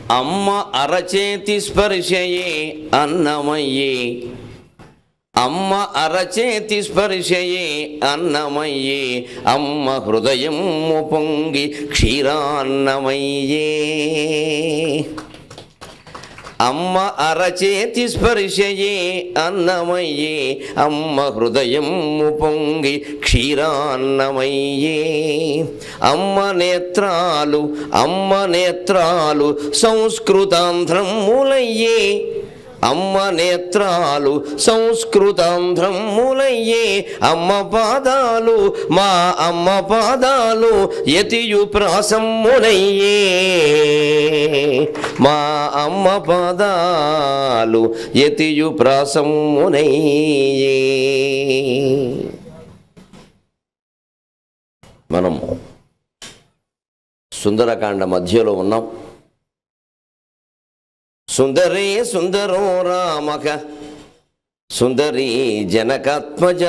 అమ్మ అరచేతి స్పర్శయే అన్నమయ్యే, అమ్మ అరచేతి స్పర్శయే అన్నమయ్యే, అమ్మ హృదయం పొంగి క్షీరాన్నమయ్యే. అమ్మ అరచేతి స్పర్శయే అన్నమయ్యే, అమ్మ హృదయం పొంగి క్షీరాన్నమయ్యే. అమ్మ నేత్రాలు సంస్కృతాంధ్రములయ్యే, అమ్మ నేత్రాలు సంస్కృతాంధ్రములయ్యే. అమ్మ పాదాలు మా అమ్మ పాదాలు యతియు ప్రాసమ్ములయ్యే, మా అమ్మ పాదాలు యతియు ప్రాసమ్మునయ్యే. మనం సుందరకాండ మధ్యలో ఉన్నాం. సుందరే సుందరో రామక సుందరీ జనకాత్మజ,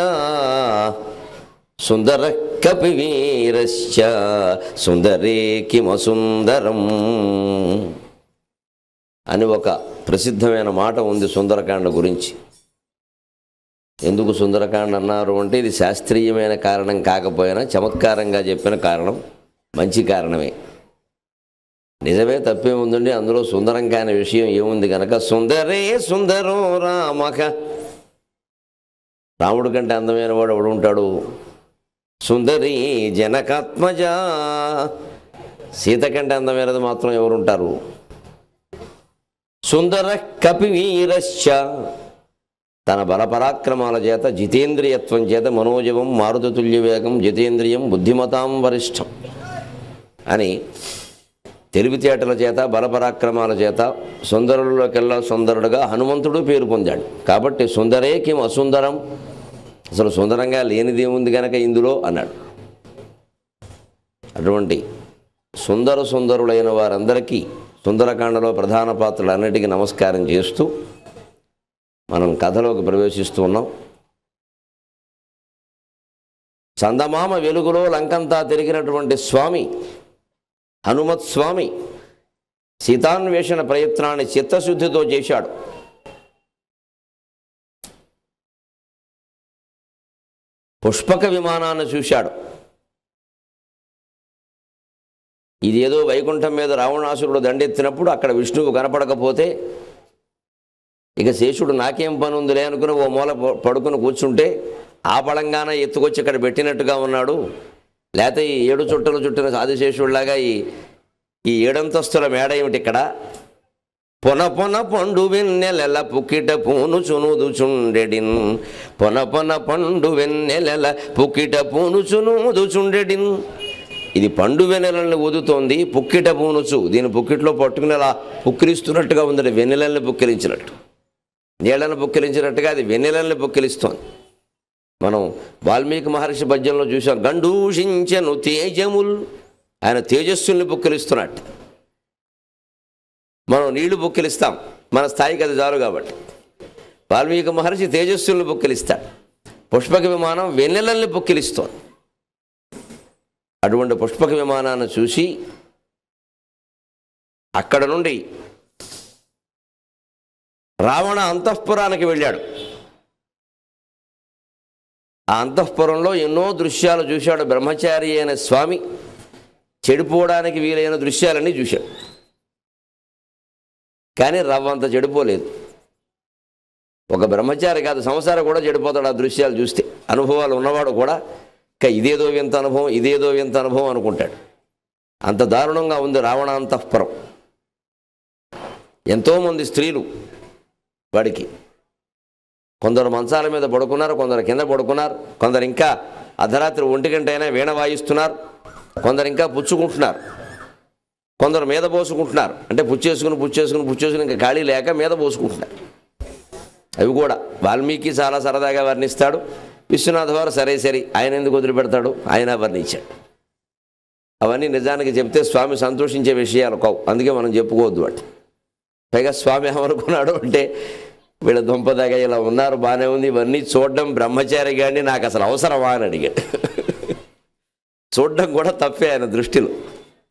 సుందర కపివీరశ్చ సుందరే కిమసుందరం అని ఒక ప్రసిద్ధమైన మాట ఉంది సుందరకాండ గురించి. ఎందుకు సుందరకాండ అన్నారు అంటే ఇది శాస్త్రీయమైన కారణం కాకపోయినా చమత్కారంగా చెప్పిన కారణం మంచి కారణమే. నిజమే, తప్పేముందండి అందులో. సుందరం కాని విషయం ఏముంది కనుక సుందరే సుందరో రామక, రాముడి కంటే అందమైన వాడు ఎవడు ఉంటాడు? సుందరీ జనకాత్మజ, సీత కంటే అందమైనది మాత్రం ఎవరుంటారు? సుందర కపివీరశ్చ, తన బలపరాక్రమాల చేత జితేంద్రియత్వం చేత మనోజవం మారుతతుల్య వేగం జితేంద్రియం బుద్ధిమతాం వరిష్టం అని తెలివితేటల చేత బలపరాక్రమాల చేత సుందరులకెల్లా సుందరుడుగా హనుమంతుడు పేరు పొందాడు. కాబట్టి సుందరే కిం అసుందరం, అసలు సుందరంగా లేనిదేముంది కనుక ఇందులో అన్నాడు. అటువంటి సుందరులైన వారందరికీ సుందరకాండలో ప్రధాన పాత్రలన్నిటికీ నమస్కారం చేస్తూ మనం కథలోకి ప్రవేశిస్తూ ఉన్నాం. చందమామ వెలుగులో లంకంతా తిరిగినటువంటి స్వామి హనుమత్ స్వామి సీతాన్వేషణ ప్రయత్నాన్ని చిత్తశుద్ధితో చేశాడు. పుష్పక విమానాన్ని చూశాడు. ఇదేదో వైకుంఠం మీద రావణాసురుడు దండెత్తినప్పుడు అక్కడ విష్ణువు కనపడకపోతే ఇక శేషుడు నాకేం పని ఉందిలే అనుకుని ఓ మూల పడుకుని కూర్చుంటే ఆ పళంగాన ఎత్తుకొచ్చి ఇక్కడ పెట్టినట్టుగా ఉన్నాడు. లేకపోతే ఈ 7 చుట్టలు చుట్టిన ఆదిశేషుడిలాగా ఈ 7 అంతస్తుల మేడ ఏమిటి ఇక్కడ? పొన పొన పండు వెన్నెలెల పుకిట పూను చునుదుచుండెడిన్, పొన పొన పండు వెన్నెలెల పుకిట పూను చునుదుచుండెడిన్. ఇది పండు వెన్నెలని ఊదుతోంది, పుక్కిట పూనుచు. దీని పుక్కిట్లో పట్టుకుని అలా పుక్కిలిస్తున్నట్టుగా ఉందండి, వెన్నెలని పుక్కిలించినట్టు, నీళ్లను పుక్కిలించినట్టుగా అది వెన్నెలని పుక్కిలిస్తోంది. మనం వాల్మీకి మహర్షి పద్యంలో చూసాం, గండూషించెను తేజముల్, ఆయన తేజస్సుల్ని పుక్కిలిస్తున్నట్టు. మనం నీళ్లు పుక్కిలిస్తాం, మన స్థాయికి అది చాలు కాబట్టి. వాల్మీకి మహర్షి తేజస్సుల్ని పుక్కిలిస్తాడు, పుష్పక విమానం వెన్నెలల్ని పుక్కిలిస్తోంది. అటువంటి పుష్పక విమానాన్ని చూసి అక్కడ నుండి రావణ అంతఃపురానికి వెళ్ళాడు. ఆ అంతఃపురంలో ఎన్నో దృశ్యాలు చూశాడు. బ్రహ్మచారి అయిన స్వామి చెడిపోవడానికి వీలైన దృశ్యాలన్నీ చూశాడు. కానీ రవ్వంత చెడిపోలేదు. ఒక బ్రహ్మచారి కాదు, సంసారం కూడా చెడిపోతాడు ఆ దృశ్యాలు చూస్తే. అనుభవాలు ఉన్నవాడు కూడా ఇదేదో వింత అనుభవం, ఇదేదో వింత అనుభవం అనుకుంటాడు. అంత దారుణంగా ఉంది రావణ అంతఃపురం. ఎంతోమంది స్త్రీలు వాడికి, కొందరు మంచాల మీద పడుకున్నారు, కొందరు కింద పడుకున్నారు, కొందరు ఇంకా అర్ధరాత్రి 1 గంట అయినా వీణ వాయిస్తున్నారు, కొందరు ఇంకా పుచ్చుకుంటున్నారు, కొందరు మీద పోసుకుంటున్నారు. అంటే పుచ్చేసుకుని ఇంకా ఖాళీ లేక మీద పోసుకుంటున్నారు. అవి కూడా వాల్మీకి చాలా సరదాగా వర్ణిస్తాడు. విశ్వనాథ వారు సరే ఆయన ఎందుకు వదిలిపెడతాడు, ఆయన వర్ణించాడు. అవన్నీ నిజానికి చెప్తే స్వామి సంతోషించే విషయాలు కావు, అందుకే మనం చెప్పుకోవద్దు వాటి. పైగా స్వామి ఏమనుకున్నాడు అంటే, వీళ్ళ దుంపదాగా ఇలా ఉన్నారు, బాగానే ఉంది, ఇవన్నీ చూడడం బ్రహ్మచారి కానీ నాకు అసలు అవసరమా అని అడిగాడు. చూడడం కూడా తప్పే ఆయన దృష్టిలో.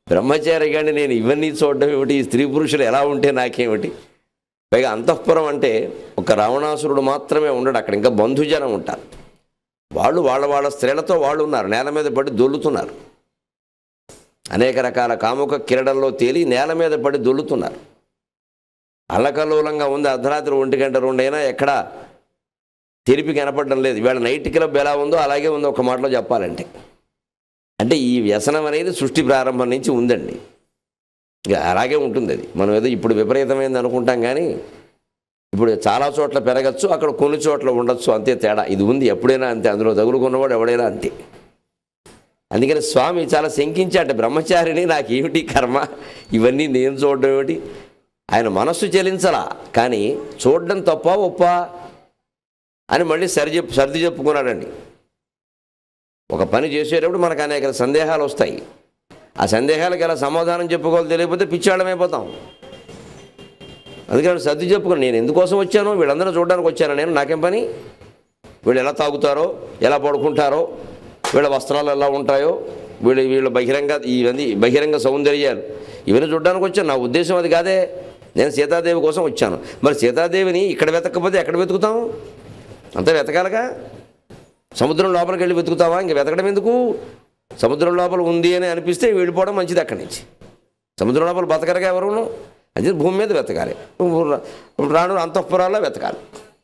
బ్రహ్మచారి కానీ నేను ఇవన్నీ చూడడం ఏమిటి, ఈ స్త్రీ పురుషులు ఎలా ఉంటే నాకేమిటి? పైగా అంతఃపురం అంటే ఒక రావణాసురుడు మాత్రమే ఉండడు, అక్కడ ఇంకా బంధుజనం ఉంటారు. వాళ్ళు వాళ్ళ స్త్రీలతో వాళ్ళు ఉన్నారు, నేల మీద పడి దొల్లుతున్నారు. అనేక రకాల కాముక కిరణంలో తేలి నేల మీద పడి దొల్లుతున్నారు. అల్లకల్లోలంగా ఉంది. అర్ధరాత్రి 1 గంట 2 అయినా ఎక్కడా తెరిపి కనపడడం లేదు. వీళ్ళ నైట్ క్లబ్ ఎలా ఉందో అలాగే ఉందో ఒక మాటలో చెప్పాలంటే. అంటే ఈ వ్యసనం అనేది సృష్టి ప్రారంభం నుంచి ఉందండి. ఇక అలాగే ఉంటుంది అది. మనం ఏదో ఇప్పుడు విపరీతమైంది అనుకుంటాం కానీ ఇప్పుడు చాలా చోట్ల పెరగచ్చు, అక్కడ కొన్ని చోట్ల ఉండొచ్చు, అంతే తేడా. ఇది ఉంది ఎప్పుడైనా అంతే, అందులో తగులుకున్నవాడు ఎవడైనా అంతే. అందుకని స్వామి చాలా శంకించాట, బ్రహ్మచారిని నాకేమిటి కర్మ, ఇవన్నీ నేను చూడడం ఏమిటి? ఆయన మనస్సు చెలించలా, కానీ చూడడం తప్ప ఒప్ప అని మళ్ళీ సర్ది చెప్పుకున్నాడండి. ఒక పని చేసేటప్పుడు మనకు అనేక సందేహాలు వస్తాయి. ఆ సందేహాలకు ఎలా సమాధానం చెప్పుకోవాలో తెలియకపోతే పిచ్చాళ్ళమైపోతాం. అందుకని సర్ది చెప్పుకుని నేను ఎందుకోసం వచ్చాను, వీళ్ళందరూ చూడడానికి వచ్చాను, నేను నాకేం పని, వీళ్ళు ఎలా తాగుతారో, ఎలా పడుకుంటారో, వీళ్ళ వస్త్రాలు ఎలా ఉంటాయో, వీళ్ళ బహిరంగ సౌందర్యాలు ఇవన్నీ చూడడానికి వచ్చాను. నా ఉద్దేశం అది కాదే. నేను సీతాదేవి కోసం వచ్చాను. మరి సీతాదేవిని ఇక్కడ వెతకపోతే ఎక్కడ వెతుకుతాం? అంతా వెతకాలగా. సముద్రం లోపలికి వెళ్ళి వెతుకుతావా? ఇంక వెతకడం ఎందుకు? సముద్రం లోపల ఉంది అని అనిపిస్తే వెళ్ళిపోవడం మంచిది. అక్కడి నుంచి సముద్రం లోపల బతకరగా ఎవరును, అది భూమి మీద వెతకాలి. రాను అంతఃపురాల్లో వెతకాలి.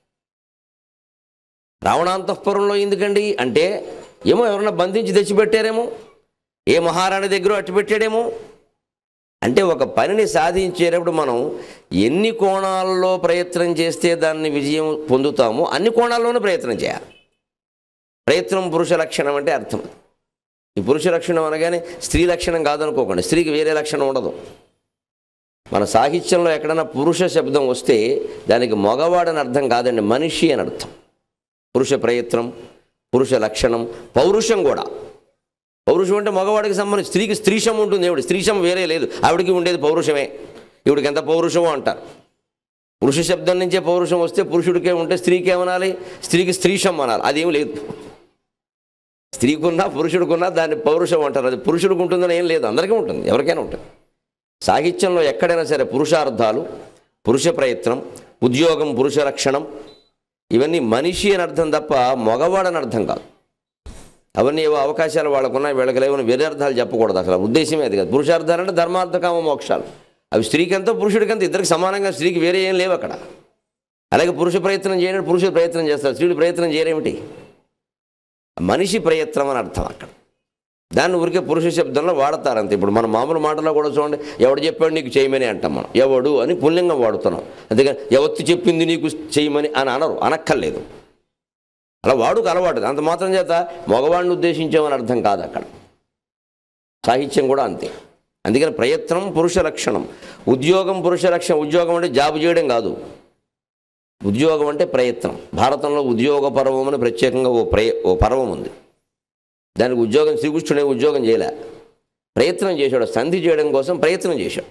రావణాంతఃపురంలో ఎందుకండి అంటే ఏమో ఎవరన్నా బంధించి తెచ్చిపెట్టారేమో, ఏ మహారాణి దగ్గర అట్టి పెట్టాడేమో. అంటే ఒక పనిని సాధించేటప్పుడు మనం ఎన్ని కోణాల్లో ప్రయత్నం చేస్తే దాన్ని విజయం పొందుతామో అన్ని కోణాల్లోనూ ప్రయత్నం చేయాలి. ప్రయత్నం పురుష లక్షణం అంటే అర్థం. ఈ పురుష లక్షణం అనగానే స్త్రీ లక్షణం కాదనుకోకండి, స్త్రీకి వేరే లక్షణం ఉండదు. మన సాహిత్యంలో ఎక్కడైనా పురుష శబ్దం వస్తే దానికి మగవాడని అర్థం కాదండి, మనిషి అని అర్థం. పురుష ప్రయత్నం, పురుష లక్షణం, పౌరుషం కూడా. పౌరుషం అంటే మగవాడికి సంబంధించి, స్త్రీకి స్త్రీశం ఉంటుంది. ఏమిటి స్త్రీశం వేరే లేదు, ఆవిడికి ఉండేది పౌరుషమే. ఇవిడికి ఎంత పౌరుషమో అంటారు. పురుష శబ్దం నుంచే పౌరుషం వస్తే పురుషుడికే ఉంటే స్త్రీకి ఏమనాలి? స్త్రీకి స్త్రీశం అనాలి. అదేం లేదు. స్త్రీకున్నా పురుషుడికున్నా దాన్ని పౌరుషం అంటారు. అది పురుషుడికి ఉంటుందని ఏం లేదు, అందరికీ ఉంటుంది, ఎవరికైనా ఉంటుంది. సాహిత్యంలో ఎక్కడైనా సరే పురుషార్థాలు, పురుష ప్రయత్నం, ఉద్యోగం, పురుష లక్షణం ఇవన్నీ మనిషి అని అర్థం తప్ప మగవాడని అర్థం కాదు. అవన్నీ ఏవో అవకాశాలు వాళ్ళకున్నాయి, వీళ్ళకి లేవని వేరే అర్థాలు చెప్పకూడదు. అసలు ఉద్దేశమే అది కాదు. పురుషార్థాలు అంటే ధర్మార్థ కామ మోక్షాలు. అవి స్త్రీకంతా పురుషుడికంతా ఇద్దరికి సమానంగా, స్త్రీకి వేరే ఏం లేవు అక్కడ. అలాగే పురుష ప్రయత్నం చేయడం, పురుషుడు ప్రయత్నం చేస్తారు, స్త్రీడు ప్రయత్నం చేయరేమిటి? మనిషి ప్రయత్నం అని అర్థం అక్కడ. దాన్ని ఊరికే పురుష శబ్దంలో వాడతారంతే. ఇప్పుడు మన మామూలు మాటలో కూడా చూడండి, ఎవడు చెప్పాడు నీకు చేయమని అంటాం మనం. ఎవడు అని పుల్లింగం వాడుతున్నాం. అందుకని ఎవత్తి చెప్పింది నీకు చేయమని అని అనరు, అనక్కర్లేదు. అలా వాడుకు అలవాటు. అంత మాత్రం చేత మగవాడిని ఉద్దేశించామని అర్థం కాదు అక్కడ. సాహిత్యం కూడా అంతే. అందుకని ప్రయత్నం పురుష లక్షణం, ఉద్యోగం పురుష లక్షణం. ఉద్యోగం అంటే జాబు చేయడం కాదు, ఉద్యోగం అంటే ప్రయత్నం. భారతంలో ఉద్యోగ పర్వం అని ప్రత్యేకంగా ఓ పర్వం ఉంది. దానికి ఉద్యోగం, శ్రీకృష్ణుడే ఉద్యోగం చేయలే, ప్రయత్నం చేశాడు. సంధి చేయడం కోసం ప్రయత్నం చేశాడు.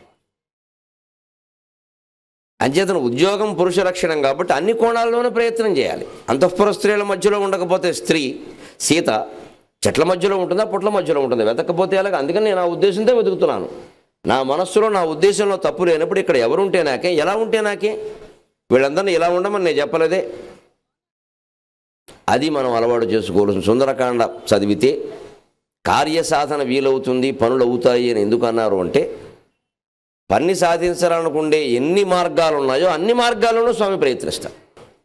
అంచేతను ఉద్యోగం పురుష లక్షణం కాబట్టి అన్ని కోణాల్లోనూ ప్రయత్నం చేయాలి. అంతఃపుర స్త్రీల మధ్యలో ఉండకపోతే స్త్రీ, సీత చెట్ల మధ్యలో ఉంటుందా, పుట్ల మధ్యలో ఉంటుందా? వెతకపోతే అలాగే. అందుకని నేను ఆ ఉద్దేశంతో వెతుకుతున్నాను. నా మనస్సులో, నా ఉద్దేశంలో తప్పు లేనప్పుడు ఇక్కడ ఎవరుంటే నాకే, ఎలా ఉంటే నాకే? వీళ్ళందరినీ ఇలా ఉండమని నేను చెప్పలేదే. అది మనం అలవాటు చేసుకోవాల్సిన. సుందరకాండ చదివితే కార్యసాధన వీలవుతుంది, పనులు అవుతాయి అని ఎందుకు అన్నారు అంటే, పని సాధించాలనుకుంటే ఎన్ని మార్గాలు ఉన్నాయో అన్ని మార్గాల్లోనూ స్వామి ప్రయత్నిస్తారు.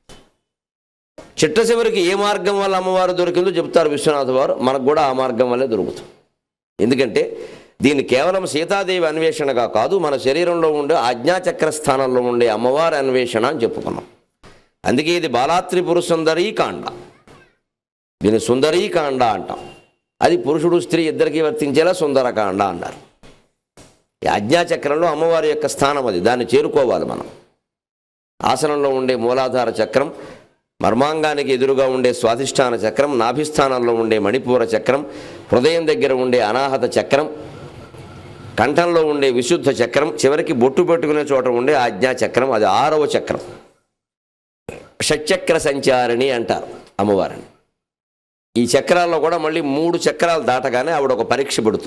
చిట్ట చివరికి ఏ మార్గం వల్ల అమ్మవారు దొరికిందో చెప్తారు విశ్వనాథ వారు. మనకు కూడా ఆ మార్గం వల్లే దొరుకుతుంది. ఎందుకంటే దీన్ని కేవలం సీతాదేవి అన్వేషణగా కాదు, మన శరీరంలో ఉండే ఆజ్ఞాచక్ర స్థానంలో ఉండే అమ్మవారి అన్వేషణ అని చెప్పుకున్నాం. అందుకే ఇది బాలాత్రిపుర సుందరీకాండ, దీన్ని సుందరీకాండ అంటాం. అది పురుషుడు స్త్రీ ఇద్దరికీ వర్తించేలా సుందరకాండ అన్నారు. ఈ ఆజ్ఞాచక్రంలో అమ్మవారి యొక్క స్థానం అది, దాన్ని చేరుకోవాలి మనం. ఆసనంలో ఉండే మూలాధార చక్రం, మర్మాంగానికి ఎదురుగా ఉండే స్వాధిష్టాన చక్రం, నాభిస్థానంలో ఉండే మణిపూర చక్రం, హృదయం దగ్గర ఉండే అనాహత చక్రం, కంఠంలో ఉండే విశుద్ధ చక్రం, చివరికి బొట్టు పెట్టుకునే చోట ఉండే ఆజ్ఞాచక్రం, అది 6వ చక్రం. షట్చక్ర సంచారిణి అంటారు అమ్మవారిని. ఈ చక్రాల్లో కూడా మళ్ళీ 3 చక్రాలు దాటగానే ఆవిడ ఒక పరీక్ష పెడుతుంది.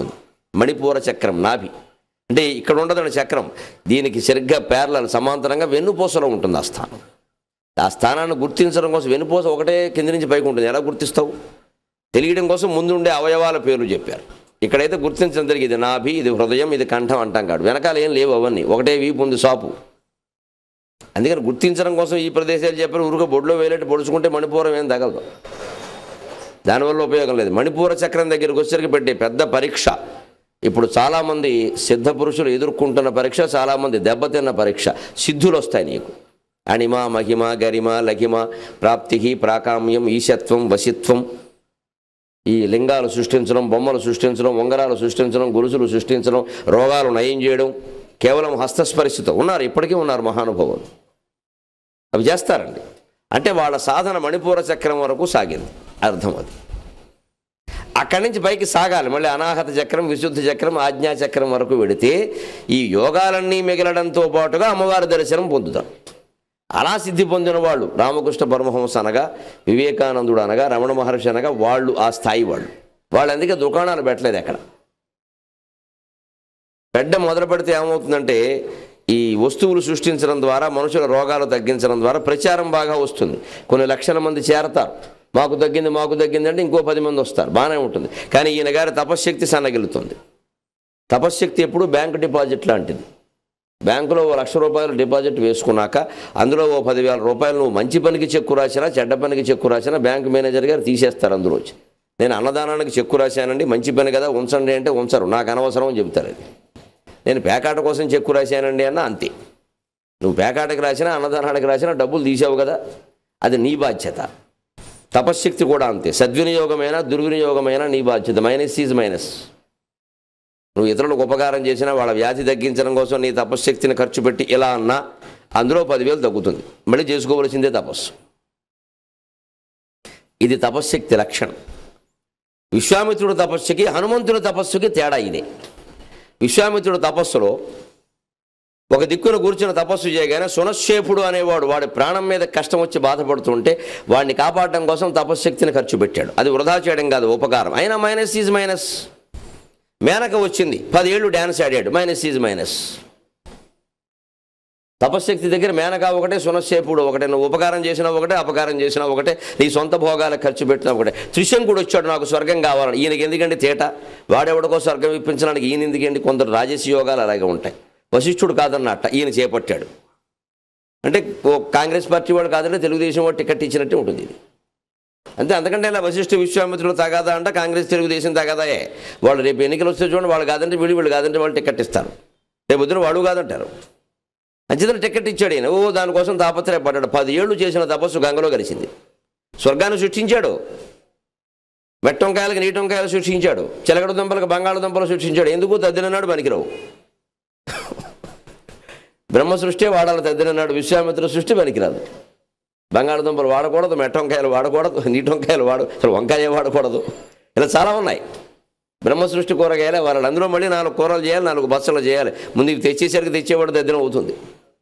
మణిపూర చక్రం నాభి అంటే ఇక్కడ ఉండదండి చక్రం, దీనికి సరిగ్గా ప్యారలల్ సమాంతరంగా వెన్నుపూసలో ఉంటుంది ఆ స్థానం. ఆ స్థానాన్ని గుర్తించడం కోసం వెన్నుపూస ఒకటే కింది నుంచి పైకి ఉంటుంది, ఎలా గుర్తిస్తావు? తెలియడం కోసం ముందు ఉండే అవయవాల పేర్లు చెప్పారు. ఇక్కడైతే గుర్తించడం జరిగింది, ఇది నాభి, ఇది హృదయం, ఇది కంఠం అంటాం కాదు, వెనకాల ఏం లేవు అవన్నీ, ఒకటే వీపు ఉంది సాపు. అందుకని గుర్తించడం కోసం ఈ ప్రదేశాలు చెప్పారు. ఊరుగా బొడ్లో వేలేట్టు పొడుచుకుంటే మణిపూరం ఏం తగలదు, దానివల్ల ఉపయోగం లేదు. మణిపూర చక్రం దగ్గరికి వచ్చేసరికి పెట్టే పెద్ద పరీక్ష. ఇప్పుడు చాలామంది సిద్ధ పురుషులు ఎదుర్కొంటున్న పరీక్ష, చాలామంది దెబ్బతిన్న పరీక్ష. సిద్ధులు వస్తాయి నీకు, అణిమ, మహిమ, గరిమ, లఘిమ, ప్రాప్తి, ప్రాకామ్యం, ఈశత్వం, వశిత్వం, ఈ లింగాలు సృష్టించడం, బొమ్మలు సృష్టించడం, ఉంగరాలు సృష్టించడం, గురుసులు సృష్టించడం, రోగాలు నయం చేయడం, కేవలం హస్తస్పరిశతో ఉన్నారు, ఇప్పటికీ ఉన్నారు మహానుభావులు. అవి చేస్తారండి. అంటే వాళ్ళ సాధన మణిపూర చక్రం వరకు సాగింది, అర్థం అది. అక్కడి నుంచి పైకి సాగాలి, మళ్ళీ అనాహత చక్రం, విశుద్ధ చక్రం, ఆజ్ఞా చక్రం వరకు వెడితే ఈ యోగాలన్నీ మిగలడంతో పాటుగా అమ్మవారి దర్శనం పొందుతారు. అలా సిద్ధి పొందిన వాళ్ళు రామకృష్ణ పరమహంస అనగా, వివేకానందుడు అనగా, రమణ మహర్షి అనగా వాళ్ళు ఆ స్థాయి వాళ్ళు అందుకే దుకాణాలు పెట్టలేదు. ఎక్కడ పెద్ద మొదలు పెడితే ఏమవుతుందంటే ఈ వస్తువులు సృష్టించడం ద్వారా, మనుషుల రోగాలు తగ్గించడం ద్వారా ప్రచారం బాగా వస్తుంది. కొన్ని లక్షల మంది చేరతారు, మాకు తగ్గింది అంటే ఇంకో 10 మంది వస్తారు, బాగానే ఉంటుంది. కానీ ఈయన గారి తపశ్శక్తి సన్నగిలుతుంది. తపశ్శక్తి ఎప్పుడు బ్యాంకు డిపాజిట్ లాంటిది. బ్యాంకులో ₹1,00,000 డిపాజిట్ వేసుకున్నాక అందులో ₹10,000 నువ్వు మంచి పనికి చెక్కు రాసినా, చెడ్డ పనికి చెక్కు రాసినా బ్యాంకు మేనేజర్ గారు తీసేస్తారు. అందులోంచి నేను అన్నదానానికి చెక్కు రాశానండి, మంచి పని కదా ఉంచండి అంటే ఉంచరు, నాకు అనవసరం అని చెబుతారు. నేను పేకాట కోసం చెక్కు రాశానండి అన్న అంతే. నువ్వు పేకాటకి రాసినా, అన్నదానానికి రాసినా డబ్బులు తీసావు కదా, అది నీ బాధ్యత. తపశ్శక్తి కూడా అంతే, సద్వినియోగమైన దుర్వినియోగమైన నీ బాధ్యత. Minus is minus. నువ్వు ఇతరులకు ఉపకారం చేసినా, వాళ్ళ వ్యాధి తగ్గించడం కోసం నీ తపశ్శక్తిని ఖర్చు పెట్టి ఇలా అన్నా అందులో 10,000 తగ్గుతుంది, మళ్ళీ చేసుకోవలసిందే తపస్సు. ఇది తపశ్శక్తి లక్షణం. విశ్వామిత్రుడు తపస్సుకి హనుమంతుడి తపస్సుకి తేడా ఇదే. విశ్వామిత్రుడు తపస్సులో ఒక దిక్కున కూర్చుని తపస్సు చేయగానే సునశ్శేపుడు అనేవాడు వాడి ప్రాణం మీద కష్టం వచ్చి బాధపడుతుంటే వాడిని కాపాడడం కోసం తపశ్శక్తిని ఖర్చు పెట్టాడు. అది వృధా చేయడం కాదు, ఉపకారం. అయినా మైనస్ ఈజ్ మైనస్. మేనక వచ్చింది, 10 ఏళ్ళు డ్యాన్స్ ఆడాడు, మైనస్ ఈజ్ మైనస్. తపశ్శక్తి దగ్గర మేనక ఒకటే, సునశ్శేపుడు ఒకటే. నువ్వు ఉపకారం చేసినా ఒకటే, అపకారం చేసినా ఒకటే, నీ సొంత భోగాలకు ఖర్చు పెట్టినా ఒకటే. త్రిశంకుడు వచ్చాడు, నాకు స్వర్గం కావాలని. ఈయనకి ఎందుకండి తేట? వాడెవడికో స్వర్గం ఇప్పించడానికి ఈయన ఎందుకండి? కొందరు రాజసీ యోగాలు అలాగే ఉంటాయి. వశిష్ఠుడు కాదన్నట్ట ఈయన చేపట్టాడు. అంటే కాంగ్రెస్ పార్టీ వాడు కాదంటే తెలుగుదేశం వాడు టికెట్ ఇచ్చినట్టే ఉంటుంది ఇది. అంతే, అంతకంటే ఇలా వశిష్ఠ విశ్వామిత్రులు తగాదా అంట, కాంగ్రెస్ తెలుగుదేశం తగాదాయే. వాళ్ళు రేపు ఎన్నికలు వస్తే చూడండి, వాళ్ళు కాదంటే వీళ్ళు కాదంటే వాళ్ళు టికెట్ ఇస్తారు. రేపు వద్దున వాడు కాదంటారు. అంచేతను టికెట్ ఇచ్చాడు ఈయన. దానికోసం తాపత్రయపడ్డాడు. 10 ఏళ్ళు చేసిన తపస్సు గంగలో కలిసింది. స్వర్గాన్ని సృష్టించాడు, మెట్టొంకాయలకు నీటొంకాయలు సృష్టించాడు, చిలకడ దుంపలకు బంగాళదుంపలు సృష్టించాడు. ఎందుకు? తద్దినన్నాడు పనికిరావు. బ్రహ్మ సృష్టి వాడాలి, తద్దినన్నాడు. విశ్వామిత్ర సృష్టి పనికిరాదు. బంగాళదుంపలు వాడకూడదు, మెట్టొంకాయలు వాడకూడదు, నీటొంకాయలు అసలు వంకాయ వాడకూడదు. ఇలా చాలా ఉన్నాయి. బ్రహ్మ సృష్టి కూరగాయలే వాడాలి. అందులో మళ్ళీ 4 కూరలు చేయాలి, 4 బచ్చలు చేయాలి. ముందు ఇవి తెచ్చేసరికి తెచ్చేవాడు దద్దినం అవుతుంది.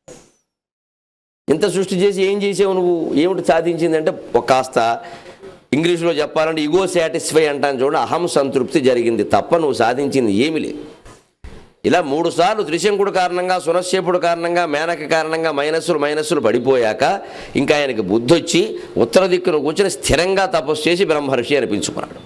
ఇంత సృష్టి చేసి ఏం చేసావు నువ్వు? ఏమిటి సాధించింది అంటే కాస్త ఇంగ్లీష్లో చెప్పాలంటే ఇగో సాటిస్ఫై అంటాను చూడండి, అహం సంతృప్తి జరిగింది తప్ప నువ్వు సాధించింది ఏమీ లేదు. ఇలా 3 సార్లు త్రిశంకుడు కారణంగా, సునశ్శేపుడు కారణంగా, మేనక కారణంగా మైనస్సులు పడిపోయాక ఇంకా ఆయనకి బుద్ధి వచ్చి ఉత్తర దిక్కును కూర్చొని స్థిరంగా తపస్సు చేసి బ్రహ్మర్షి అనిపించుకున్నాడు.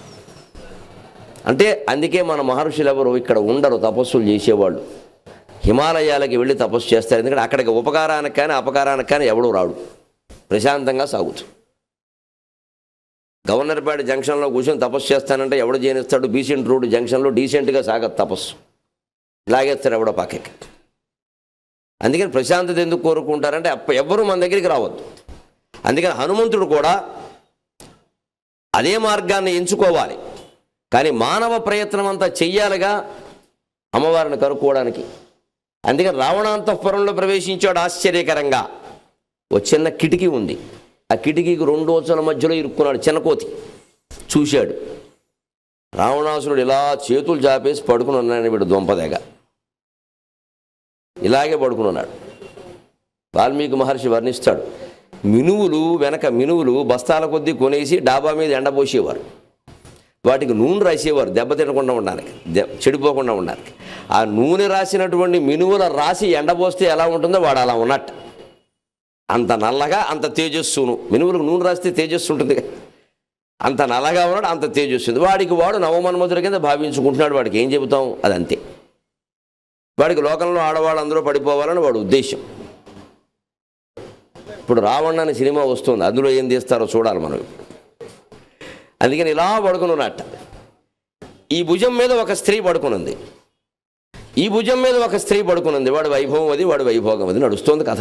అంటే అందుకే మన మహర్షులు ఎవరు ఇక్కడ ఉండరు, తపస్సులు చేసేవాళ్ళు హిమాలయాలకి వెళ్ళి తపస్సు చేస్తారు. ఎందుకంటే అక్కడికి ఉపకారానికి కానీ అపకారానికి కానీ ఎవడూ రాడు, ప్రశాంతంగా సాగుతుంది. గవర్నర్పేట జంక్షన్లో కూర్చొని తపస్సు చేస్తానంటే ఎవడు చేయనిస్తాడు? బీసెంట్ రోడ్ జంక్షన్లో డీసెంట్గా సాగదు తపస్సు, లాగేస్తారు ఎవడో పక్కకి. అందుకని ప్రశాంతత ఎందుకు కోరుకుంటారంటే ఎవ్వరూ మన దగ్గరికి రావద్దు. అందుకని హనుమంతుడు కూడా అదే మార్గాన్ని ఎంచుకోవాలి. కానీ మానవ ప్రయత్నం అంతా చెయ్యాలిగా అమ్మవారిని కనుక్కోవడానికి. అందుకని రావణాంతఃపురంలో ప్రవేశించాడు. ఆశ్చర్యకరంగా ఓ చిన్న కిటికీ ఉంది, ఆ కిటికీకి 2 ఓచల మధ్యలో ఇరుక్కున్నాడు చిన్న కోతి. చూశాడు రావణాసురుడు ఇలా చేతులు చాపేసి పడుకుని ఉన్నాడు. వీడు దొంపదేగా ఇలాగే పడుకుని ఉన్నాడు. వాల్మీకి మహర్షి వర్ణిస్తాడు, మినువులు బస్తాల కొద్దీ కొనేసి డాబా మీద ఎండబోసేవారు. వాటికి నూనె రాసేవారు దెబ్బ తినకుండా ఉండడానికి, చెడిపోకుండా ఉండడానికి. ఆ నూనె రాసినటువంటి మినువుల రాసి ఎండబోస్తే ఎలా ఉంటుందో వాడు అలా ఉన్నట్టు, అంత నల్లగా అంత తేజస్సును. మినువులకు నూనె రాస్తే తేజస్సు ఉంటుంది, అంత నల్లగా ఉన్నాడు, అంత తేజస్సు. వాడికి వాడు నవమన్మధుల కింద భావించుకుంటున్నాడు. వాడికి ఏం చెబుతాం, అదంతే. వాడికి లోకంలో ఆడవాళ్ళందరూ పడిపోవాలని వాడు ఉద్దేశం. ఇప్పుడు రావణ అనే సినిమా వస్తుంది, అందులో ఏం తీస్తారో చూడాలి మనం. అందుకని ఇలా పడుకున్నట్ట. ఈ భుజం మీద ఒక స్త్రీ పడుకునుంది, ఈ భుజం మీద ఒక స్త్రీ పడుకునుంది. వాడు వైభవం అది, వాడు వైభోగం అది, నడుస్తోంది కథ.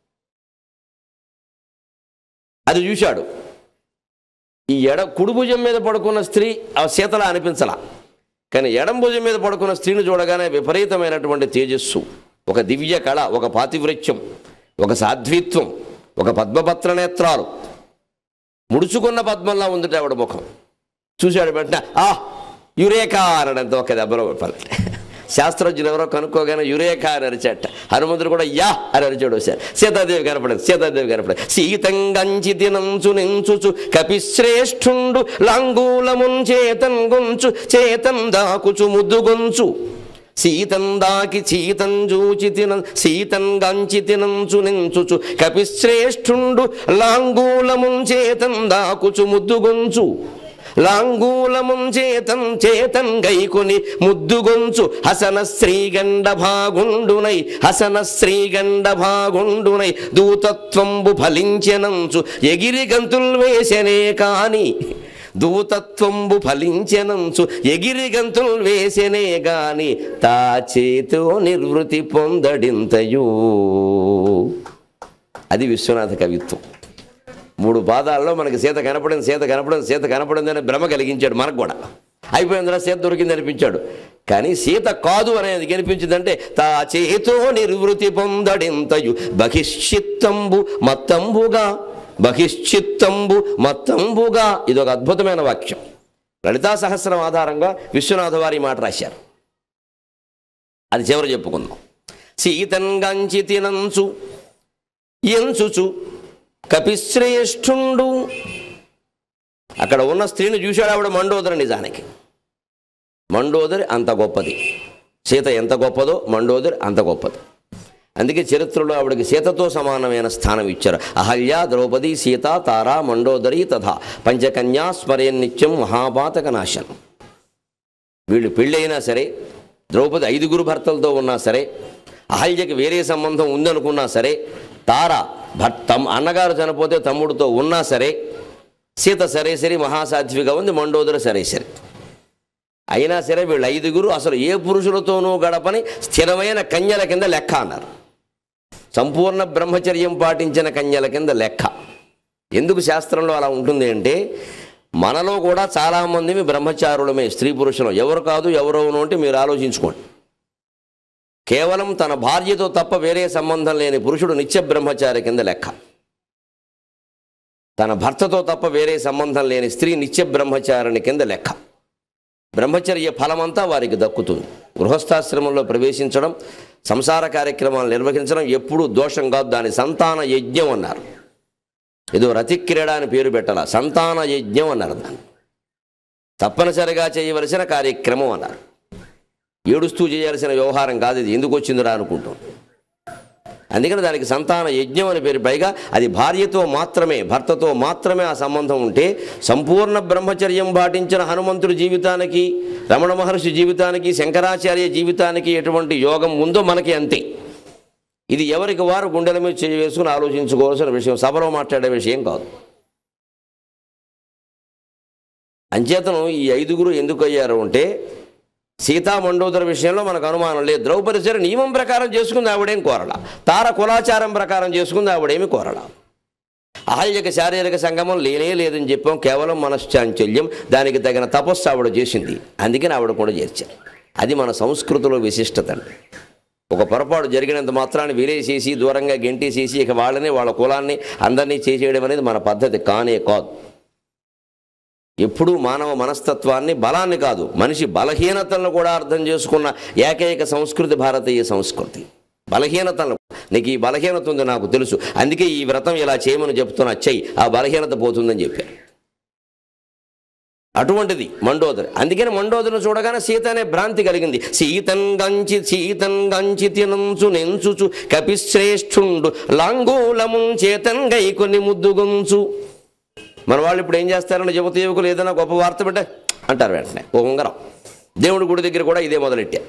అది చూశాడు. ఈ కుడి భుజం మీద పడుకున్న స్త్రీ ఆ సీతలా అనిపించలా, కానీ ఎడం భుజం మీద పడుకున్న స్త్రీని చూడగానే విపరీతమైనటువంటి తేజస్సు, ఒక దివ్య కళ, ఒక పాతివృత్యం, ఒక సాధ్విత్వం, ఒక పద్మపత్ర నేత్రాలు, ముడుచుకున్న పద్మంలా ఉందిట ఆవిడ ముఖం. చూశాడు వెంటనే యురేకా అనడంతో ఒక దెబ్బలో పడాలి. శాస్త్రజ్ఞులు ఎవరో కనుక్కోగానే యురేకా అని అరిచాట. హనుమంతుడు కూడా యా అని అరిచాడు. ఒకసారి సీతాదేవి కనపడింది, సీతాదేవి కనపడింది. సీతంగంచి తినంచు నించుచు కపిశ్రేష్ఠుండు లాంగూలమున్ చేతన్ గొంచు చేతన్ దాకుచు ముద్దుగొంచు సీతందాకి చీతం జూచి సీతం గంచి తినంచు నించుచు కపిశ్రేష్ఠుండు లాంగూలమున్ చేతం దాకుచు ముద్దుగొంచు లాంగూలమున్ చేతం చేతం గైకుని ముద్దుగొంచు హసన శ్రీగండ భాగుండునై హసన శ్రీగండ భాగుండునై దూతత్వంబు ఫలించెనంచు ఎగిరి గంతుల్ వేసెనే కాని దూతత్వంబు ఫలించెనంచు ఎగిరి గంతుల్ వేసెనే గాని తా చేతో నిర్వృతి పొందడింతయు. అది విశ్వనాథ కవిత్వం. 3 పాదాల్లో మనకి సీత కనపడింది, సీత కనపడింది, సీత కనపడింది అని భ్రమ కలిగించాడు. మనకు కూడా అయిపోయిందిరా సీత దొరికింది అనిపించాడు. కానీ సీత కాదు అనేది కనిపించిందంటే తా చేతో నిర్వృతి పొందడింతయు బహిశ్చిత్తంబు మత్తంబుగా బహిశ్చిత్తంబు మత్తంబుగా. ఇది ఒక అద్భుతమైన వాక్యం. లలితా సహస్రం ఆధారంగా విశ్వనాథ వారి మాట రాశారు. అది చివరి చెప్పుకుందాం. సీతంగంచి తినంచు ఎంచుచు కపిశ్రేష్ఠుండు. అక్కడ ఉన్న స్త్రీని చూశాడు. ఆవిడ మండోదరి. నిజానికి మండోదరి అంత గొప్పది. సీత ఎంత గొప్పదో మండోదరి అంత గొప్పది. అందుకే చరిత్రలో ఆవిడకి సీతతో సమానమైన స్థానం ఇచ్చారు. అహల్య, ద్రౌపది, సీత, తారా, మండోదరి తథా పంచకన్యా స్మరేన్ నిత్యం మహాపాతక నాశనం. వీళ్ళు పెళ్ళైనా సరే, ద్రౌపది 5 భర్తలతో ఉన్నా సరే, అహల్యకి వేరే సంబంధం ఉందనుకున్నా సరే, తార అన్నగారు చనిపోతే తమ్ముడితో ఉన్నా సరే, సీత సరే సరే మహాసాధ్విగా ఉంది, మండోదరి సరే సరే. అయినా సరే వీళ్ళు 5 అసలు ఏ పురుషులతోనూ గడపని స్థిరమైన కన్యల కింద లెక్క అన్నారు. సంపూర్ణ బ్రహ్మచర్యం పాటించిన కన్యల కింద లెక్క. ఎందుకు శాస్త్రంలో అలా ఉంటుంది అంటే, మనలో కూడా చాలామంది బ్రహ్మచారులమే, స్త్రీ పురుషులు. ఎవరు కాదు ఎవరోను అంటే మీరు ఆలోచించుకోండి. కేవలం తన భార్యతో తప్ప వేరే సంబంధం లేని పురుషుడు నిత్య బ్రహ్మచారి కింద లెక్క. తన భర్తతో తప్ప వేరే సంబంధం లేని స్త్రీ నిత్య బ్రహ్మచారిని కింద లెక్క. బ్రహ్మచర్య ఫలమంతా వారికి దక్కుతుంది. గృహస్థాశ్రమంలో ప్రవేశించడం, సంసార కార్యక్రమాలు నిర్వహించడం ఎప్పుడూ దోషం కాదు. దాని సంతాన యజ్ఞం అన్నారు. ఏదో రతిక్రీడ అని పేరు పెట్టాల, సంతాన యజ్ఞం అన్నారు. దాన్ని తప్పనిసరిగా చేయవలసిన కార్యక్రమం అన్నారు. ఏడుస్తూ చేయాల్సిన వ్యవహారం కాదు ఇది. ఎందుకు వచ్చిందిరా అనుకుంటాం. అందుకని దానికి సంతాన యజ్ఞం అని పేరు. పైగా అది భార్యతో మాత్రమే, భర్తతో మాత్రమే ఆ సంబంధం ఉంటే, సంపూర్ణ బ్రహ్మచర్యం పాటించిన హనుమంతుడి జీవితానికి, రమణ మహర్షి జీవితానికి, శంకరాచార్య జీవితానికి ఎటువంటి యోగం ఉందో మనకి అంతే. ఇది ఎవరికి వారు గుండెల మీద చేయి వేసుకుని ఆలోచించుకోవాల్సిన విషయం, సభలో మాట్లాడే విషయం కాదు. అంచేతను ఈ 5 ఎందుకు అయ్యారు అంటే, సీతా మండోదరి విషయంలో మనకు అనుమానం లేదు. ద్రౌపది సరే నియమం ప్రకారం చేసుకుంది, ఆవిడేం కోరలా. తార కులాచారం ప్రకారం చేసుకుంది, ఆవిడేమి కోరలా. అహల్యకి శారీరక సంగమం లేనే లేదని చెప్పాం. కేవలం మనశ్చాంచల్యం, దానికి తగిన తపస్సు ఆవిడ చేసింది. అందుకని ఆవిడ కూడా చేర్చారు. అది మన సంస్కృతిలో విశిష్టత అండి. ఒక పొరపాటు జరిగినంత మాత్రాన్ని విలేసేసి దూరంగా గెంటేసేసి ఇక వాళ్ళని, వాళ్ళ కులాన్ని అందరినీ చేసేయడం అనేది మన పద్ధతి కానే కాదు. ఎప్పుడూ మానవ మనస్తత్వాన్ని, బలాన్ని కాదు, మనిషి బలహీనతలను కూడా అర్థం చేసుకున్న ఏకైక సంస్కృతి భారతీయ సంస్కృతి. బలహీనతలను, నీకు ఈ బలహీనత ఉంది నాకు తెలుసు, అందుకే ఈ వ్రతం ఇలా చేయమని చెప్తున్నా, చెయ్యి, ఆ బలహీనత పోతుందని చెప్పారు. అటువంటిది మండోదరి. అందుకని మండోదరిని చూడగానే సీత అనే భ్రాంతి కలిగింది. సీతంగంచి తినంచు నెంచుచు కపిశ్రేష్ఠుండు లాంగూలము చేతంగై కొన్ని ముద్దుగొంచు. మన వాళ్ళు ఇప్పుడు ఏం చేస్తారని యువత యువకులు ఏదైనా గొప్ప వార్త పెట్టే అంటారు వెంటనే ఓ ఉంగరం. దేవుడి గుడి దగ్గర కూడా ఇదే మొదలెట్టా.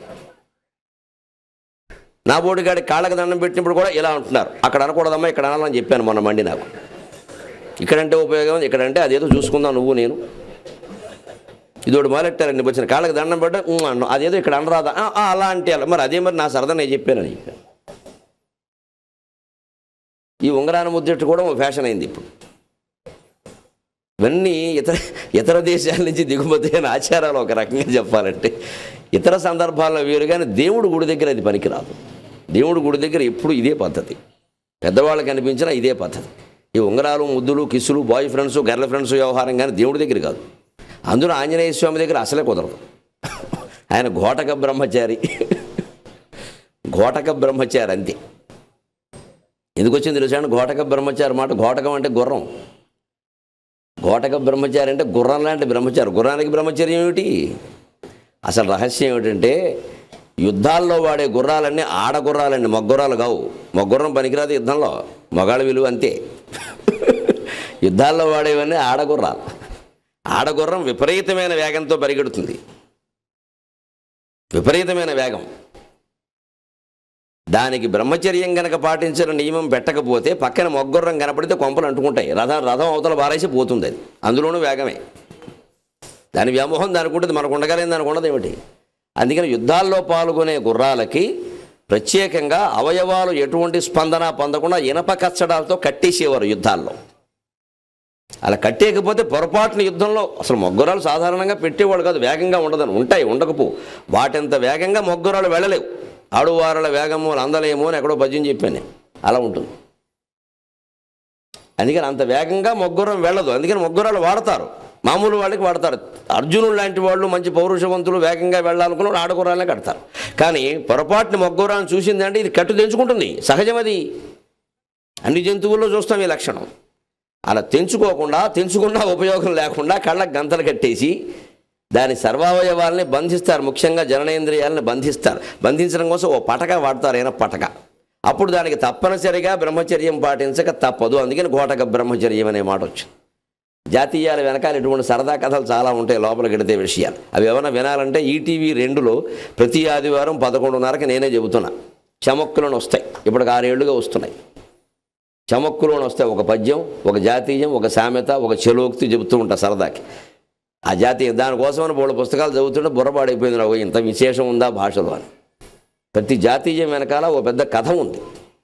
నా బోడిగాడి కాళ్ళకి దండం పెట్టినప్పుడు కూడా ఇలా అంటున్నారు. అక్కడ అనకూడదమ్మా, ఇక్కడ అనాలని చెప్పాను మొన్న మండి నాకు. ఇక్కడంటే ఉపయోగం, ఇక్కడంటే అదేదో చూసుకుందాం నువ్వు నేను. ఇదోడు మొదలెట్టారండి, వచ్చిన కాళ్ళకి దండం పెట్ట అన్ను అదేదో ఇక్కడ అనరాదా అలా అంటే అలా. మరి అదే మరి నా సరదా నేను చెప్పానని చెప్పాను. ఈ ఉంగరాన్ని ముద్దెట్టు కూడా ఫ్యాషన్ అయింది ఇప్పుడు. ఇవన్నీ ఇతర దేశాల నుంచి దిగుమతి అయిన ఆచారాలు ఒక రకంగా చెప్పాలంటే. ఇతర సందర్భాల్లో వేరు, కానీ దేవుడు గుడి దగ్గర అది పనికిరాదు. దేవుడు గుడి దగ్గర ఎప్పుడు ఇదే పద్ధతి, పెద్దవాళ్ళకి అనిపించినా ఇదే పద్ధతి. ఈ ఉంగరాలు ముద్దులు కిస్సులు బాయ్ ఫ్రెండ్స్ గర్ల్ ఫ్రెండ్స్ వ్యవహారం కానీ దేవుడి దగ్గర కాదు. అందులో ఆంజనేయ స్వామి దగ్గర అసలే కుదరదు. ఆయన ఘోటక బ్రహ్మచారి, ఘోటక బ్రహ్మచారి అంతే. ఎందుకు వచ్చింది తెలుసా? ఘోటక బ్రహ్మచారి మాట. ఘోటకం అంటే గుర్రం, ఘోటక బ్రహ్మచారి అంటే గుర్రం లాంటి బ్రహ్మచారి. గుర్రానికి బ్రహ్మచర్యం ఏమిటి? అసలు రహస్యం ఏమిటంటే యుద్ధాల్లో వాడే గుర్రాలన్నీ ఆడగుర్రాలండి, మగ్గుర్రాలు కావు. మగ్గుర్రం పనికిరాదు యుద్ధంలో, మగాళ్ళ విలువ అంతే. యుద్ధాల్లో వాడేవన్నీ ఆడగుర్రాలు. ఆడగుర్రం విపరీతమైన వేగంతో పరిగెడుతుంది, విపరీతమైన వేగం. దానికి బ్రహ్మచర్యం కనుక పాటించిన నియమం పెట్టకపోతే పక్కన మొగ్గుర్రం కనపడితే కొంపలు అంటుకుంటాయి. రథం అవతల బారేసి పోతుంది అది. అందులోనూ వేగమే. దాని వ్యామోహం దానికి ఉంటుంది, మనకు ఉండగలేని దానికి ఉండదు ఏమిటి. అందుకని యుద్ధాల్లో పాల్గొనే గుర్రాలకి ప్రత్యేకంగా అవయవాలు ఎటువంటి స్పందన పొందకుండా ఇనప కచ్చడాలతో కట్టేసేవారు యుద్ధాల్లో. అలా కట్టేయకపోతే పొరపాటున యుద్ధంలో అసలు మొగ్గురాలు సాధారణంగా పెట్టేవాళ్ళు కాదు, వేగంగా ఉండదని. ఉంటాయి, ఉండకపో. వాటంత వేగంగా మొగ్గురాలు వెళ్ళలేవు. ఆడువారల వేగము అందలేమో అని ఎక్కడో భజ్యం చెప్పాను, అలా ఉంటుంది. అందుకని అంత వేగంగా మొగ్గురం వెళ్ళదు. అందుకని మొగ్గురాలు వాడతారు, మామూలు వాళ్ళకి వాడతారు. అర్జునుడు లాంటి వాళ్ళు మంచి పౌరుషవంతులు వేగంగా వెళ్ళాలనుకున్న ఆడగుర్రాలనే కడతారు. కానీ పొరపాటున మొగ్గురాలను చూసిందంటే ఇది కట్టు తెంచుకుంటుంది, సహజం అది. అన్ని జంతువుల్లో చూస్తాం ఈ లక్షణం. అలా తెంచుకున్నా ఉపయోగం లేకుండా కళ్ళకు గంతలు కట్టేసి దాని సర్వావయవాల్ని బంధిస్తారు. ముఖ్యంగా జననేంద్రియాలను బంధిస్తారు. బంధించడం కోసం ఓ పటక వాడతారు, అయినా పటక. అప్పుడు దానికి తప్పనిసరిగా బ్రహ్మచర్యం పాటించక తప్పదు. అందుకని ఘోటక బ్రహ్మచర్యం అనే మాట వచ్చింది. జాతీయాల వెనకాల ఇటువంటి సరదా కథలు చాలా ఉంటాయి, లోపలికి వెడితే విషయాలు. అవి ఏమైనా వినాలంటే ఈటీవీ 2లో ప్రతి ఆదివారం 11:30కి నేనే చెబుతున్నా. చమక్కులను వస్తాయి, ఇప్పటికి 6 ఏళ్లుగా వస్తున్నాయి. చమక్కులను వస్తాయి, ఒక పద్యం, ఒక జాతీయం, ఒక సామెత, ఒక చలోక్తి చెబుతూ ఉంటా సరదాకి. ఆ జాతీయం దానికోసమని 3 పుస్తకాలు చదువుతుంటే బుర్రపాడైపోయింది నాకు, ఇంత విశేషం ఉందా భాషలో అని. ప్రతి జాతీయం వెనకాల ఓ పెద్ద కథ ఉంది.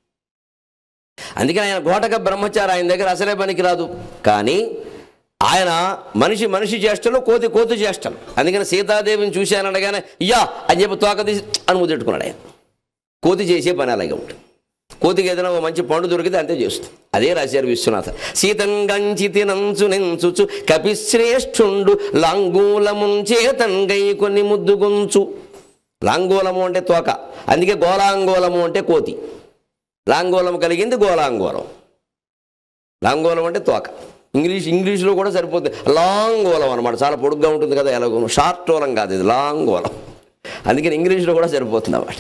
అందుకని ఆయన ఘోటక బ్రహ్మచారి, ఆయన దగ్గర అసలే పనికిరాదు. కానీ ఆయన మనిషి చేష్టలు, కోతి చేష్టలు. అందుకని సీతాదేవిని చూశానడగానే యా అని చెప్పి తోక తీసి అని ముద్దెట్టుకున్నాడు ఆయన. కోతి చేసే పని అలాగే ఉంటుంది. కోతికి ఏదైనా ఓ మంచి పండు దొరికితే అంతే చేస్తుంది. అదే రాశారు విశ్వనాథ. సీతంగంచి తినంచు నెంచుచు కపిశ్రేష్ఠుండు లాంగూలముంచేతంగై కొన్ని ముద్దుగొంచు. లాంగూలము అంటే తోక, అందుకే గోలాంగోళము అంటే కోతి. లాంగోళం కలిగింది గోలాంగోళం. లాంగోళం అంటే తోక. ఇంగ్లీష్లో కూడా సరిపోతుంది, లాంగోళం అనమాట. చాలా పొడుగ్గా ఉంటుంది కదా, ఎలాగో షార్ట్ ఓలం కాదు, ఇది లాంగోళం. అందుకని ఇంగ్లీష్లో కూడా సరిపోతుంది అన్నమాట.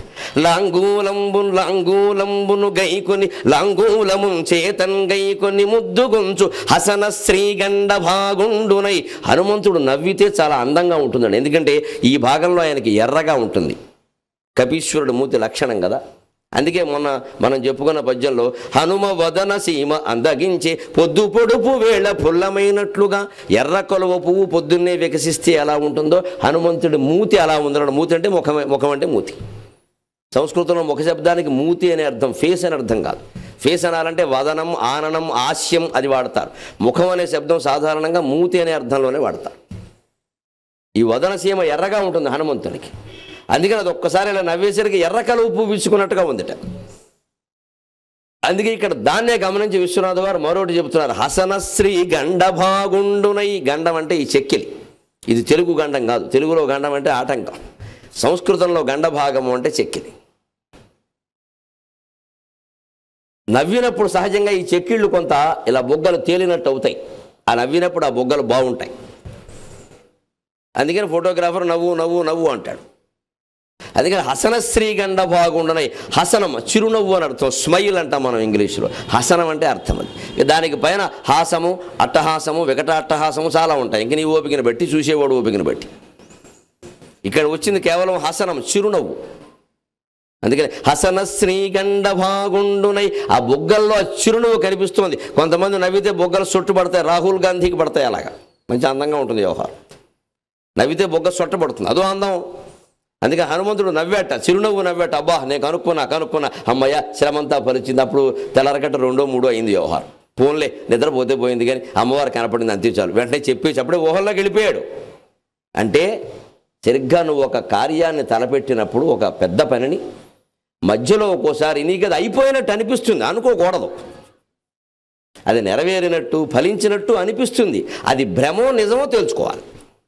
లాంగూలంబును గైకొని లాంగూలము చేతన్ గైకొని ముద్దుగొంచు హసన శ్రీగండ భాగుండునై. హనుమంతుడు నవ్వితే చాలా అందంగా ఉంటుందండి. ఎందుకంటే ఈ భాగంలో ఆయనకి ఎర్రగా ఉంటుంది, కపీశ్వరుడు మూతి లక్షణం కదా. అందుకే మొన్న మనం చెప్పుకున్న పద్యంలో హనుమ వదన సీమ అందగించే పొద్దు పొడుపు వేళ పుల్లమైనట్లుగా. ఎర్ర కొలవ పువ్వు పొద్దున్నే వికసిస్తే ఎలా ఉంటుందో హనుమంతుడి మూతి అలా ఉందన్నాడు. మూతి అంటే ముఖం అంటే మూతి. సంస్కృతంలో ముఖ శబ్దానికి మూతి అనే అర్థం, ఫేస్ అనే అర్థం కాదు. ఫేస్ అనాలంటే వదనం, ఆననం, హాస్యం అది వాడతారు. ముఖం అనే శబ్దం సాధారణంగా మూతి అనే అర్థంలోనే వాడతారు. ఈ వదన సీమ ఎర్రగా ఉంటుంది హనుమంతునికి. అందుకని అది ఒక్కసారి ఇలా నవ్వేసరికి ఎర్ర కలువ పువ్వు విచ్చుకున్నట్టుగా ఉందిట. అందుకే ఇక్కడ దాన్నే గమనించి విశ్వనాథ వారు మరొకటి చెబుతున్నారు. హసనశ్రీ గండభాగుండునై. గండం అంటే ఈ చెక్కిలి. ఇది తెలుగు గండం కాదు. తెలుగులో గండం అంటే ఆటంకం, సంస్కృతంలో గండభాగము అంటే చెక్కిలి. నవ్వినప్పుడు సహజంగా ఈ చెక్కిళ్ళు కొంత ఇలా బొగ్గలు తేలినట్టు అవుతాయి. ఆ నవ్వినప్పుడు ఆ బొగ్గలు బాగుంటాయి. అందుకని ఫోటోగ్రాఫర్ నవ్వు నవ్వు నవ్వు అంటాడు. అందుకని హసన శ్రీగండ బాగుండనై, హసనం చిరునవ్వు అని అర్థం, స్మైల్ అంటాం మనం ఇంగ్లీష్లో. హసనం అంటే అర్థం అది. దానికి పైన హాసము, అట్టహాసము, వికట అట్టహాసము చాలా ఉంటాయి. ఇంక నీ ఓపికను బట్టి, చూసేవాడు ఓపికను బట్టి. ఇక్కడ వచ్చింది కేవలం హసనం, చిరునవ్వు. అందుకని హసన శ్రీగండ బాగుండునై, ఆ బొగ్గల్లో చిరునవ్వు కనిపిస్తుంది. కొంతమంది నవ్వితే బొగ్గలు సొట్టు పడతాయి, రాహుల్ గాంధీకి పడతాయి. అలాగా మంచి అందంగా ఉంటుంది వ్యవహారం. నవ్వితే బొగ్గ సొట్టపడుతుంది, అదో అందం. అందుకే హనుమంతుడు నవ్వాట, చిరునవ్వు నవ్వాట. అబ్బా నేను కనుక్కున్నా, అమ్మయ్య శ్రమంతా పరిచింది. అప్పుడు తెల్లరకట్ట 2, 3 అయింది వ్యవహారం. ఫోన్లే నిద్రపోతే పోయింది, కానీ అమ్మవారు కనపడింది అంతే చాలు. వెంటనే చెప్పేసి అప్పుడే ఊహల్లోకి వెళ్ళిపోయాడు. అంటే సరిగ్గా నువ్వు ఒక కార్యాన్ని తలపెట్టినప్పుడు, ఒక పెద్ద పనిని మధ్యలో ఒక్కోసారి నీకు అది అయిపోయినట్టు అనిపిస్తుంది, అనుకోకూడదు. అది నెరవేరినట్టు, ఫలించినట్టు అనిపిస్తుంది. అది భ్రమో నిజమో తెలుసుకోవాలి.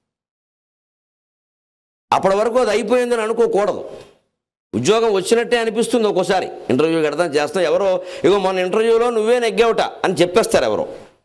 అప్పటి వరకు అది అయిపోయిందని అనుకోకూడదు. ఉద్యోగం వచ్చినట్టే అనిపిస్తుంది ఒక్కోసారి. ఇంటర్వ్యూ కడతాం, చేస్తాం, ఎవరో ఇగో మన ఇంటర్వ్యూలో నువ్వే నెగ్గావుట అని చెప్పేస్తారు ఎవరో.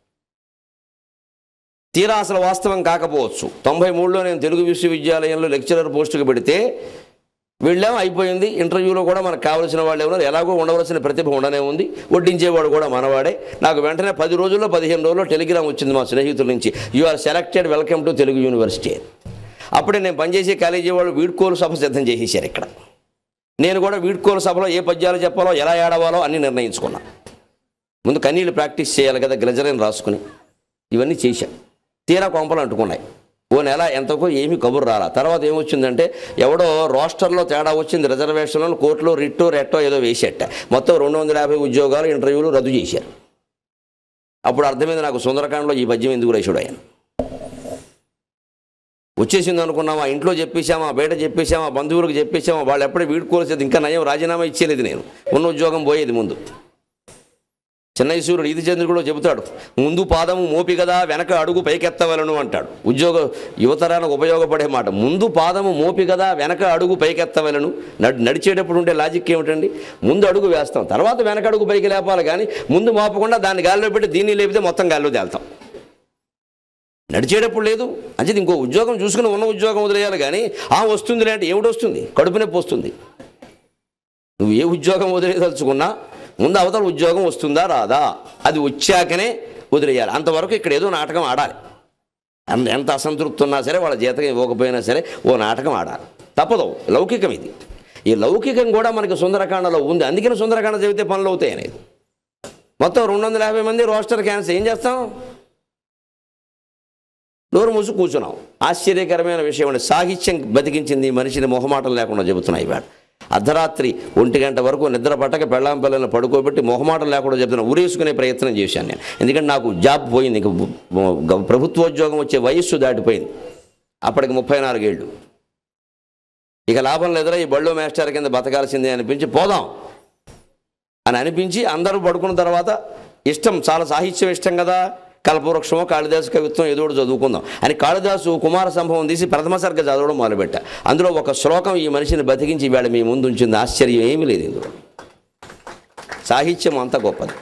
తీరా అసలు వాస్తవం కాకపోవచ్చు. 93లో నేను తెలుగు విశ్వవిద్యాలయంలో లెక్చరర్ పోస్టుకు పెడితే వీళ్ళేమో అయిపోయింది, ఇంటర్వ్యూలో కూడా మనకు కావలసిన వాళ్ళు ఏమన్నారు, ఎలాగో ఉండవలసిన ప్రతిభ ఉండనే ఉంది, వడ్డించేవాడు కూడా మనవాడే. నాకు వెంటనే 10 రోజుల్లో 15 రోజుల్లో టెలిగ్రామ్ వచ్చింది మా స్నేహితుల నుంచి, you are selected, welcome to Telugu university. అప్పుడే నేను పనిచేసే కాలేజీ వాళ్ళు వీడ్కోలు సభ సిద్ధం చేసేసారు ఇక్కడ. నేను కూడా వీడ్కోలు సభలో ఏ పద్యాలు చెప్పాలో, ఎలా ఏడవాలో అన్నీ నిర్ణయించుకున్నా. ముందు కన్నీళ్ళు ప్రాక్టీస్ చేయాలి కదా, గ్లజరీని రాసుకుని ఇవన్నీ చేశాను. తీరా కొంపలు అంటుకున్నాయి. ఓ నెల ఎంతకో ఏమీ కబురు రాలా. తర్వాత ఏమొచ్చిందంటే ఎవడో రోస్టర్లో తేడా వచ్చింది, రిజర్వేషన్లో కోర్టులో రిట్టో రెట్టో ఏదో వేసేట. మొత్తం 250 ఉద్యోగాలు, ఇంటర్వ్యూలు రద్దు చేశారు. అప్పుడు అర్థమైంది నాకు, సుందరకాండలో ఈ పద్యం ఎందుకు రాశాడు ఆయన. వచ్చేసింది అనుకున్నామా, ఇంట్లో చెప్పేశామా, బయట చెప్పేశామా, బంధువులకు చెప్పేశామా, వాళ్ళు ఎప్పుడే వీడుకోవాల్సింది. ఇంకా నయం రాజీనామా ఇచ్చేలేదు నేను, ఉన్న ఉద్యోగం పోయేది ముందు. చెన్నైసూరుడు ఈతిచంద్రుడు చెబుతాడు, ముందు పాదము మోపి కదా వెనక అడుగు పైకెత్తవలను అంటాడు. ఉద్యోగ యువతరానికి ఉపయోగపడే మాట. ముందు పాదము మోపి కదా వెనక అడుగు పైకెత్తవలను. నడిచేటప్పుడు ఉండే లాజిక్ ఏమిటండి, ముందు అడుగు వేస్తాం, తర్వాత వెనక అడుగు పైకి లేపాలి. కానీ ముందు మోపకుండా దాన్ని గాల్లో పెట్టి దీన్ని లేపితే మొత్తం గాల్లో తేల్తాం. నడిచేటప్పుడు లేదు అంటే ఇంకో ఉద్యోగం చూసుకుని ఉన్న ఉద్యోగం వదిలేయాలి. కానీ వస్తుంది అంటే ఏమిటి వస్తుంది, కడుపు నొప్పి వస్తుంది. నువ్వు ఏ ఉద్యోగం వదిలేదలుచుకున్నా ముందు అవతల ఉద్యోగం వస్తుందా రాదా, అది వచ్చాకనే వదిలేయాలి. అంతవరకు ఇక్కడ ఏదో నాటకం ఆడాలి. ఎంత అసంతృప్తి ఉన్నా సరే, వాళ్ళ జీతం ఇవ్వకపోయినా సరే ఓ నాటకం ఆడాలి, తప్పదు. లౌకికం ఇది. ఈ లౌకికం కూడా మనకి సుందరకాండలో ఉంది. అందుకని సుందరకాండ చదివితే పనులు అవుతాయి అనేది. మొత్తం 250 మంది రోస్టర్ క్యాన్సర్, ఏం చేస్తాం, నోరు మూసు కూర్చున్నాం. ఆశ్చర్యకరమైన విషయం అండి, సాహిత్యం బతికించింది ఈ మనిషిని, మొహమాటం లేకుండా చెబుతున్నాయి. ఇవాళ అర్ధరాత్రి 1 గంట వరకు నిద్ర పట్టక పెళ్ళాం పిల్లలను పడుకోబెట్టి మొహమాటం లేకుండా చెప్తున్నా. ఊరేసుకునే ప్రయత్నం చేశాను నేను. ఎందుకంటే నాకు జాబ్ పోయింది, ప్రభుత్వోద్యోగం వచ్చే వయస్సు దాటిపోయింది. అప్పటికి 34 ఏళ్ళు. ఇక లాభం లేదురా, ఈ బళ్ళో మాస్టర్ కింద బతకాల్సిందే అనిపించి పోదాం అని అనిపించి అందరూ పడుకున్న తర్వాత ఇష్టం, చాలా సాహిత్యం ఇష్టం కదా, కల్పవృక్షమో కాళిదాసు కవిత్వం ఏదో చదువుకుందాం అని కాళిదాసు కుమార సంభవం తీసి ప్రథమ సర్గ చదవడం మొదలుపెట్టా. అందులో ఒక శ్లోకం ఈ మనిషిని బతికించి ఇవాళ మీ ముందు ఉంచింది. ఆశ్చర్యం ఏమీ లేదు ఇందులో. సాహిత్యం అంత గొప్పది.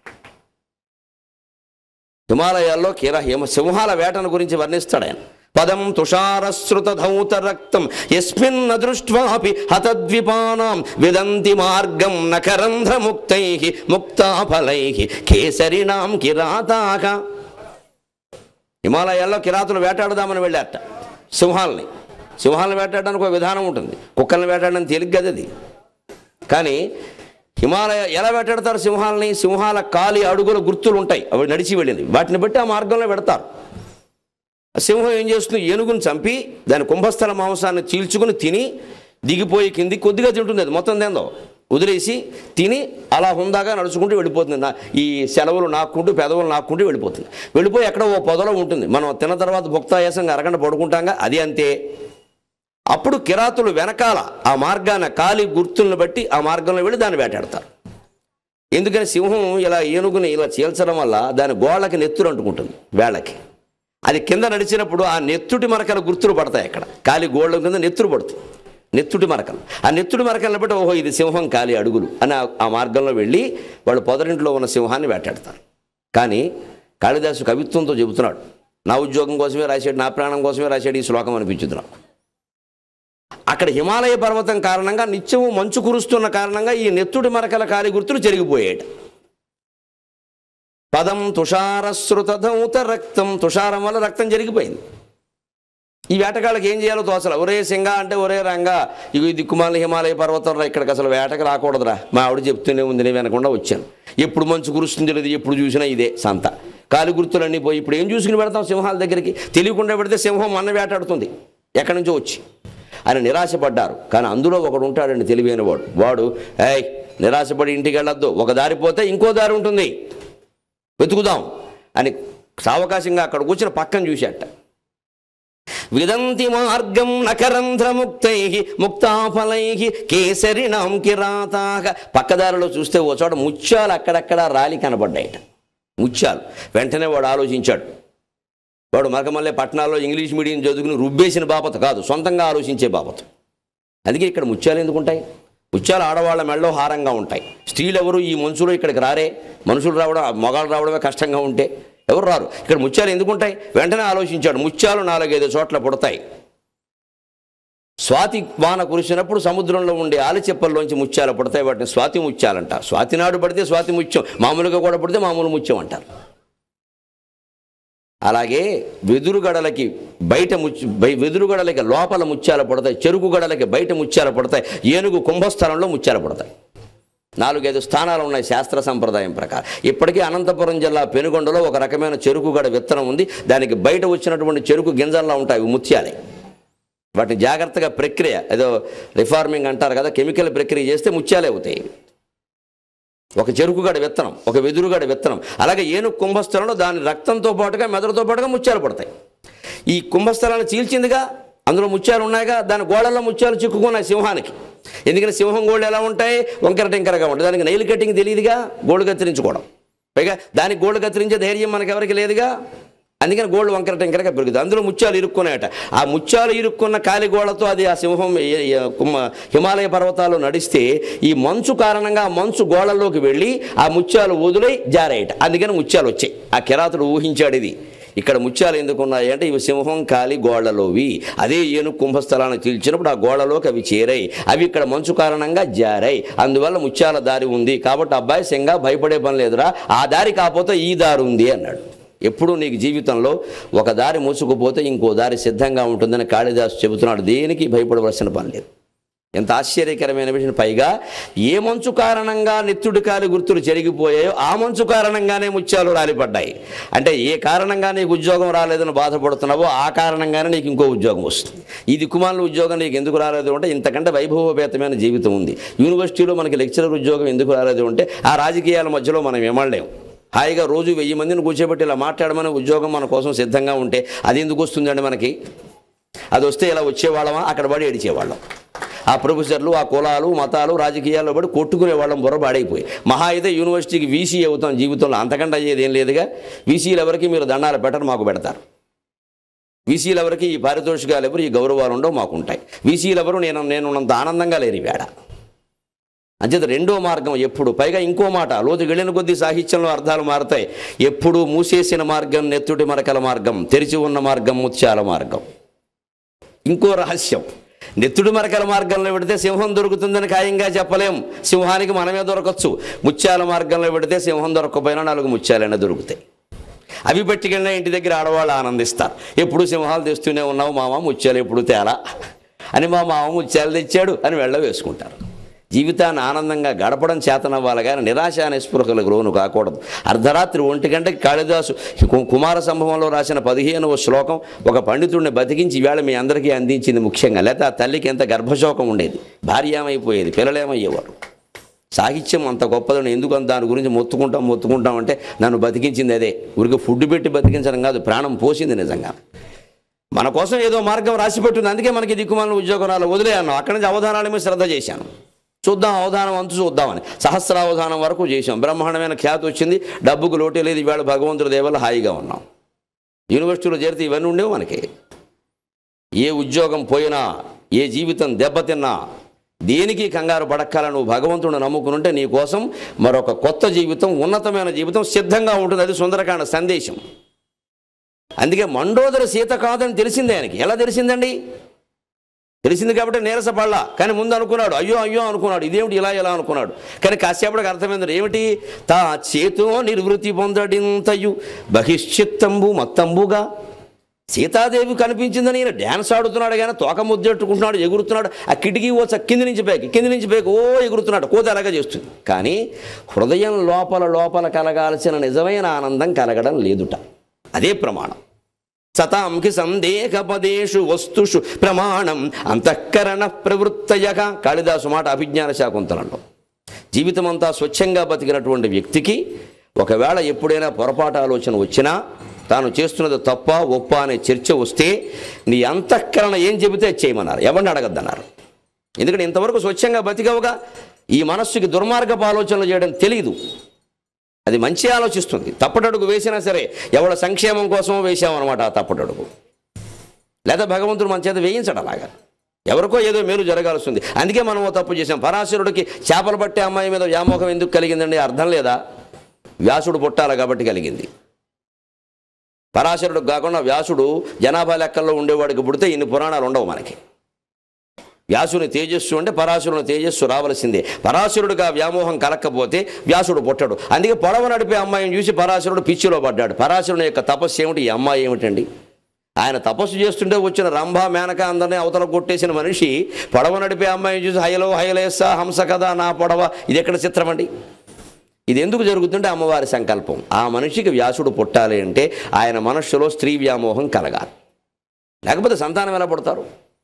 హిమాలయాల్లో సింహాల వేటను గురించి వర్ణిస్తాడు ఆయన. పదం తుషారశ్రుత ధౌత రక్తం యస్మిన్న దృష్ట్వాపి హతద్విపానాం విదంతి మార్గం నకరంధ్ర ముక్తైః ముక్తాఫలైః కేసరినాం కిరాతాః. హిమాలయాల్లో కిరాతులు వేటాడదామని వెళ్ళారట సింహాలని. సింహాలను వేటాడడానికి ఒక విధానం ఉంటుంది, కుక్కలను వేటాడడానికి తేలిక కదా అది. కానీ హిమాలయ ఎలా వేటాడతారు సింహాలని? సింహాల కాలి అడుగుల గుర్తులు ఉంటాయి, అవి నడిచి వెళ్ళింది, వాటిని బట్టి ఆ మార్గంలో పెడతారు. సింహం ఏం చేస్తుంది, ఏనుగును చంపి దాని కుంభస్థల మాంసాన్ని చీల్చుకుని తిని దిగిపోయి కింది కొద్దిగా తింటుంది, అది మొత్తం తిందో వదిలేసి తిని అలా హుందాగా నడుచుకుంటూ వెళ్ళిపోతుంది. ఈ సెలవులు నాక్కుంటూ పెదవులు నాక్కుంటూ వెళ్ళిపోతుంది. వెళ్ళిపోయి ఎక్కడ ఓ పొదలో ఉంటుంది. మనం తిన్న తర్వాత భుక్తాయాసంగా అరగంట పడుకుంటాంగా, అది అంతే. అప్పుడు కిరాతులు వెనకాల ఆ మార్గాన కాలి గుర్తులను బట్టి ఆ మార్గంలో వెళ్ళి దాన్ని వేటాడతారు. ఎందుకని సింహం ఇలా ఏనుగుని ఇలా చీల్చడం వల్ల దాని గోళ్ళకి నెత్తురు అంటుకుంటుంది, వేళ్ళకి. అది కింద నడిచినప్పుడు ఆ నెత్తుటి మరకల గుర్తులు పడతాయి. అక్కడ కాలి గోళ్ళ కింద నెత్తురు పడుతుంది, నెత్తుటి మరకలు. ఆ నెత్తుటి మరకలను బట్టి ఓహో ఇది సింహం కాలి అడుగులు అని ఆ మార్గంలో వెళ్ళి వాళ్ళు పొదరింట్లో ఉన్న సింహాన్ని వేటాడతారు. కానీ కాళిదాసు కవిత్వంతో చెబుతున్నాడు, నా ఉద్యోగం కోసమే రాశాడు, నా ప్రాణం కోసమే రాశాడు ఈ శ్లోకం అనిపించింది నాకు. అక్కడ హిమాలయ పర్వతం కారణంగా నిత్యము మంచు కురుస్తున్న కారణంగా ఈ నెత్తుడి మరకల కాలి గుర్తులు చెరిగిపోయాడు. పదం తుషారశ్రుతధౌత రక్తం, తుషారం వల్ల రక్తం జరిగిపోయింది. ఈ వేటగాళ్ళకి ఏం చేయాలో తోసల. ఒరే సింగా అంటే ఒరే రంగా, ఇక ఈ దిక్కుమాల హిమాలయ పర్వతంలో ఇక్కడికి అసలు వేటకు రాకూడదురా, మా ఆవిడ చెప్తూనే ఉంది, నేను వినకుండా వచ్చాను. ఎప్పుడు మంచు కురుస్తుంది లేదు, ఎప్పుడు చూసినా ఇదే సంత, కాలి గుర్తులన్నీ పోయి ఇప్పుడు ఏం చూసుకుని పెడతాం సింహాల దగ్గరికి? తెలియకుండా పెడితే సింహం మన వేటాడుతుంది ఎక్కడి నుంచో వచ్చి అని నిరాశపడ్డారు. కానీ అందులో ఒకడు ఉంటాడండి తెలివైన వాడు. వాడు ఏయ్ నిరాశపడి ఇంటికి వెళ్ళొద్దు, ఒక దారి పోతే ఇంకో దారి ఉంటుంది, వెతుకుదాం అని సావకాశంగా అక్కడ కూర్చుని పక్కన చూశాట. విదంతి మార్గం నకరంధ్రముక్తై ముక్తాఫలై కేసరిణాం కిరాతాః. పక్కదారిలో చూస్తే ఓ చోట ముత్యాలు అక్కడక్కడ రాలి కనబడ్డాయట, ముత్యాలు. వెంటనే వాడు ఆలోచించాడు. వాడు మరకమల్లె పట్టణాల్లో ఇంగ్లీష్ మీడియం చదువుకుని రుబ్బేసిన బాపత కాదు, సొంతంగా ఆలోచించే బాపత. అందుకే ఇక్కడ ముత్యాలు ఎందుకుంటాయి? ముత్యాలు ఆడవాళ్ళ మెళ్ళలో హారంగా ఉంటాయి. స్త్రీలు ఎవరు ఈ మంచులో ఇక్కడికి రారే, మనుషులు రావడం మగాళ్ళు రావడమే కష్టంగా ఉంటే ఎవరు రారు. ఇక్కడ ముత్యాలు ఎందుకుంటాయి? వెంటనే ఆలోచించాడు. ముత్యాలు 4-5 చోట్ల పుడతాయి. స్వాతి వాన కురిసినప్పుడు సముద్రంలో ఉండే ఆలిచెప్పల్లోంచి ముత్యాలు పుడతాయి, వాటిని స్వాతి ముత్యాలంట. స్వాతి నాడు పడితే స్వాతి ముత్యం, మామూలుగా కూడా పడితే మామూలు ముత్యం అంటారు. అలాగే వెదురుగడలకి వెదురుగడలకి లోపల ముత్యాలు పడతాయి, చెరుకు గడలకి బయట ముత్యాలు పడతాయి, ఏనుగు కుంభస్థలంలో ముత్యాలు పడతాయి. 4-5 స్థానాలు ఉన్నాయి శాస్త్ర సంప్రదాయం ప్రకారం. ఇప్పటికీ అనంతపురం జిల్లా పెనుగొండలో ఒక రకమైన చెరుకు గడ విత్తనం ఉంది. దానికి బయట వచ్చినటువంటి చెరుకు గింజల్లో ఉంటాయి, ముత్యాలే. వాటిని జాగ్రత్తగా ప్రక్రియ, ఏదో రిఫార్మింగ్ అంటారు కదా, కెమికల్ ప్రక్రియ చేస్తే ముత్యాలే అవుతాయి. ఒక చెరుకుగడ విత్తనం, ఒక వెదురుగడ విత్తనం. అలాగే ఏనుగు కుంభస్థలంలో దాని రక్తంతో పాటుగా మెదడుతో పాటుగా ముత్యాలు పడతాయి. ఈ కుంభస్థలాన్ని చీల్చిందిగా, అందులో ముత్యాలు ఉన్నాయిగా, దాని గోడల్లో ముత్యాలు చిక్కుకున్నాయి సింహానికి. ఎందుకంటే సింహం గోళ్ళు ఎలా ఉంటాయి? వంకర టింకరగా ఉంటాయి. దానికి నెయిల్ కటింగ్ తెలియదుగా, గోళ్ళు కత్తిరించుకోవడం. పైగా దానికి గోళ్ళు కత్తిరించే ధైర్యం మనకెవరికి లేదుగా, అందుకని గోళ్ళు వంకర టెంకరగా పెరుగుతుంది. అందులో ముత్యాలు ఇరుక్కున్నాయట. ఆ ముత్యాలు ఇరుక్కున్న కాలిగోళ్లతో అది ఆ సింహం హిమాలయ పర్వతాల్లో నడిస్తే ఈ మంచు కారణంగా ఆ మంచు గోళల్లోకి వెళ్ళి ఆ ముత్యాలు వదులై జారాయట. అందుకని ముత్యాలు వచ్చాయి. ఆ కిరాతుడు ఊహించాడు ఇది. ఇక్కడ ముత్యాలు ఎందుకున్నాయి అంటే ఇవి సింహం కాలి గోళ్లలోవి. అదే ఏనుగు కుంభస్థలాన్ని చీల్చినప్పుడు ఆ గోళ్లలోకి అవి చేరాయి. అవి ఇక్కడ మంచు కారణంగా జారాయి. అందువల్ల ముత్యాల దారి ఉంది. కాబట్టి అబ్బాయి సింగా భయపడే పని లేదురా, ఆ దారి కాకపోతే ఈ దారి ఉంది అన్నాడు. ఎప్పుడు నీకు జీవితంలో ఒక దారి మూసుకుపోతే ఇంకో దారి సిద్ధంగా ఉంటుందని కాళిదాసు చెబుతున్నాడు. దేనికి భయపడవలసిన పని లేదు. ఎంత ఆశ్చర్యకరమైన విషయం. పైగా ఏ మంచు కారణంగా నిత్యుడి కాలి గుర్తులు చెరిగిపోయాయో ఆ మంచు కారణంగానే ముత్యాలు రాలిపడ్డాయి. అంటే ఏ కారణంగా నీకు ఉద్యోగం రాలేదని బాధపడుతున్నావో ఆ కారణంగానే నీకు ఇంకో ఉద్యోగం వస్తుంది. ఈ దిక్కుమాలిన ఉద్యోగం నీకు ఎందుకు రాలేదు అంటే ఇంతకంటే వైభవోపేతమైన జీవితం ఉంది. యూనివర్సిటీలో మనకి లెక్చరర్ ఉద్యోగం ఎందుకు రాలేదు అంటే ఆ రాజకీయాల మధ్యలో మనం ఏమడలేం. హాయిగా రోజు 1000 మందిని కూర్చోబెట్టి ఇలా మాట్లాడమని ఉద్యోగం మన కోసం సిద్ధంగా ఉంటే అది ఎందుకు వస్తుందండి మనకి? అది వస్తే ఇలా వచ్చేవాళ్ళమా? అక్కడ పడి ఏడిచేవాళ్ళం. ఆ ప్రొఫెసర్లు, ఆ కులాలు, మతాలు, రాజకీయాల్లో పడి కొట్టుకునేవాళ్ళం, బుర్రబాడైపోయి. మహా అయితే యూనివర్సిటీకి వీసీ అవుతాం జీవితంలో, అంతకంటే అయ్యేది ఏం లేదుగా. వీసీలు ఎవరికి మీరు దండాలు పెట్టరు, మాకు పెడతారు. వీసీలు ఎవరికి ఈ పారితోషికాలు ఎవరు, ఈ గౌరవాలు ఉండవు, మాకు ఉంటాయి. వీసీలు ఎవరు నేనున్నంత ఆనందంగా లేని వేడ. అంచేత రెండో మార్గం ఎప్పుడు. పైగా ఇంకో మాట, లోతుకి వెళ్ళిన కొద్దీ సాహిత్యంలో అర్థాలు మారుతాయి. ఎప్పుడు మూసేసిన మార్గం నెత్తుటి మరకల మార్గం, తెరిచి ఉన్న మార్గం ముత్యాల మార్గం. ఇంకో రహస్యం, నెత్తుడి మరకల మార్గంలో పెడితే సింహం దొరుకుతుందని ఖాయంగా చెప్పలేం. సింహానికి మనమే దొరకచ్చు. ముత్యాల మార్గంలో పెడితే సింహం దొరకకపోయినా 4 ముత్యాలైనా దొరుకుతాయి. అవి పట్టుకెళ్ళినా ఇంటి దగ్గర ఆడవాళ్ళు ఆనందిస్తారు. ఎప్పుడు సింహాలు తెస్తూనే ఉన్నావు మామ, ముత్యాలు ఎప్పుడు తేలా అని మా మామ ముత్యాలు తెచ్చాడు అని వెళ్ళ వేసుకుంటారు. జీవితాన్ని ఆనందంగా గడపడం చేతనవ్వాలి కానీ నిరాశ నిస్పృహలకు లోను కాకూడదు. అర్ధరాత్రి 1 గంటకి కాళిదాసు కుమార సంభవంలో రాసిన 15వ శ్లోకం ఒక పండితుడిని బతికించి ఈవేళ మీ అందరికీ అందించింది ముఖ్యంగా. లేకపోతే ఆ తల్లికి ఎంత గర్భశోకం ఉండేది, భార్య ఏమైపోయేది, పిల్లలేమయ్యేవారు. సాహిత్యం అంత గొప్పదని ఎందుకు దాని గురించి మొత్తుకుంటాం అంటే నన్ను బతికించింది అదే. ఊరికి ఫుడ్ పెట్టి బతికించడం కాదు, ప్రాణం పోసింది నిజంగా. మన కోసం ఏదో మార్గం రాసిపెట్టింది. అందుకే మనకి దిక్కుమాలిన ఉద్యోగాలు వదిలే అన్నాం. అక్కడి నుంచి అవధానాల మీద శ్రద్ధ చేశాను. చూద్దాం, అవధానం అంతు చూద్దామని సహస్రావధానం వరకు చేసాం. బ్రహ్మాండమైన ఖ్యాతి వచ్చింది, డబ్బుకు లోటే లేదు. ఈవేళ భగవంతుడి దయ వల్ల హాయిగా ఉన్నాం. యూనివర్సిటీలో చేరితే ఇవన్నీ ఉండేవి మనకి. ఏ ఉద్యోగం పోయినా, ఏ జీవితం దెబ్బతిన్నా దేనికి కంగారు పడక్కల. నువ్వు భగవంతుడిని నమ్ముకునుంటే నీ కోసం మరొక కొత్త జీవితం, ఉన్నతమైన జీవితం సిద్ధంగా ఉంటుంది. అది సుందరకాండ సందేశం. అందుకే మండోదరి సీత కాదని తెలిసింది ఆయనకి. ఎలా తెలిసిందండి? తెలిసింది కాబట్టి నీరసపడలా. కానీ ముందు అనుకున్నాడు, అయ్యో అయ్యో అనుకున్నాడు, ఇదేమిటి ఇలా ఇలా అనుకున్నాడు. కానీ కాసేపటికి అర్థమైంది ఏమిటి? తా చేతో నిర్వృతి పొందడింతయు బహిశ్చిత్తంబు మత్తంబుగా. సీతాదేవి కనిపించిందని ఈయన డ్యాన్స్ ఆడుతున్నాడు, కానీ తోక ముద్దెట్టుకుంటున్నాడు, ఎగురుతున్నాడు. ఆ కిటికీ కింది నుంచి పైకి ఓ ఎగురుతున్నాడు. కోత అలాగే చేస్తుంది. కానీ హృదయం లోపల కలగాల్సిన నిజమైన ఆనందం కలగడం లేదుట. అదే ప్రమాణం. సతాంకి సందేహపదేషు వస్తుషు ప్రమాణం అంతఃకరణ ప్రవృత్తయగా. కాళిదాసు మాట అభిజ్ఞాన శాకుంతలంలో. జీవితం అంతా స్వచ్ఛంగా బతికినటువంటి వ్యక్తికి ఒకవేళ ఎప్పుడైనా పొరపాటు ఆలోచన వచ్చినా, తాను చేస్తున్నది తప్ప ఒప్ప అనే చర్చ వస్తే నీ అంతఃకరణ ఏం చెబితే చేయమన్నారు, ఎవరిని అడగద్దన్నారు. ఎందుకంటే ఇంతవరకు స్వచ్ఛంగా బతికవుగా. ఈ మనస్సుకి దుర్మార్గపు ఆలోచనలు చేయడం తెలియదు. అది మంచి ఆలోచిస్తుంది. తప్పటడుగు వేసినా సరే ఎవడ సంక్షేమం కోసం వేసామన్నమాట ఆ తప్పటడుగు. లేదా భగవంతుడు మన చేత వేయించడం అలాగా. ఎవరికో ఏదో మేలు జరగాల్సింది. అందుకే మనం ఓ తప్పు చేసాం. పరాశరుడికి చేపలు పట్టే అమ్మాయి మీద వ్యామోహం ఎందుకు కలిగిందండి? అర్థం లేదా? వ్యాసుడు పుట్టాలి కాబట్టి కలిగింది. పరాశరుడికి కాకుండా వ్యాసుడు జనాభా లెక్కల్లో ఉండేవాడికి పుడితే ఇన్ని పురాణాలు ఉండవు మనకి. వ్యాసుని తేజస్సు అంటే పరాశరుని తేజస్సు రావలసిందే. పరాశరుడికి ఆ వ్యామోహం కలక్కపోతే వ్యాసుడు పుట్టడు. అందుకే పొడవ నడిపే అమ్మాయిని చూసి పరాశరుడు పిచ్చిలో పడ్డాడు. పరాశరుని యొక్క తపస్సు ఏమిటి? ఈ అమ్మాయి ఏమిటండి? ఆయన తపస్సు చేస్తుంటే వచ్చిన రంభ మేనక అందరినీ అవతల కొట్టేసిన మనిషి పొడవ నడిపే అమ్మాయిని చూసి హయలేస్సా హంస కదా నా పొడవ. ఇది ఎక్కడ చిత్రం అండి? ఇది ఎందుకు జరుగుతుంటే అమ్మవారి సంకల్పం. ఆ మనిషికి వ్యాసుడు పుట్టాలి అంటే ఆయన మనస్సులో స్త్రీ వ్యామోహం కలగాలి. లేకపోతే సంతానం ఎలా పుడతారు?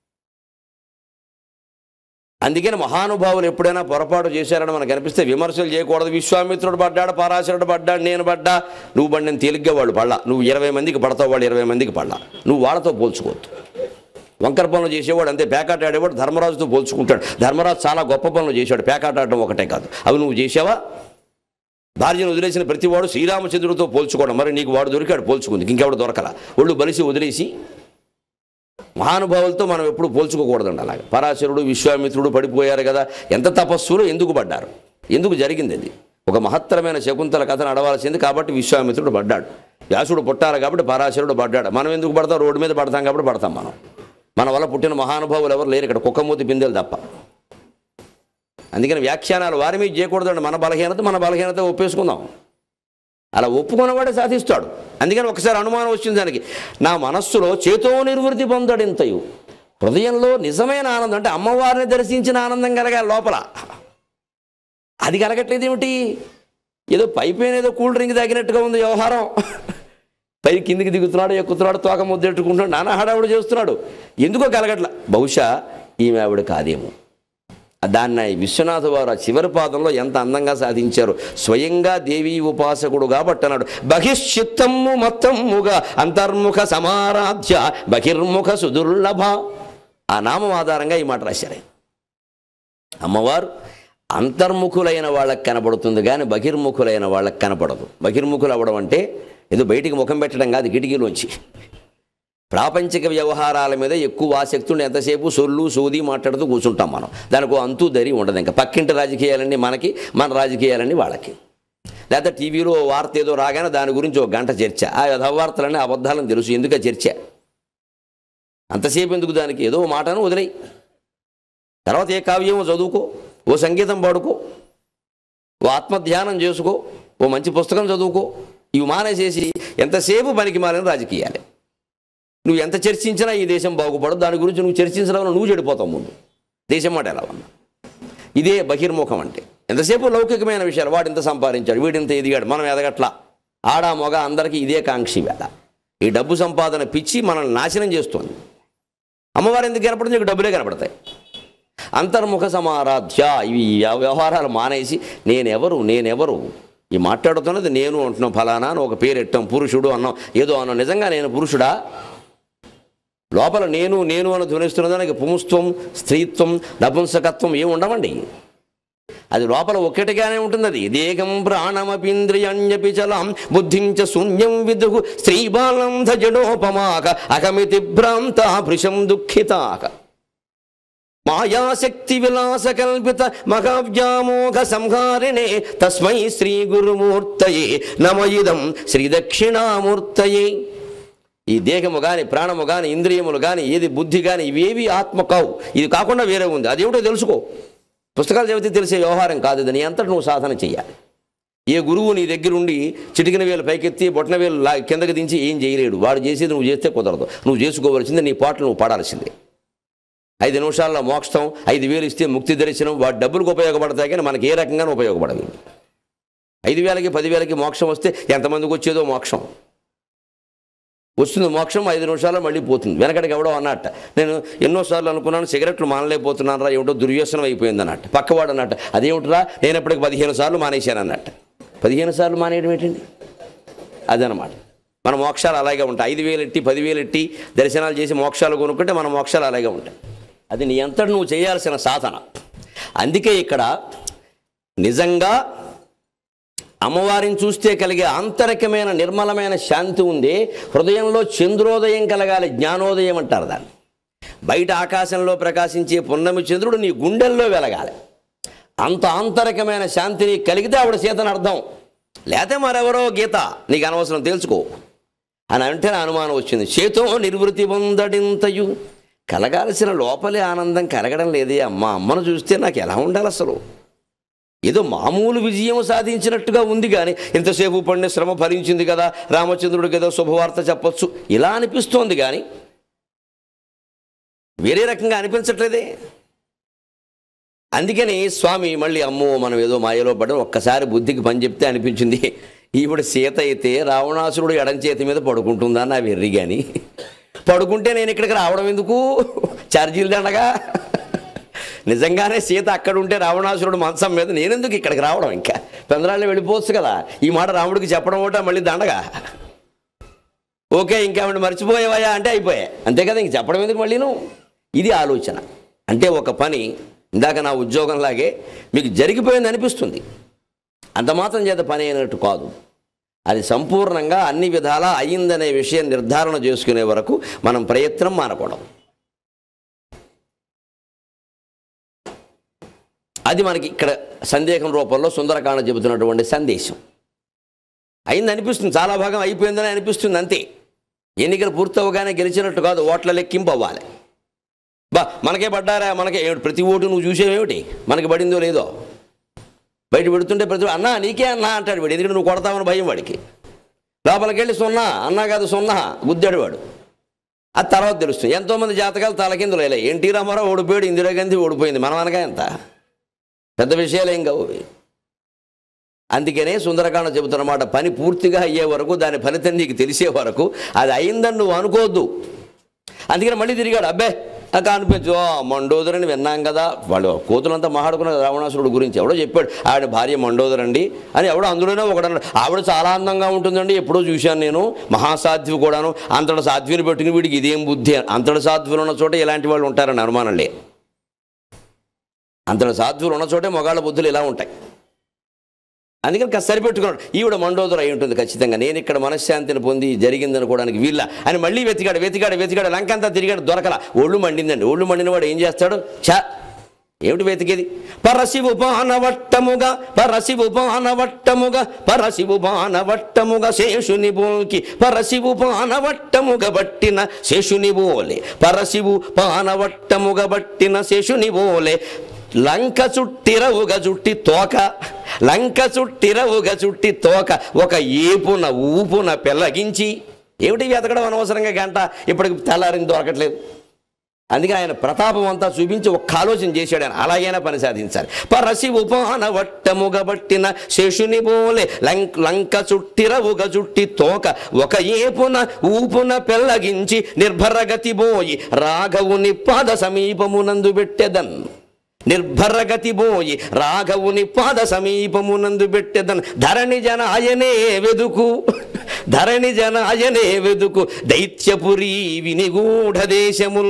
అందుకని మహానుభావులు ఎప్పుడైనా పొరపాటు చేశారని మనకు అనిపిస్తే విమర్శలు చేయకూడదు. విశ్వామిత్రుడు పడ్డాడు, పరాశరుడు పడ్డాడు, నేను పడ్డా, నువ్వు పడిన తేలిగ్గా వాళ్ళు పడ్డా. నువ్వు 20 మందికి పడతావు, వాళ్ళు 20 మందికి పడ్డా. నువ్వు వాళ్ళతో పోల్చుకోవద్దు. వంకర పనులు చేసేవాడు అంతే, పేకాట ఆడేవాడు ధర్మరాజుతో పోల్చుకుంటాడు. ధర్మరాజు చాలా గొప్ప పనులు చేశాడు, పేకాట ఆడడం ఒకటే కాదు. అవి నువ్వు చేసావా? భార్యను వదిలేసిన ప్రతివాడు శ్రీరామచంద్రుడితో పోల్చుకోవడం. మరి నీకు వాడు దొరికాడు, పోల్చుకుంది, ఇంకెవడు దొరకలా. ఒళ్ళు బలిసి వదిలేసి మహానుభావులతో మనం ఎప్పుడు పోల్చుకోకూడదండి. అలాగే పరాశరుడు విశ్వామిత్రుడు పడిపోయారు కదా, ఎంత తపస్సులు, ఎందుకు పడ్డారు, ఎందుకు జరిగింది? అది ఒక మహత్తరమైన శకుంతల కథను అడవాల్సింది. కాబట్టి విశ్వామిత్రుడు పడ్డాడు. వ్యాసుడు పుట్టాలి కాబట్టి పరాశరుడు పడ్డాడు. మనం ఎందుకు పడతాం? రోడ్డు మీద పడతాం కాబట్టి పడతాం. మన వల్ల పుట్టిన మహానుభావులు ఎవరు లేరు ఇక్కడ, కుక్కమూతి బిందెలు తప్ప. అందుకని వ్యాఖ్యానాలు వారి మీద చేయకూడదండి. మన బలహీనత ఒప్పేసుకుందాం. అలా ఒప్పుకున్నవాడే సాధిస్తాడు. అందుకని ఒకసారి అనుమానం వచ్చింది దానికి. నా మనస్సులో చేతో నిర్వృతి పొందడింతయు. హృదయంలో నిజమైన ఆనందం అంటే అమ్మవారిని దర్శించిన ఆనందం కలగాలి లోపల. అది కలగట్లేదు ఏమిటి? ఏదో పైపైన ఏదో కూల్ డ్రింక్ తాగినట్టుగా ఉంది వ్యవహారం. పై కిందికి దిగుతున్నాడు, ఎక్కుతున్నాడు, తోక ముద్దెట్టుకుంటున్నాడు, నానా హడావుడు చేస్తున్నాడు. ఎందుకో కలగట్ల. బహుశా ఈమె ఆవిడ కాదేమో. దాన్ని విశ్వనాథ వారు ఆ చివరి పాదంలో ఎంత అందంగా సాధించారు. స్వయంగా దేవీ ఉపాసకుడు కాబట్టి అన్నాడు, బహిశ్చిత్తము మత్తముగా అంతర్ముఖ సమారాధ్య బహిర్ముఖ సుదుర్లభ. ఆ నామం ఆధారంగా ఈ మాట రాశారు. అమ్మవారు అంతర్ముఖులైన వాళ్ళకి కనపడుతుంది కానీ బహిర్ముఖులైన వాళ్ళకి కనపడదు. బహిర్ముఖులు అవ్వడం అంటే ఏదో బయటికి ముఖం పెట్టడం కాదు, కిటికీలోంచి. ప్రాపంచిక వ్యవహారాల మీద ఎక్కువ ఆసక్తులు, ఎంతసేపు సొల్లు సోది మాట్లాడుతూ కూర్చుంటాం మనం. దానికి అంతు దరి ఉండదు. ఇంకా పక్కింటి రాజకీయాలన్నీ మనకి, మన రాజకీయాలన్నీ వాళ్ళకి. లేదా టీవీలో వార్త ఏదో రాగానే దాని గురించి ఒక గంట చర్చ. ఆ యథావార్తలన్నీ అబద్ధాలని తెలుసు, ఎందుకు చర్చ? అంతసేపు ఎందుకు దానికి? ఏదో మాటను వదిలేయి. తర్వాత ఏ కావ్యమో చదువుకో, ఓ సంగీతం పాడుకో, ఓ ఆత్మధ్యానం చేసుకో, ఓ మంచి పుస్తకం చదువుకో. ఇవి మానేసేసి ఎంతసేపు పనికి మాలిన రాజకీయాలే. నువ్వు ఎంత చర్చించినా ఈ దేశం బాగుపడదు. దాని గురించి నువ్వు చర్చించడం నువ్వు చెడిపోతావు. ముందు దేశం మాట ఎలా ఉన్నా. ఇదే బహిర్ముఖం అంటే. ఎంతసేపు లౌకికమైన విషయాలు, వాడింత సంపాదించాడు, వీడింత ఎదిగాడు, మనం ఎదగట్లా. ఆడా మగ అందరికీ ఇదే కాంక్షి వేళ. ఈ డబ్బు సంపాదన పిచ్చి మనల్ని నాశనం చేస్తుంది. అమ్మవారు ఎందుకు కనపడుతుంది? నీకు డబ్బులే కనపడతాయి. అంతర్ముఖ సమారాధ్య. ఇవి వ్యవహారాలు మానేసి నేనెవరు ఈ మాట్లాడుతున్నది నేను అంటున్నాం, ఫలానా అని ఒక పేరు ఎట్టాం, పురుషుడు అన్నాం, ఏదో అన్నాం. నిజంగా నేను పురుషుడా? లోపల నేను అని ధ్వనిస్తున్నదానికి పుంస్త్వం, స్త్రీత్వం, నపుంసకత్వం ఏమి ఉండవండి. అది లోపల ఒక్కటిగానే ఉంటుంది. అది దేహం ప్రాణమపీంద్రియాణ్యపి చలాం బుద్ధించ శూన్యం విదుహు స్త్రీబాలం ధజడోపమాక అకమితి భ్రాంత భృశం దుఃఖితాక మాయాశక్తి విలాస కల్పిత మహావ్యామోఘ సంహారిణే తస్మై శ్రీ గురుమూర్తయే నమ ఇదం శ్రీ దక్షిణామూర్తయే. ఈ దేహము కానీ, ప్రాణము కానీ, ఇంద్రియములు కానీ, ఏది బుద్ధి కానీ, ఇవేవి ఆత్మ కావు. ఇది కాకుండా వేరే ఉంది. అదేమిటో తెలుసుకో. పుస్తకాలు చదివితే తెలిసే వ్యవహారం కాదు. ఇది నీ అంతటి నువ్వు సాధన చెయ్యాలి. ఏ గురువు నీ దగ్గర ఉండి చిటికిన వేలు పైకెత్తి బొట్టన వేలు కిందకి దించి ఏం చేయలేడు. వాడు చేసేది నువ్వు చేస్తే కుదరదు. నువ్వు చేసుకోవాల్సిందే, నీ పాటలు నువ్వు పాడాల్సిందే. 5 నిమిషాల్లో మోక్షం, 5,000 ఇస్తే ముక్తి దర్శనం. వాటి డబ్బులకు ఉపయోగపడతాయి కానీ మనకి ఏ రకంగానూ ఉపయోగపడదు. 5,000కి 10,000కి మోక్షం వస్తే ఎంతమందికి వచ్చేదో మోక్షం వస్తుంది. మోక్షం 5 నిమిషాల్లో మళ్ళీ పోతుంది. వెనకడికి ఎవడో అన్నట్ట, నేను ఎన్నోసార్లు అనుకున్నాను సిగరెట్లు మానలేకపోతున్నాను రా, ఏమిటో దుర్వ్యసనం అయిపోయింది అన్నట్ట. పక్కవాడు అన్నట్ట, అదేమిట్రా, నేను ఎప్పటికి 15 సార్లు మానేశాను అన్నట్ట. 15 సార్లు మానేయడం ఏంటండి? అదనమాట. మన మోక్షాలు అలాగే ఉంటాయి. 5,000 ఎట్టి 10,000 ఎట్టి దర్శనాలు చేసి మోక్షాలు కొనుక్కుంటే మన మోక్షాలు అలాగే ఉంటాయి. అది నీ అంతటి నువ్వు చేయాల్సిన సాధన. అందుకే ఇక్కడ నిజంగా అమ్మవారిని చూస్తే కలిగే ఆంతరికమైన నిర్మలమైన శాంతి ఉంది. హృదయంలో చంద్రోదయం కలగాలి, జ్ఞానోదయం అంటారు దాన్ని. బయట ఆకాశంలో ప్రకాశించే పున్నమి చంద్రుడు నీ గుండెల్లో వెలగాలి. అంత ఆంతరికమైన శాంతిని కలిగితే ఆవిడ సీతను అర్థం. లేకపోతే మరెవరో గీత, నీకు అనవసరం, తెలుసుకో అని అంటే నా అనుమానం వచ్చింది. చేతో నిర్వృతి పొందడింతయు కలగాల్సిన లోపలే ఆనందం కలగడం లేదే. అమ్మను చూస్తే నాకు ఎలా ఉండాలి అసలు? ఏదో మామూలు విజయం సాధించినట్టుగా ఉంది కానీ ఇంతసేపు పడిన శ్రమ ఫలించింది కదా, రామచంద్రుడికి ఏదో శుభవార్త చెప్పొచ్చు ఇలా అనిపిస్తోంది కానీ వేరే రకంగా అనిపించట్లేదే. అందుకని స్వామి మళ్ళీ అమ్మో మనం ఏదో మాయలో పడడం, ఒక్కసారి బుద్ధికి పని చెప్తే అనిపించింది ఈవిడ సీత అయితే రావణాసురుడు ఎడం చేతి మీద పడుకుంటుందా నా వెర్రి. కానీ పడుకుంటే నేను ఇక్కడికి రావడం ఎందుకు? ఛార్జీలు దండగా. నిజంగానే సీత అక్కడ ఉంటే రావణాసురుడు మంచం మీద, నేనెందుకు ఇక్కడికి రావడం? ఇంకా పెందరాళ్ళు వెళ్ళిపోవచ్చు కదా. ఈ మాట రాముడికి చెప్పడం ఒకట మళ్ళీ దండగా. ఓకే ఇంకేమంటే మర్చిపోయేవయా అంటే అయిపోయా, అంతే కదా, ఇంక చెప్పడం ఎందుకు మళ్ళీ నువ్వు? ఇది ఆలోచన. అంటే ఒక పని ఇందాక నా ఉద్యోగంలాగే మీకు జరిగిపోయింది అనిపిస్తుంది, అంత మాత్రం చేత పని అయినట్టు కాదు. అది సంపూర్ణంగా అన్ని విధాలా అయ్యిందనే విషయం నిర్ధారణ చేసుకునే వరకు మనం ప్రయత్నం మానకూడదు. అది మనకి ఇక్కడ సందేహం రూపంలో సుందరకాండ చెబుతున్నటువంటి సందేశం. అయింది అనిపిస్తుంది, చాలా భాగం అయిపోయిందని అనిపిస్తుంది అంతే. ఎన్నికలు పూర్తవగానే గెలిచినట్టు కాదు, ఓట్ల లెక్కింపు అవ్వాలి. మనకే పడ్డారా, మనకే ప్రతి ఓటు నువ్వు చూసేవేమిటి, మనకి పడిందో లేదో. బయట పెడుతుంటే ప్రతి అన్నా నీకే అన్నా అంటాడు వాడు, ఎందుకంటే నువ్వు కొడతామని భయం వాడికి. లోపలికి వెళ్ళి సున్నా అన్నా కాదు సున్నా గుద్దాడు వాడు. అది తర్వాత తెలుస్తుంది. ఎంతోమంది జాతకాలు తలకిందులు వెళ్ళాయి. ఎన్టీ రామారావు ఓడిపోయాడు, ఇందిరాగాంధీ ఓడిపోయింది, మనం అనగా ఎంత పెద్ద విషయాలు ఏం కావు. అందుకనే సుందరకాండ చెబుతున్నమాట, పని పూర్తిగా అయ్యే వరకు, దాని ఫలితం నీకు తెలిసే వరకు అది అయిందని నువ్వు అనుకోవద్దు. అందుకని మళ్ళీ తిరిగాడు, అబ్బే నాకు అనిపించు మండోదరని విన్నాం కదా, వాళ్ళు కోతులంతా మాట్లాడుకున్న రావణాసురుడు గురించి ఎవడో చెప్పాడు, ఆవిడ భార్య మండోదరండి అని ఎవడో, అందులోనే ఒకడు ఆవిడ చాలా అందంగా ఉంటుందండి, ఎప్పుడో చూశాను నేను, మహాసాధ్వి కూడాను, అంతటి సాధ్విని పెట్టుకుని వీడికి ఇదేం బుద్ధి. అంతటి సాధ్వులు ఉన్న చోట ఇలాంటి వాళ్ళు ఉంటారని అనుమానంలే. అంతటి సాధ్వులు ఉన్న చోటే మగాళ్ళ బుద్ధులు ఇలా ఉంటాయి. అందుకని కాస్త సరిపెట్టుకున్నాడు, ఈవిడ మండోదర అయి ఉంటుంది ఖచ్చితంగా, నేను ఇక్కడ మనశ్శాంతిని పొంది జరిగిందనుకోవడానికి వీళ్ళ అని మళ్ళీ వెతికాడు లంకంతా తిరిగాడు, దొరకల. ఒళ్ళు మండిందండి. ఒళ్ళు మండిన వాడు ఏం చేస్తాడు, ఏమిటి వెతికేది? పరశివు బాణవట్టముగా శేషుని బోల్కి పరశివు బాణవట్టముగా బట్టిన శేషుని బోలే, పరశివు బాణవట్టముగా బట్టిన శేషుని బోలే, లంక చుట్టిరవుగా చుట్టి తోక ఒక ఏపున ఊపున పెళ్ళగించి. ఏమిటి వెతకడం అనవసరంగా గంట, ఇప్పటికి తెల్లారింది దొరకట్లేదు. అందుకే ఆయన ప్రతాపం అంతా చూపించి ఒక్క ఆలోచన చేశాడు ఆయన, అలాగైనా పని సాధించాలి. పరశివు బాణవట్టముగా బట్టిన శేషుని బోలే, లంక చుట్టిరవుగా చుట్టి తోక ఒక ఏపున ఊపున పెళ్ళగించి, నిర్భరగతి బోయి రాఘవుని పాద సమీపమునందు పెట్టెదన్, నిర్భరగతి బోయి రాఘవుని పాద సమీపమునందు పెట్టెదన్, ధరణి జన ఆయనే వెదుకు దైత్యపురి వినిగూఢ దేశముల్.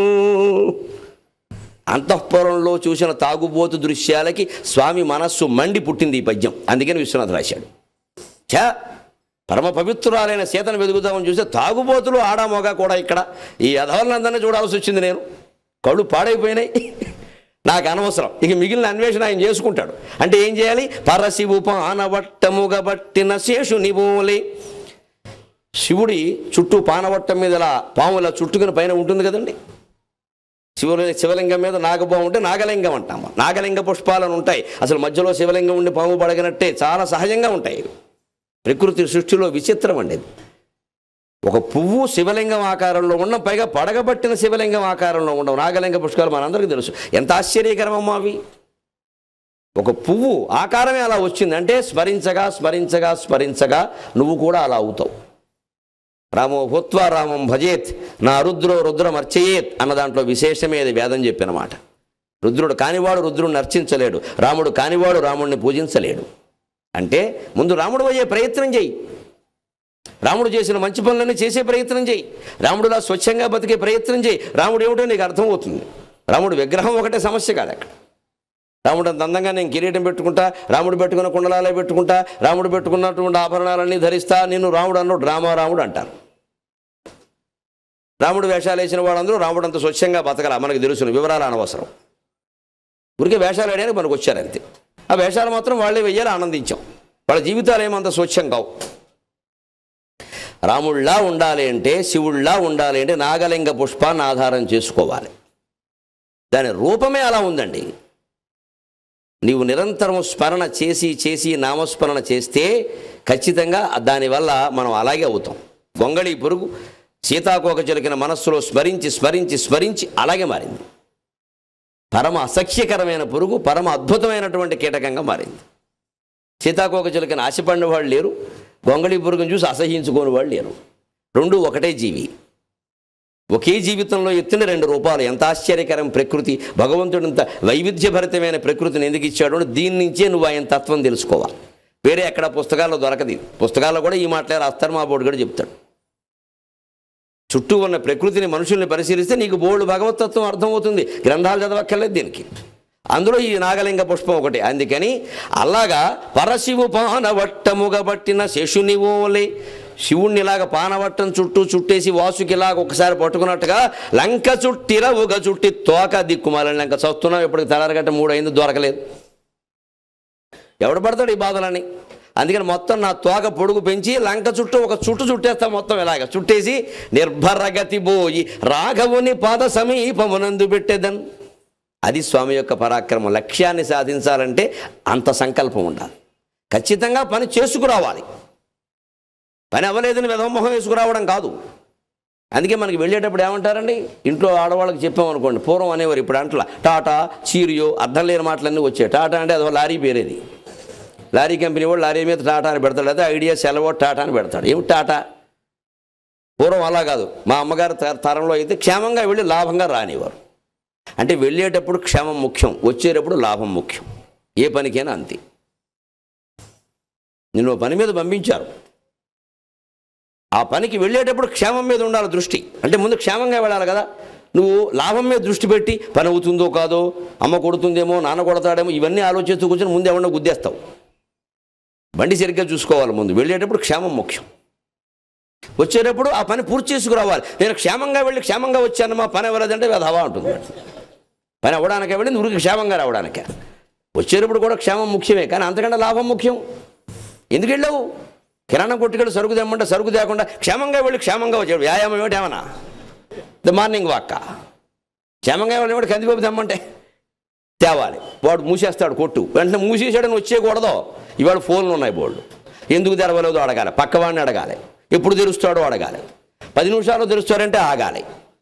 అంతఃపురంలో చూసిన తాగుబోతు దృశ్యాలకి స్వామి మనస్సు మండి పుట్టింది ఈ పద్యం. అందుకని విశ్వనాథ్ రాశాడు. పరమ పవిత్రురాలైన సీతను వెతుకుతామని చూస్తే తాగుబోతులు ఆడామోగా కూడా ఇక్కడ ఈ అధవలందరినీ చూడాల్సి వచ్చింది. నేను కళ్ళు పాడైపోయినాయి, నాకు అనవసరం. ఇక మిగిలిన అన్వేషణ ఆయన చేసుకుంటాడు. అంటే ఏం చేయాలి? పరశివు పానవట్టముగా బట్టిన శేషుని బోలే, శివుడి చుట్టూ పానవట్టం మీద ఇలా పాము ఇలా చుట్టుకుని పైన ఉంటుంది కదండి. శివలింగం మీద నాగపాము ఉంటే నాగలింగం అంటాము. నాగలింగ పుష్పాలను ఉంటాయి. అసలు మధ్యలో శివలింగం ఉండి పాము పడగనట్టే చాలా సహజంగా ఉంటాయి. ప్రకృతి సృష్టిలో విచిత్రం అండి. ఒక పువ్వు శివలింగం ఆకారంలో ఉండడం, పైగా పడగబట్టిన శివలింగం ఆకారంలో ఉండవు. నాగలింగ పుష్పాలు మనందరికీ తెలుసు. ఎంత ఆశ్చర్యకరమమ్మా అవి. ఒక పువ్వు ఆకారమే అలా వచ్చింది అంటే స్మరించగా స్మరించగా స్మరించగా నువ్వు కూడా అలా అవుతావు. రామో భూత్వా రామం భజేత్, నా రుద్రో రుద్రమర్చయేత్ అన్న దాంట్లో విశేషమే అది వేదం చెప్పిన మాట. రుద్రుడు కానివాడు రుద్రుడిని అర్చించలేడు, రాముడు కానివాడు రాముడిని పూజించలేడు. అంటే ముందు రాముడు అయ్యే ప్రయత్నం చేయి. రాముడు చేసిన మంచి పనులన్నీ చేసే ప్రయత్నం చేయి. రాముడులా స్వచ్ఛంగా బతికే ప్రయత్నం చేయి. రాముడు ఏమిటో నీకు అర్థమవుతుంది. రాముడు విగ్రహం ఒకటే సమస్య కాదు అక్కడ. రాముడు అంత అందంగా నేను కిరీటం పెట్టుకుంటా, రాముడు పెట్టుకున్న కుండలాలే పెట్టుకుంటా, రాముడు పెట్టుకున్నటువంటి ఆభరణాలన్నీ ధరిస్తా, నిన్ను రాముడు అన్నాడు రామారాముడు అంటారు. రాముడు వేషాలు వేసిన వాళ్ళందరూ రాముడు అంత స్వచ్ఛంగా బతకలా, మనకు తెలుసును, వివరాలు అనవసరం. ఊరికే వేషాలు వేయడానికి మనకు వచ్చారంతే. ఆ వేషాలు మాత్రం వాళ్ళే వెయ్యాలి, ఆనందించాం. వాళ్ళ జీవితాలు ఏమంత స్వచ్ఛం కావు. రాముళ్ళా ఉండాలి అంటే, శివుళ్ళా ఉండాలి అంటే నాగలింగ పుష్పాన్ని ఆధారం చేసుకోవాలి. దాని రూపమే అలా ఉందండి. నీవు నిరంతరం స్మరణ చేసి చేసి నామస్మరణ చేస్తే ఖచ్చితంగా దానివల్ల మనం అలాగే అవుతాం. గొంగళి పురుగు సీతాకోక చిలుకన మనస్సులో స్మరించి స్మరించి స్మరించి అలాగే మారింది. పరమ అసఖ్యకరమైన పురుగు పరమ అద్భుతమైనటువంటి కీటకంగా మారింది. సీతాకోక చిలుకన ఆశపడిన వాళ్ళు లేరు, గొంగళి పురుగును చూసి అసహించుకోని వాళ్ళు లేరు. రెండు ఒకటే జీవి. ఒకే జీవితంలో ఎత్తిన రెండు రూపాలు. ఎంత ఆశ్చర్యకరం ప్రకృతి. భగవంతుడు ఇంత వైవిధ్యభరితమైన ప్రకృతిని ఎందుకు ఇచ్చాడు అంటే దీని నుంచే నువ్వు ఆయన తత్వం తెలుసుకోవాలి. వేరే ఎక్కడ పుస్తకాల్లో దొరకదు. పుస్తకాల్లో కూడా ఈ మాటలే రాస్తారు. మా బోర్డు కూడా చెప్తాడు. చుట్టూ ఉన్న ప్రకృతిని మనుషుల్ని పరిశీలిస్తే నీకు బోర్డు భగవతత్వం అర్థమవుతుంది. గ్రంథాలు చదవక్కర్లేదు దీనికి. అందులో ఈ నాగలింగ పుష్పం ఒకటి. అందుకని అలాగా పరశివు పానవట్టముగా పట్టిన శేషునివోలే, శివుణ్ణి ఇలాగ పానవట్టం చుట్టూ చుట్టేసి వాసుకిలాగ ఒకసారి పట్టుకున్నట్టుగా లంక చుట్టిరవుగా చుట్టి తోక దిక్కుమాలని లంక చస్తున్నాం. ఇప్పటికి తెల్లారగట్ట 3 అయింది, దొరకలేదు. ఎవడు పడతాడు ఈ బాధలని? అందుకని మొత్తం నా తోక పొడుగు పెంచి లంక చుట్టూ ఒక చుట్టు చుట్టేస్తా. మొత్తం ఇలాగ చుట్టేసి నిర్భరగతి పోయి రాఘవుని పాద సమీపమునందు పెట్టేదన్. అది స్వామి యొక్క పరాక్రమం. లక్ష్యాన్ని సాధించాలంటే అంత సంకల్పం ఉండాలి. ఖచ్చితంగా పని చేసుకురావాలి. పని అవ్వలేదని వెధమొహం వేసుకురావడం కాదు. అందుకే మనకి వెళ్ళేటప్పుడు ఏమంటారండి, ఇంట్లో ఆడవాళ్ళకి చెప్పామనుకోండి, పూర్వం అనేవారు, ఇప్పుడు అంటలా టాటా చీరియో అర్థం లేని మాటలన్నీ వచ్చాయి. టాటా అంటే అదో లారీ పేరేది. లారీ కంపెనీ వాడు లారీ మీద టాటా అని పెడతాడు, లేదా ఐడియా సెలవో టాటా అని పెడతాడు. ఏమిటి టాటా? పూర్వం అలా కాదు. మా అమ్మగారి తరంలో అయితే క్షేమంగా వెళ్ళి లాభంగా రానివారు. అంటే వెళ్ళేటప్పుడు క్షేమం ముఖ్యం, వచ్చేటప్పుడు లాభం ముఖ్యం. ఏ పనికైనా అంతే. నిన్ను పని మీద పంపించారు, ఆ పనికి వెళ్ళేటప్పుడు క్షేమం మీద ఉండాలి దృష్టి. అంటే ముందు క్షేమంగా వెళ్ళాలి కదా. నువ్వు లాభం మీద దృష్టి పెట్టి పని అవుతుందో కాదో, అమ్మ కొడుతుందేమో, నాన్న కొడతాడేమో, ఇవన్నీ ఆలోచిస్తూ కూర్చొని ముందు ఎవరినో గుద్దేస్తావు. బండి సరిగ్గా చూసుకోవాలి. ముందు వెళ్ళేటప్పుడు క్షేమం ముఖ్యం, వచ్చేటప్పుడు ఆ పని పూర్తి చేసుకురావాలి. నేను క్షేమంగా వెళ్ళి క్షేమంగా వచ్చాను, మా పని అవ్వలేదంటే అది హవా ఉంటుంది. పని అవ్వడానికే వెళ్ళి ఊరికి క్షేమంగా రావడానికే. వచ్చేటప్పుడు కూడా క్షేమం ముఖ్యమే, కానీ అంతకంటే లాభం ముఖ్యం. ఎందుకు వెళ్ళావు? కిరాణం కొట్టుకెళ్ళి సరుకు తెమ్మంటే సరుకు తేకుండా క్షేమంగా వెళ్ళి క్షేమంగా వచ్చాడు. వ్యాయామం ఏమిటి? ఏమన్నా ద మార్నింగ్ వాక్. క్షేమంగా వెళ్ళి కందిపప్పు తెమ్మంటే తేవాలి. వాడు మూసేస్తాడు కొట్టు. వెంటనే మూసేసాడని వచ్చేయకూడదు. ఇవాళ ఫోన్లు ఉన్నాయి బోర్డు. ఎందుకు తెరవలేదో అడగాలి, పక్కవాడిని అడగాలి, ఎప్పుడు తెరుస్తాడో అడగాలి. 10 నిమిషాలు తెరుస్తారంటే ఆగాలి.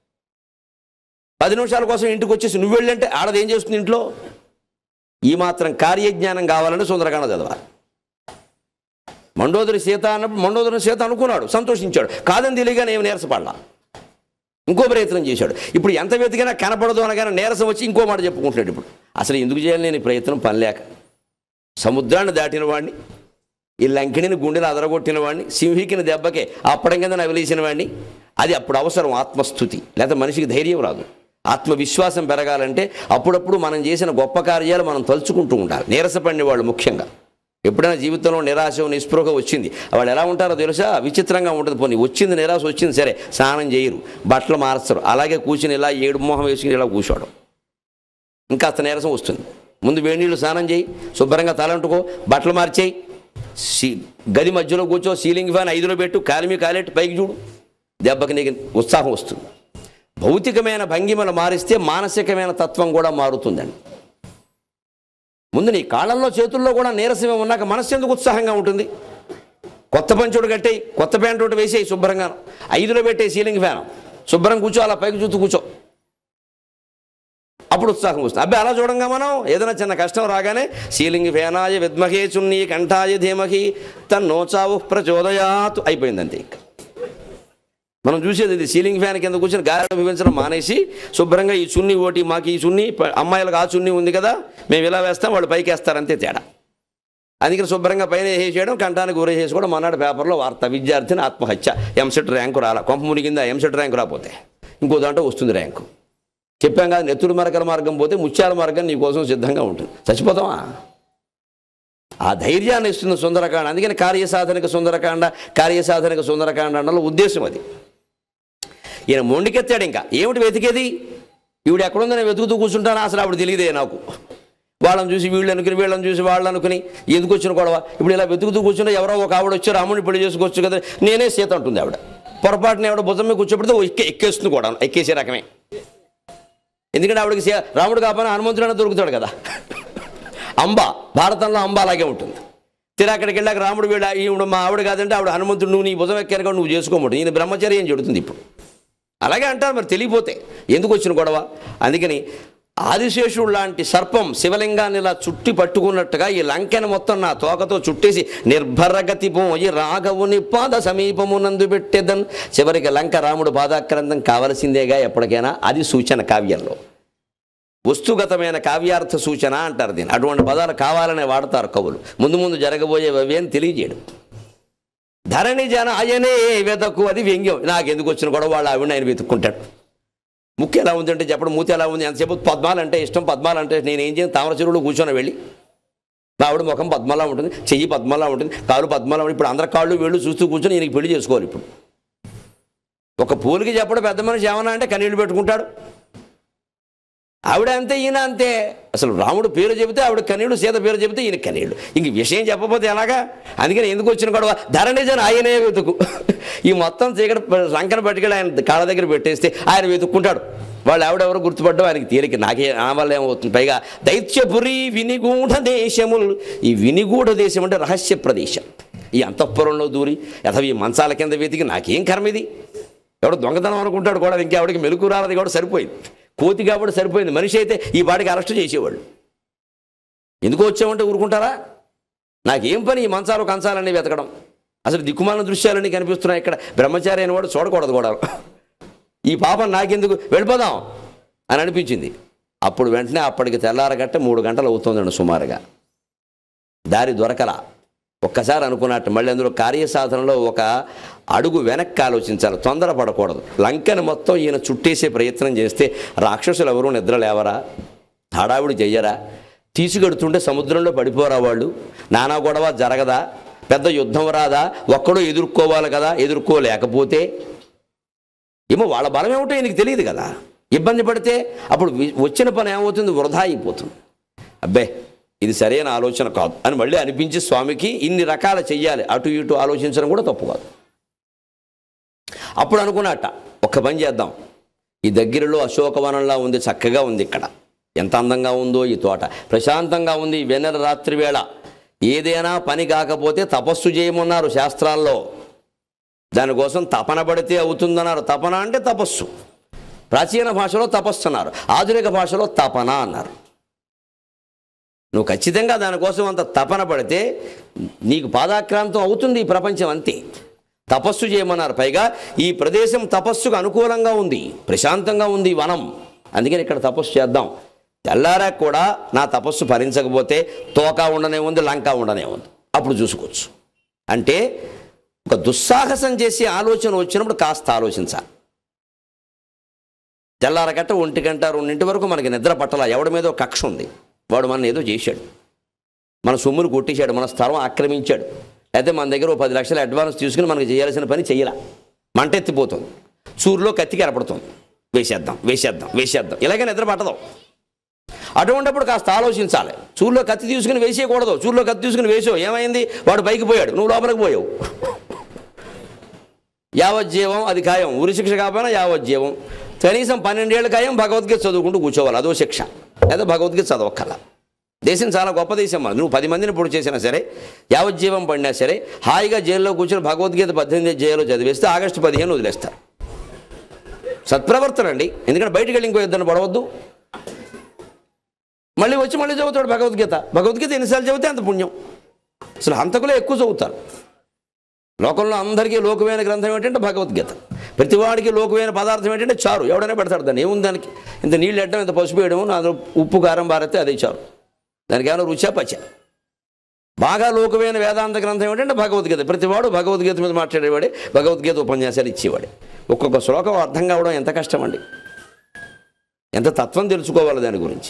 10 నిమిషాల కోసం ఇంటికి వచ్చేసి నువ్వు వెళ్ళంటే ఆడది ఏం చేస్తుంది ఇంట్లో? ఈ మాత్రం కార్యజ్ఞానం కావాలంటే సుందరకాండ చదవాలి. మండోదరి సీత అన్నప్పుడు మండోదరి సీత అనుకున్నాడు, సంతోషించాడు. కాదని తెలియగానే ఏమి నీరసపడలా, ఇంకో ప్రయత్నం చేశాడు. ఇప్పుడు ఎంత వెతికినా కనపడదు అనగానే నీరసం వచ్చి ఇంకో మాట చెప్పుకుంటున్నాడు. ఇప్పుడు అసలు ఎందుకు చేయాలి నేను ఈ ప్రయత్నం? పని లేక. సముద్రాన్ని దాటిన వాడిని, ఈ లంకిణిని గుండెని అదరగొట్టిన వాడిని, సింహికిని దెబ్బకే అప్పడం కింద నవిలేసిన వాడిని. అది అప్పుడు అవసరం ఆత్మస్థుతి, లేకపోతే మనిషికి ధైర్యం రాదు. ఆత్మవిశ్వాసం పెరగాలంటే అప్పుడప్పుడు మనం చేసిన గొప్ప కార్యాలు మనం తలుచుకుంటూ ఉండాలి. నీరసపడిన వాళ్ళు ముఖ్యంగా. ఎప్పుడైనా జీవితంలో నిరాశ నిస్పృహ వచ్చింది, వాళ్ళు ఎలా ఉంటారో తెలుసా? విచిత్రంగా ఉంటుంది. పోనీ వచ్చింది నిరాశ వచ్చింది సరే, స్నానం చేయరు, బట్టలు మార్చరు, అలాగే కూర్చుని ఇలా ఏడు మొహం వేసుకుని ఇలా కూర్చోవడం. ఇంకా నీరసం వస్తుంది. ముందు వేడి నీళ్ళు స్నానం చేయి, శుభ్రంగా తలంటుకో, బట్టలు మార్చేయి, గది మధ్యలో కూర్చో, సీలింగ్ ఫ్యాన్ 5లో పెట్టు, కాలిమి కాలెట్టు పైకి చూడు, దెబ్బకి నీకు ఉత్సాహం వస్తుంది. భౌతికమైన భంగిమలు మారిస్తే మానసికమైన తత్వం కూడా మారుతుందండి. ముందు నీ కాళ్ళల్లో చేతుల్లో కూడా నీరసమే ఉన్నాక మనస్సు ఎందుకు ఉత్సాహంగా ఉంటుంది? కొత్త పంచోడు కట్టేయి, కొత్త ప్యాంట్ ఒకటి వేసేయి, శుభ్రంగా 5లో పెట్టే సీలింగ్ ఫ్యాన్, శుభ్రం కూర్చో, అలా పైకి చూస్తూ కూర్చో, అప్పుడు ఉత్సాహం వస్తుంది. అబ్బాయి అలా చూడంగా మనం ఏదైనా చిన్న కష్టం రాగానే సీలింగ్ ఫ్యానాయ విద్మహే చున్నీ కంఠాయ ధీమహి తన్నోచావు ప్రచోదయాత్ అయిపోయింది అంతే. ఇంకా మనం చూసేది ఇది. సీలింగ్ ఫ్యాన్ కింద కూర్చొని గాలి అనుభవించడం మానేసి శుభ్రంగా ఈ చున్నీ ఓటి, మాకు ఈ చున్నీ, అమ్మాయిలకు ఆ చున్నీ ఉంది కదా, మేము ఇలా వేస్తాం, వాళ్ళు పైకి వేస్తారంతే తేడా. అందుకని శుభ్రంగా పైన వేసేయడం, కంఠానికి ఊరేసేసి కూడా మనాడు పేపర్లో వార్త, విద్యార్థిని ఆత్మహత్య, ఎంసెట్ ర్యాంకు రాలా, కొంప మునిగిందా ఎంసెట్ ర్యాంకు రాకపోతే ఇంకో దాంట్లో వస్తుంది ర్యాంకు. చెప్పాం కదా, నెత్తుడు మరకల మార్గం పోతే ముత్యాల మార్గం నీ కోసం సిద్ధంగా ఉంటుంది. చచ్చిపోతావా? ఆ ధైర్యాన్ని ఇస్తున్న సుందరకాండ. అందుకని కార్యసాధనక సుందరకాండ, కార్యసాధనక సుందరకాండ అన్నలో ఉద్దేశం అది. ఈయన మొండికెత్తాడు. ఇంకా ఏమిటి వెతికేది? ఈవిడ ఎక్కడుందో నేను వెతుకుతూ కూర్చుంటాను, అసలు ఆవిడ తెలియదే నాకు. వాళ్ళని చూసి వీళ్ళు అనుకుని, వీళ్ళని చూసి వాళ్ళు అనుకుని ఎందుకు వచ్చిన గొడవ? ఇప్పుడు ఇలా వెతుకుతూ కూర్చుంటే ఎవరో ఒక ఆవిడ వచ్చి రాముడిని పెళ్లి చేసుకోవచ్చు కదా, నేనే సీత అంటుంది ఆవిడ. పొరపాటున ఆవిడ భుజం మీద కూర్చోబెడితే ఎక్కేస్తుంది కూడా, ఎక్కేసే రకమే. ఎందుకంటే ఆవిడకి రాముడు కాకపోయినా హనుమంతుడైనా దొరుకుతాడు కదా. అంబ, భారతంలో అంబ అలాగే ఉంటుంది. తీరా అక్కడికి వెళ్ళాక రాముడు వీళ్ళ ఈవిడ మా ఆవిడ కాదంటే ఆవిడ హనుమంతుడు, నువ్వు నీ భుజం ఎక్కారు కూడా నువ్వు చేసుకోమంటు. ఈయన బ్రహ్మచర్యం చెడుతుంది ఇప్పుడు. అలాగే అంటారు మరి, తెలియపోతే ఎందుకు వచ్చిన గొడవ. అందుకని ఆదిశేషుడు లాంటి సర్పం శివలింగాన్ని ఇలా చుట్టి పట్టుకున్నట్టుగా ఈ లంకెను మొత్తం నా తోకతో చుట్టేసి నిర్భరగతి పోయి రాఘవుని పాద సమీపమునందు పెట్టేదన్. చివరికి లంక రాముడు పాదాక్రాంతం కావలసిందేగా ఎప్పటికైనా. అది సూచన కావ్యంలో, వస్తుగతమైన కావ్యార్థ సూచన అంటారు దీన్ని. అటువంటి పదాలు కావాలనే వాడతారు కవులు. ముందు ముందు జరగబోయేవి అని తెలియజేయడం. ధరణి జన ఆయనే వెతకు, అది వ్యంగ్యం. నాకెందుకు వచ్చిన గొడవ, వాళ్ళు ఆవిడ ఆయన వెతుక్కుంటాడు. ముక్కు ఎలా ఉంది అంటే చెప్పడం, మూతి ఎలా ఉంది ఎంతసేపు. పద్మాలంటే ఇష్టం, పద్మాలంటే నేనేం చేయను, తామర చెరువులో కూర్చొని వెళ్ళి మా ఆవిడ ముఖం పద్మలా ఉంటుంది, చెయ్యి పద్మలా ఉంటుంది, కాళ్ళు పద్మలా ఉంటుంది. ఇప్పుడు అందరి కాళ్ళు వేళ్ళు చూస్తూ కూర్చొని ఈయనకి పెళ్లి చేసుకోవాలి. ఇప్పుడు ఒక పూలకి చెప్పడం పెద్ద మనిషి ఏమన్నా అంటే కన్నీళ్ళు పెట్టుకుంటాడు. ఆవిడ అంతే, ఈయన అంతే. అసలు రాముడు పేరు చెబితే ఆవిడ కన్నీళ్ళు, సీత పేరు చెబితే ఈయన కన్నీళ్ళు. ఇంక విషయం చెప్పకపోతే ఎలాగా? అందుకని ఎందుకు వచ్చిన గొడవ? ధరణిజన్ ఆయనే వెతుకు. ఈ మొత్తం చీకటి లంకన పట్టుకెళ్ళి ఆయన కాళ్ళ దగ్గర పెట్టేస్తే ఆయన వెతుక్కుంటాడు. వాళ్ళు ఆవిడెవరు గుర్తుపడ్డం ఆయనకి తేలిక. నాకే నా వల్ల ఏమవుతుంది. పైగా దైత్యపురి వినిగూఢ దేశములు. ఈ వినిగూఢ దేశం అంటే రహస్య ప్రదేశం. ఈ అంతఃపురంలో దూరి అథవా ఈ మంచాల కింద వెతికి నాకేం కర్మ ఇది? ఎవడో దొంగతనం అనుకుంటాడు కూడా, ఇంకెవడికి మెలకు రాలది కూడా సరిపోయింది. కోతి కాబట్టి సరిపోయింది. మనిషి అయితే ఈ బాడికి అరెస్ట్ చేసేవాళ్ళు. ఎందుకు వచ్చామంటే ఊరుకుంటారా? నాకేం పని ఈ మంచాలు కంచాలన్నీ వెతకడం? అసలు దిక్కుమాలిన దృశ్యాలన్నీ కనిపిస్తున్నాయి ఇక్కడ. బ్రహ్మచారి అయిన వాడు చూడకూడదు కూడా. ఈ పాపం నాకెందుకు, వెళ్ళిపోదాం అని అనిపించింది. అప్పుడు వెంటనే అప్పటికి తెల్లారగట్ట 3 గంటలు అవుతుందండి సుమారుగా. దారి దొరకలా. ఒక్కసారి అనుకున్నట్టు మళ్ళీ అందులో కార్యసాధనలో ఒక అడుగు వెనక్కి ఆలోచించాలి, తొందరపడకూడదు. లంకను మొత్తం ఈయన చుట్టేసే ప్రయత్నం చేస్తే రాక్షసులు ఎవరూ నిద్ర లేవరా, హడావిడి చెయ్యరా? తీసుకెడుతుంటే సముద్రంలో పడిపోరా వాళ్ళు? నానా గొడవ జరగదా? పెద్ద యుద్ధం రాదా? ఒక్కడో ఎదుర్కోవాలి కదా. ఎదుర్కోలేకపోతే ఏమో వాళ్ళ బలం ఏమిటో ఈయనకి తెలియదు కదా. ఇబ్బంది పడితే అప్పుడు వచ్చిన పని ఏమవుతుంది? వృధా అయిపోతుంది. అబ్బే ఇది సరైన ఆలోచన కాదు అని మళ్ళీ అనిపించి స్వామికి ఇన్ని రకాల చెయ్యాలి, అటు ఇటు ఆలోచించడం కూడా తప్పు కాదు. అప్పుడు అనుకున్నట్ట, ఒక్క పని చేద్దాం. ఈ దగ్గరలో అశోకవనంలా ఉంది, చక్కగా ఉంది. ఇక్కడ ఎంత అందంగా ఉందో ఈ తోట, ప్రశాంతంగా ఉంది. వెన్నెల రాత్రి వేళ ఏదైనా పని కాకపోతే తపస్సు చేయమన్నారు శాస్త్రాల్లో. దానికోసం తపన పడితే అవుతుందన్నారు. తపన అంటే తపస్సు. ప్రాచీన భాషలో తపస్సు అన్నారు, ఆధునిక భాషలో తపన అన్నారు. నువ్వు ఖచ్చితంగా దానికోసం అంత తపన పడితే నీకు పాదాక్రాంతం అవుతుంది ఈ ప్రపంచం, అంతే. తపస్సు చేయమన్నారు. పైగా ఈ ప్రదేశం తపస్సుకు అనుకూలంగా ఉంది, ప్రశాంతంగా ఉంది వనం. అందుకని ఇక్కడ తపస్సు చేద్దాం. తెల్లారా కూడా నా తపస్సు ఫలించకపోతే తోక ఉండనే ఉంది, లంక ఉండనే ఉంది, అప్పుడు చూసుకోవచ్చు. అంటే ఒక దుస్సాహసం చేసే ఆలోచన వచ్చినప్పుడు కాస్త ఆలోచించాలి. తెల్లారగట్ట 1 గంట 2 వరకు మనకి నిద్ర పట్టలా. ఎవడి మీదో కక్ష ఉంది, వాడు మన ఏదో చేశాడు, మన సొమ్మును కొట్టేశాడు, మన స్థలం ఆక్రమించాడు, అయితే మన దగ్గర 10 లక్షలు అడ్వాన్స్ తీసుకుని మనకు చేయాల్సిన పని చెయ్యాల. మంటెత్తిపోతుంది, చూరులో కత్తికి ఎరపడుతుంది, వేసేద్దాం వేసేద్దాం వేసేద్దాం, ఇలాగే నిద్ర పట్టదాం. అటువంటిప్పుడు కాస్త ఆలోచించాలి. చూరులో కత్తి తీసుకుని వేసేయకూడదు. చూరులో కత్తి తీసుకుని వేసావు, ఏమైంది? వాడు పైకి పోయాడు, నువ్వు లోపలికి పోయావు. యావజ్జీవం అది ఖాయం. ఉరిశిక్ష కాకపోయినా యావజ్జీవం. కనీసం 12 ఏళ్ళ ఖాయం భగవద్గీత చదువుకుంటూ కూర్చోవాలి, అదో శిక్ష. లేదా భగవద్గీత చదవక్కల. దేశం చాలా గొప్ప దేశం. మనం నువ్వు 10 మందిని పొడి చేసినా సరే, యావజ్జీవం పడినా సరే, హాయిగా జైల్లో కూర్చొని భగవద్గీత 18 జైల్లో చదివేస్తే ఆగస్టు 15 వదిలేస్తారు. సత్ప్రవర్తన అండి. ఎందుకంటే బయటికి వెళ్ళి ఇంకో ఇద్దరిని పడవద్దు. మళ్ళీ వచ్చి మళ్ళీ చదువుతాడు భగవద్గీత. భగవద్గీత ఎన్నిసార్లు చదివితే అంత పుణ్యం. అసలు హంతకులే ఎక్కువ చదువుతారు. లోకంలో అందరికీ లోకమైన గ్రంథం ఏంటంటే భగవద్గీత. ప్రతివాడికి లోకమైన పదార్థం ఏంటంటే చారు. ఎవడైనా పెడతాడు దాన్ని. ఏముంది దానికి? ఇంత నీళ్ళు ఎట్టడం, ఇంత పసుపు వేయడం, అందులో ఉప్పు కారం బారితే అదే చారు. దానికి ఏమైనా రుచా పచ్చ. బాగా లోకమైన వేదాంత గ్రంథం ఏంటంటే భగవద్గీత. ప్రతివాడు భగవద్గీత మీద మాట్లాడేవాడే, భగవద్గీత ఉపన్యాసాలు ఇచ్చేవాడే. ఒక్కొక్క శ్లోకం అర్థం కావడం ఎంత కష్టం అండి. ఎంత తత్వం తెలుసుకోవాలి దాని గురించి.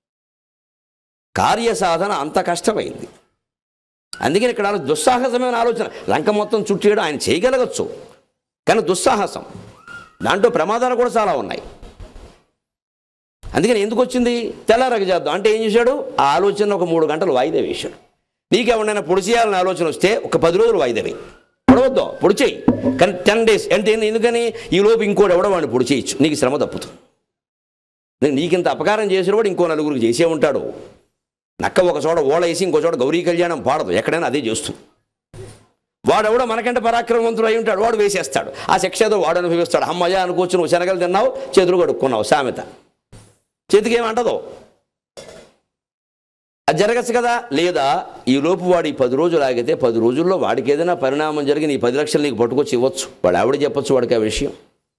కార్యసాధన అంత కష్టమైంది. అందుకని ఇక్కడ దుస్సాహసమైన ఆలోచన. లంక మొత్తం చుట్టేయడం ఆయన చేయగలగచ్చు, కానీ దుస్సాహసం. దాంట్లో ప్రమాదాలు కూడా చాలా ఉన్నాయి. అందుకని ఎందుకు వచ్చింది? తెల్లారక చేద్దాం అంటే ఏం చేశాడు? ఆ ఆలోచన ఒక 3 గంటలు వాయిదా వేశాడు. నీకెవరైనా పొడి చేయాలని ఆలోచన వస్తే ఒక 10 రోజులు వాయిదా వేయి. పొడవద్దు, పొడి చేయి, కానీ 10 days అంటే ఎందుకని? ఈ లోపు ఇంకోటి ఎవడో వాడిని పొడి చేయొచ్చు, నీకు శ్రమ తప్పుతుంది. నీకింత అపకారం చేసినవాడు ఇంకో నలుగురికి చేసే ఉంటాడు. నక్క ఒక చోట ఓడ వేసి ఇంకో చోట గౌరీ కళ్యాణం పాడదు, ఎక్కడైనా అదే చేస్తుంది. వాడెవడో మనకంటే పరాక్రమవంతుడు అయి ఉంటాడు, వాడు వేసేస్తాడు. ఆ శిక్ష ఏదో వాడు అనుభవిస్తాడు. అమ్మయ్య అనుకోవచ్చు, నువ్వు శనగలు తిన్నావు, చేతులు కడుక్కున్నావు, సామెత. చేతికి ఏమంటదో అది జరగచ్చు కదా. లేదా ఈ లోపు వాడు ఈ 10 రోజులు ఆగితే 10 రోజుల్లో వాడికి ఏదైనా పరిణామం జరిగి నీ 10 లక్షలు నీకు పట్టుకొచ్చి ఇవ్వచ్చు. వాడు ఆవిడ చెప్పచ్చు వాడికి ఆ విషయం.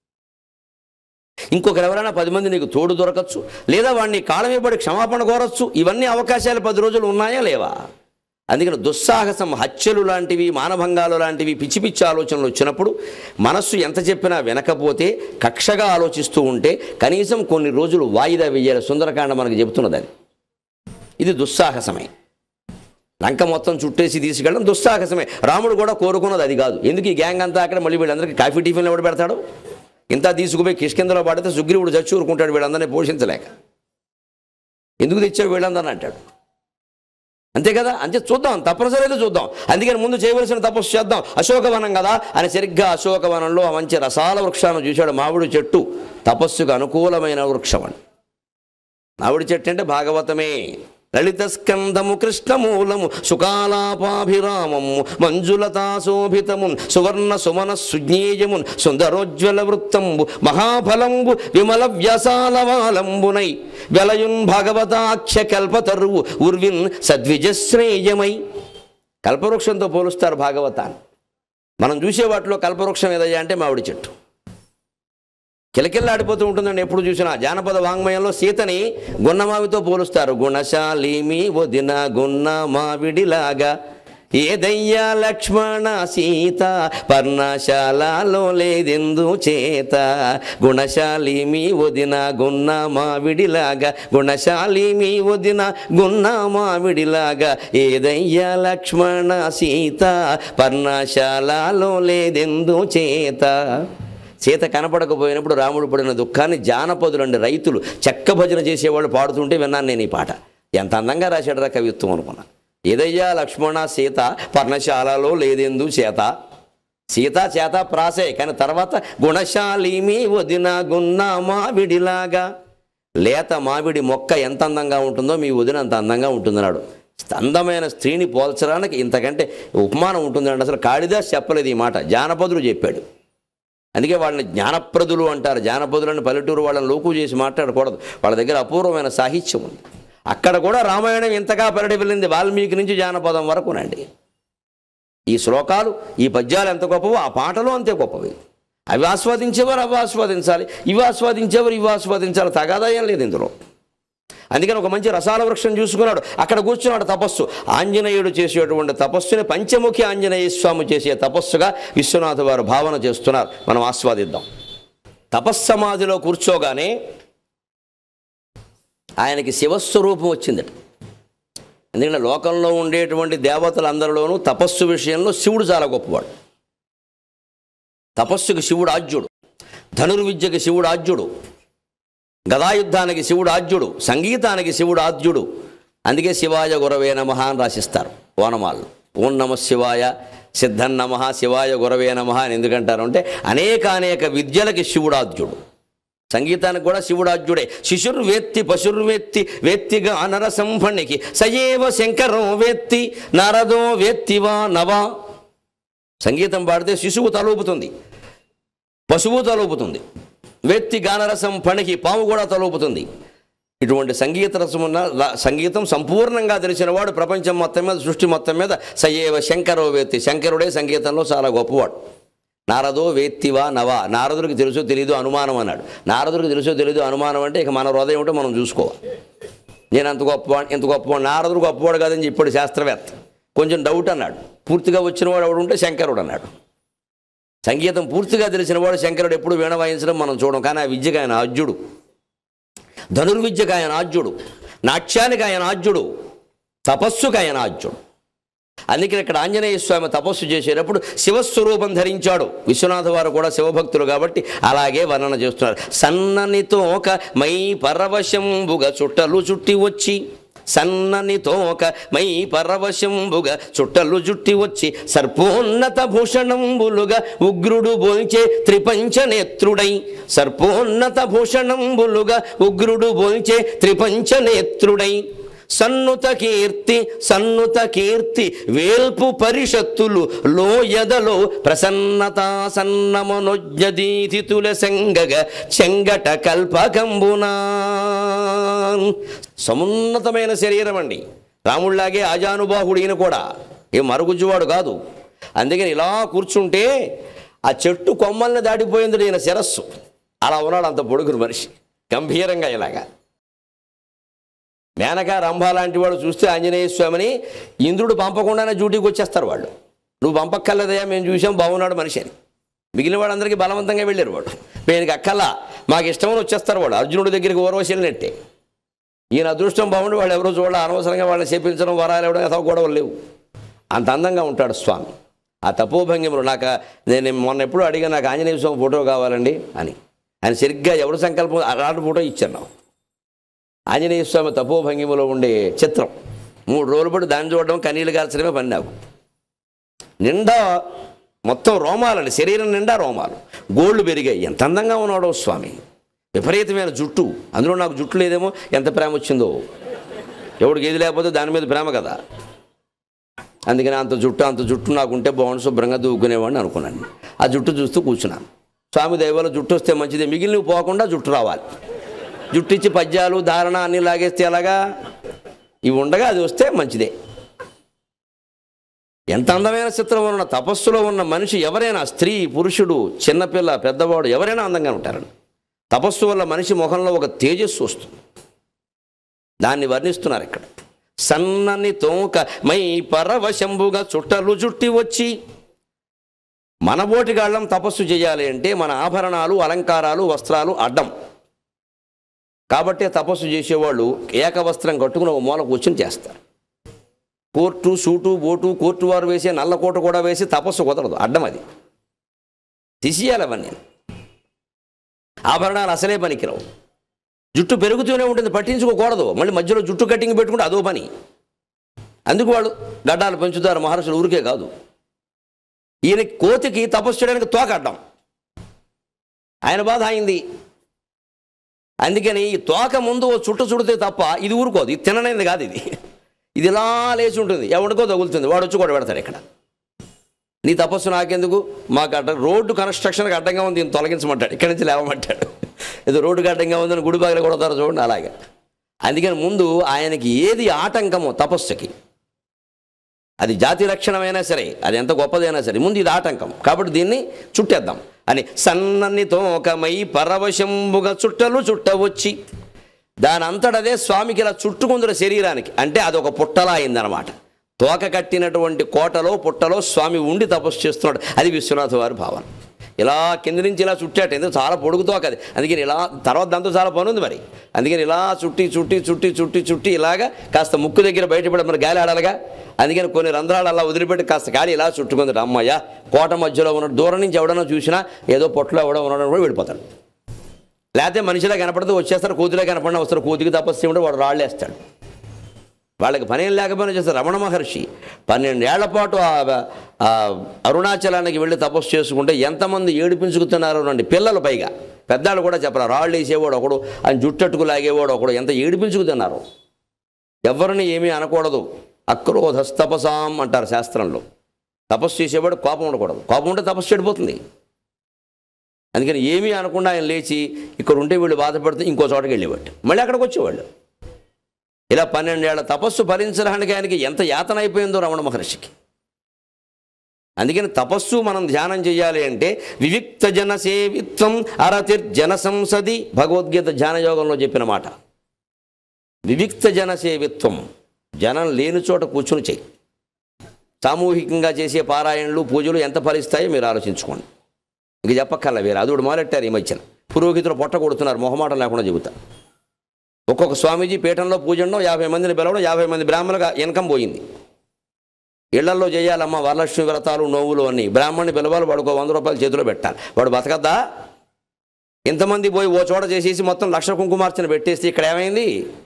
ఇంకొకరు ఎవరైనా 10 మంది నీకు తోడు దొరకచ్చు. లేదా వాడిని కాళ్ళ పడి క్షమాపణ కోరచ్చు. ఇవన్నీ అవకాశాలు 10 రోజులు ఉన్నాయా లేవా? అందుకని దుస్సాహసం, హత్యలు లాంటివి, మానభంగాలు లాంటివి పిచ్చి పిచ్చి ఆలోచనలు వచ్చినప్పుడు మనస్సు ఎంత చెప్పినా వినకపోతే, కక్షగా ఆలోచిస్తూ ఉంటే కనీసం కొన్ని రోజులు వాయిదా వేయాలి. సుందరకాండ మనకు చెబుతున్నది అది. ఇది దుస్సాహసమే. లంక మొత్తం చుట్టేసి తీసుకెళ్ళడం దుస్సాహసమే. రాముడు కూడా కోరుకున్నది అది కాదు. ఎందుకు ఈ గ్యాంగ్ అంతా అక్కడ మళ్ళీ వీళ్ళందరికీ కాఫీ టిఫిన్లు ఎవడు పెడతాడు? ఇంత తీసుకుపోయి కిష్కిందలో పడితే సుగ్రీవుడు చచ్చి ఊరుకుంటాడు వీళ్ళందరినీ పోషించలేక. ఎందుకు తెచ్చావు వీళ్ళందరిని అంటాడు. అంతే కదా. అంతే చూద్దాం, తప్పనిసరిగా చూద్దాం. అందుకని ముందు చేయవలసిన తపస్సు చేద్దాం. అశోకవనం కదా అని సరిగ్గా అశోకవనంలో ఆ మంచి రసాల వృక్షాన్ని చూశాడు. మామిడి చెట్టు తపస్సుకు అనుకూలమైన వృక్షం అండి. మామిడి చెట్టు అంటే భాగవతమే. లలిత స్కందము కృష్ణమూలము సుకాలాపాభిరామము మంజులతాశోభితము సువర్ణ సుమన సుజ్ఞేయమున్ సుందరోజ్వల వృత్తంబు మహాఫలంబు విమల వ్యాసాలవాలంబునై వెలయున్ భగవతాఖ్య కల్పతరువు ఉర్విన్ సద్విజశ్రేయమై. కల్పవృక్షంతో పోలుస్తారు భాగవతాన్ని. మనం చూసే వాటిలో కల్పవృక్షం ఏదయ్యా అంటే మామిడి చెట్టు. కిలకిల్లాడిపోతూ ఉంటుందండి ఎప్పుడు చూసినా. జానపద వాంగ్మయంలో సీతని గున్నమావితో పోలుస్తారు. గుణశాలిమి వదిన గున్న మావిడిలాగా ఏదయ్యా లక్ష్మణ సీత పర్ణశాలలో లేదెందు చేత. గుణశాలిమి వదిన గున్న మావిడిలాగా గుణశాలిమి వదిన గున్న మావిడిలాగా ఏదయ్యా లక్ష్మణ సీత పర్ణశాలలో లేదెందు చేత. సీత కనపడకపోయినప్పుడు రాముడు పడిన దుఃఖాన్ని జానపదులండి రైతులు చెక్క భజన చేసేవాళ్ళు పాడుతుంటే విన్నాను నేను ఈ పాట. ఎంత అందంగా రాశాడు రా కవిత్వం అనుకున్నా. ఏదయ్యా లక్ష్మణ సీత పర్ణశాలలో లేదెందు చేత. సీత చేత ప్రాసే, కానీ తర్వాత గుణశాలిమి వదిన గున్న మావిడిలాగా. లేత మావిడి మొక్క ఎంత అందంగా ఉంటుందో మీ వదిన అంత అందంగా ఉంటుందన్నాడు. అందమైన స్త్రీని పోల్చడానికి ఇంతకంటే ఉపమానం ఉంటుందండి. అసలు కాళిదాస్ చెప్పలేదు ఈ మాట, జానపదులు చెప్పాడు. అందుకే వాళ్ళని జ్ఞానప్రదులు అంటారు. జానపదులను పల్లెటూరు వాళ్ళని లోకు చేసి మాట్లాడకూడదు. వాళ్ళ దగ్గర అపూర్వమైన సాహిత్యం ఉంది. అక్కడ కూడా రామాయణం ఇంతగా పరిడి వెళ్ళింది. వాల్మీకి నుంచి జానపదం వరకునండి. ఈ శ్లోకాలు, ఈ పద్యాలు ఎంత గొప్పవో ఆ పాటలు అంతే గొప్పవి. అవి ఆస్వాదించేవారు అవి ఆస్వాదించాలి, ఇవి ఆస్వాదించేవారు ఇవి ఆస్వాదించాలి. తగాదాయం లేదు ఇందులో. అందుకని ఒక మంచి రసాల వృక్షం చూసుకున్నాడు, అక్కడ కూర్చున్నాడు తపస్సు. ఆంజనేయుడు చేసేటువంటి తపస్సుని పంచముఖి ఆంజనేయ స్వామి చేసే తపస్సుగా విశ్వనాథ వారు భావన చేస్తున్నారు. మనం ఆస్వాదిద్దాం. తపస్సమాధిలో కూర్చోగానే ఆయనకి శివస్వరూపం వచ్చిందట. ఎందుకంటే లోకంలో ఉండేటువంటి దేవతలందరిలోనూ తపస్సు విషయంలో శివుడు చాలా గొప్పవాడు. తపస్సుకి శివుడు ఆజ్యుడు, ధనుర్విద్యకి శివుడు ఆజ్యుడు, గదాయుద్ధానికి శివుడు ఆద్యుడు, సంగీతానికి శివుడు ఆద్యుడు. అందుకే శివాయ గురవే నమః అని రాసిస్తారు ఓనమాలు. ఓం నమ శివాయ, సిద్ధం నమః, శివాయ గురవే నమః అని ఎందుకంటారు అంటే అనేక విద్యలకి శివుడు ఆద్యుడు. సంగీతానికి కూడా శివుడాజ్యుడే. శిశుర్వేత్తి పశుర్వేత్తి వేత్తిగా అనరసంఫణికి సయేవ శంకరం వేత్తి నారదో వేత్తివా నవా. సంగీతం పాడితే శిశువు తలూపుతుంది, పశువు తలూపుతుంది. వేత్తి గానరసం ఫణికి పాము కూడా తలూపుతుంది. ఇటువంటి సంగీత రసమున్న సంగీతం సంపూర్ణంగా తెలిసినవాడు ప్రపంచం మొత్తం మీద, సృష్టి మొత్తం మీద సయేవ శంకరో వేత్తి. శంకరుడే సంగీతంలో చాలా గొప్పవాడు. నారదో వేత్తివా నవా. నారదుడికి తెలుసో తెలీదు అనుమానం అన్నాడు. నారదుడికి తెలుసో తెలీదు అనుమానం అంటే ఇక మన హృదయం ఏమిటో మనం చూసుకోవాలి. నేను అంత గొప్పవాడు ఇంత గొప్పవాడు, నారదుడు గొప్పవాడు కాదని చెప్పాడు శాస్త్రవేత్త. కొంచెం డౌట్ అన్నాడు. పూర్తిగా వచ్చినవాడు ఎవడు ఉంటే శంకరుడు అన్నాడు. సంగీతం పూర్తిగా తెలిసినవాడు శంకరుడు. ఎప్పుడు వీణ వాయించడం మనం చూడం, కానీ ఆ విద్యకు ఆయన ఆద్యుడు. ధనుర్విద్యకు ఆయన ఆద్యుడు, నాట్యానికి ఆయన ఆద్యుడు, తపస్సుకు ఆయన ఆద్యుడు. అందుకని ఇక్కడ ఆంజనేయ స్వామి తపస్సు చేసేటప్పుడు శివస్వరూపం ధరించాడు. విశ్వనాథ వారు కూడా శివభక్తులు కాబట్టి అలాగే వర్ణన చేస్తున్నారు. సన్ననితోక మై పరవశంబుగ చుట్టలు చుట్టి వచ్చి, సన్ననితోక మై పరవశంబుగ చుట్టలు చుట్టి వచ్చి, సర్పోన్నత భూషణంబులుగా ఉగ్రుడు బోల్చే త్రిపంచనేత్రుడై. సర్పోన్నత భూషణంబులుగా ఉగ్రుడు బోల్చే త్రిపంచనేత్రుడై. సన్నుత కీర్తి వేల్పు పరిషత్తులు లోయదలో ప్రసన్నతా సన్నమనోజ్ఞదీతితుల సంగగ చెంగట కల్పకంబునా. సమున్నతమైన శరీరం అండి. రాముళ్లాగే ఆజానుబాహుడు ఈయన కూడా, ఏ మరుగుజ్జువాడు కాదు. అందుకని ఇలా కూర్చుంటే ఆ చెట్టు కొమ్మల్ని దాటిపోయింది ఈయన శిరస్సు. అలా ఉన్నాడు, అంత పొడుగురు మనిషి, గంభీరంగా ఇలాగా. మేనక రంభ లాంటి వాడు చూస్తే ఆంజనేయ స్వామిని ఇంద్రుడు పంపకుండానే డ్యూటీకి వచ్చేస్తారు వాళ్ళు. నువ్వు పంపక్కర్లేదయ్యా, మేము చూసాం, బాగున్నాడు మనిషి అని. మిగిలిన వాళ్ళందరికీ బలవంతంగా వెళ్ళారు. వాడు ఈయనకి అక్కల్లా, మాకు ఇష్టమని వచ్చేస్తారు. వాడు అర్జునుడి దగ్గరికి ఊర్వశి వెళ్ళినట్టే. ఈయన అదృష్టం బాగుండి వాళ్ళు ఎవరో చూడాలి, అనవసరంగా వాళ్ళని చేపించడం, వరాలు ఇవ్వడం అథవా గొడవలు లేవు. అంత అందంగా ఉంటాడు స్వామి. ఆ తపోభంగిములు నేను మొన్న ఎప్పుడు అడిగా, నాకు ఆంజనేయ స్వామి ఫోటో కావాలండి అని. ఆయన సరిగ్గా ఎవరు సంకల్పం అలాంటి ఫోటో ఇచ్చాను నాకు. ఆంజనేయ స్వామి తపోభంగిమలో ఉండే చిత్రం 3 రోజులు పడి దాన్ని చూడడం, కన్నీళ్ళు గాల్చడమే పని నాకు. నిండా మొత్తం రోమాలండి, శరీరం నిండా రోమాలు, గోళ్ళు పెరిగాయి. ఎంత అందంగా ఉన్నాడో స్వామి. విపరీతమైన జుట్టు, అందులో నాకు జుట్టు లేదేమో, ఎంత ప్రేమ వచ్చిందో. ఎవడికి ఏది లేకపోతే దాని మీద ప్రేమ కదా. అందుకని అంత జుట్టు నాకు ఉంటే బాగుండు, శుభ్రంగా దూకునేవాడిని అనుకున్నాను. ఆ జుట్టు చూస్తూ కూర్చున్నాను. స్వామి దైవాలో జుట్టు వస్తే మంచిదే, మిగిలినవి పోకుండా జుట్టు రావాలి. జుట్టు ఇచ్చి పద్యాలు ధారణ అన్నీ లాగేస్తే ఎలాగా? ఇవి ఉండగా అది వస్తే మంచిదే. ఎంత అందమైన చిత్రం ఉన్న తపస్సులో ఉన్న మనిషి ఎవరైనా, స్త్రీ పురుషుడు చిన్నపిల్ల పెద్దవాడు ఎవరైనా అందంగా ఉంటారండి. తపస్సు వల్ల మనిషి ముఖంలో ఒక తేజస్సు వస్తుంది. దాన్ని వర్ణిస్తున్నారు ఇక్కడ. సన్నని తోక మై పరవశంబుగా చుట్టలు చుట్టి వచ్చి. మనబోటిగాళ్ళం తపస్సు చేయాలి అంటే మన ఆభరణాలు, అలంకారాలు, వస్త్రాలు అడ్డం. కాబట్టి తపస్సు చేసేవాళ్ళు ఏకవస్త్రం కట్టుకుని ఒక మూల కూర్చొని చేస్తారు. కోర్టు, సూటు, బోటు, కోర్టు వారు వేసే నల్లకోట కూడా వేసి తపస్సు కుదరదు, అడ్డం అది. తీసేయాలి అవన్నీ. ఆభరణాలు అసలే పనికిరావు. జుట్టు పెరుగుతూనే ఉంటుంది, పట్టించుకోకూడదు. మళ్ళీ మధ్యలో జుట్టు కట్టింగ్ పెట్టుకుంటే అదో పని. అందుకు వాళ్ళు గడ్డాలు పెంచుతారు మహర్షులు, ఊరికే కాదు. ఈయన కోతికి తపస్సు చేయడానికి తోక అడ్డం. ఆయన బాధ అయింది. అందుకని ఈ తోక ముందు చుట్టు చుడితే తప్ప ఇది ఊరుకోదు. ఇది తిననేది కాదు. ఇది ఇలా లేచి ఉంటుంది, ఎవరికో తగులుతుంది, వాడు వచ్చి కూడా పెడతాడు. ఇక్కడ నీ తపస్సు నాకెందుకు, మాకు రోడ్డు కన్స్ట్రక్షన్కి అడ్డంగా ఉంది, ఈయన తొలగించమంటాడు, ఇక్కడి నుంచి లేవమంటాడు. ఏదో రోడ్డుకి అడ్డంగా ఉందని గుడి బాగిలు కొడతారు చూడండి, అలాగే. అందుకని ముందు ఆయనకి ఏది ఆటంకమో తపస్సుకి, అది జాతి లక్షణమైనా సరే, అది ఎంత గొప్పదైనా సరే, ముందు ఇది ఆటంకం కాబట్టి దీన్ని చుట్టేద్దాం అని. సన్నని తోకమై పరవశంబుగా చుట్టలు చుట్టవచ్చి. దాని అంతటదే స్వామికి ఇలా చుట్టుకుందుల శరీరానికి, అంటే అదొక పుట్టలా అయిందనమాట. తోక కట్టినటువంటి కోటలో పుట్టలో స్వామి ఉండి తపస్సు చేస్తున్నాడు. అది విశ్వనాథ వారి భావన. ఇలా కింద నుంచి ఇలా చుట్టాట, ఎందుకు చాలా పొడుగు తోక అది. అందుకని ఇలా తర్వాత దాంతో చాలా పని ఉంది మరి. అందుకని ఇలా చుట్టి ఇలాగా కాస్త ముక్కు దగ్గర బయటపడి మరి గాలి ఆడాలిగా. అందుకని కొన్ని రంధ్రాలు అలా వదిలిపెట్టి కాస్త గాలి ఇలా చుట్టుకుంది. అమ్మయ్య, కోట మధ్యలో ఉన్న దూరం నుంచి ఎవడన్నా చూసినా ఏదో పొట్టలో ఎవడో ఉన్నాడని కూడా వెళ్ళిపోతాడు. లేకపోతే మనిషిలా కనపడితే వచ్చేస్తారు, కోతిలా కనపడినా వస్తారు. కోతికి తపస్సు ఏమిటో వాడు రాళ్ళేస్తాడు. వాళ్ళకి పనేం లేకపోయినా చేస్తారు. రమణ మహర్షి 12 ఏళ్ల పాటు అరుణాచలానికి వెళ్ళి తపస్సు చేసుకుంటే ఎంతమంది ఏడిపించుకుతున్నారో నండి. పిల్లలు పైగా, పెద్దాళ్ళు కూడా చెప్పరా, రాళ్ళు వేసేవాడు ఒకడు, ఆయన జుట్టట్టుకు లాగేవాడు ఒకడు, ఎంత ఏడిపించుకుతున్నారు. ఎవరిని ఏమీ అనకూడదు. అక్రోధస్తపసాం అంటారు శాస్త్రంలో. తపస్సు చేసేవాడు కోపం ఉండకూడదు. కోపం ఉంటే తపస్సు చెడిపోతుంది. అందుకని ఏమీ అనకుండా ఆయన లేచి ఇక్కడ ఉంటే వీళ్ళు బాధపడితే ఇంకో చోటకి వెళ్ళేవాడు, మళ్ళీ అక్కడికి వచ్చేవాళ్ళు. ఇలా 12 ఏళ్ల తపస్సు భరించడానికి ఆయనకి ఎంత యాతన అయిపోయిందో రమణ మహర్షికి. అందుకని తపస్సు మనం ధ్యానం చేయాలి అంటే వివిక్త జన సేవిత్వం అరతిర్జన సంసది, భగవద్గీత ధ్యానయోగంలో చెప్పిన మాట. వివిక్త జన సేవిత్వం, జనం లేని చోట కూర్చుని చెయ్యి. సామూహికంగా చేసే పారాయణలు పూజలు ఎంత ఫలిస్తాయో మీరు ఆలోచించుకోండి. ఇక చెప్పక్కర్ల, వేరే అదుడు మొదలెట్టారు ఈ మధ్యన. పురోహితులు పొట్ట కొడుతున్నారు, మొహమాటం లేకుండా చెబుతా. ఒక్కొక్క స్వామీజీ పీఠంలో పూజంలో 50 మందిని పిలవడం, 50 మంది బ్రాహ్మణులుగా ఇన్కమ్ పోయింది. ఇళ్లల్లో చేయాలమ్మ వరలక్ష్మి వ్రతాలు నోవులు అన్నీ. బ్రాహ్మణ్ణి పిలవాలి, వాడికి 100 రూపాయలు చేతిలో పెట్టాలి. వాడు బతకద్దా? ఇంతమంది పోయి ఓ చోట చేసేసి మొత్తం 1,00,000 కుంకుమార్చన పెట్టేస్తే ఇక్కడ ఏమైంది?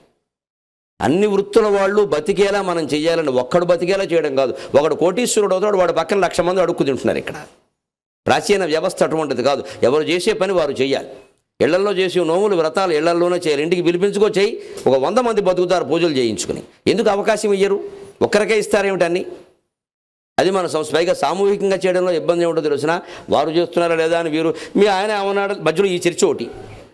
అన్ని వృత్తుల వాళ్ళు బతికేలా మనం చెయ్యాలని, ఒక్కడు బతికేలా చేయడం కాదు. ఒకడు కోటీశ్వరుడు అవుతాడు, వాడు పక్కన 1,00,000 మంది అడుక్కు తింటున్నారు. ఇక్కడ ప్రాచీన వ్యవస్థ అటువంటిది కాదు. ఎవరు చేసే పని వారు చేయాలి. ఇళ్లల్లో చేసే నోములు వ్రతాలు ఇళ్లల్లోనే చేయాలి. ఇంటికి పిలిపించుకో చేయి. ఒక 100 మంది బతుకుతారు పూజలు చేయించుకుని. ఎందుకు అవకాశం ఇయ్యరు? ఒక్కరికే ఇస్తారేమిటన్ని? అది మన పైగా సామూహికంగా చేయడంలో ఇబ్బంది ఏమిటో తెలిసిన, వారు చేస్తున్నారా లేదా అని వీరు, మీ ఆయన ఏమన్నాడు మధ్యలో ఈ చర్చ ఒకటి.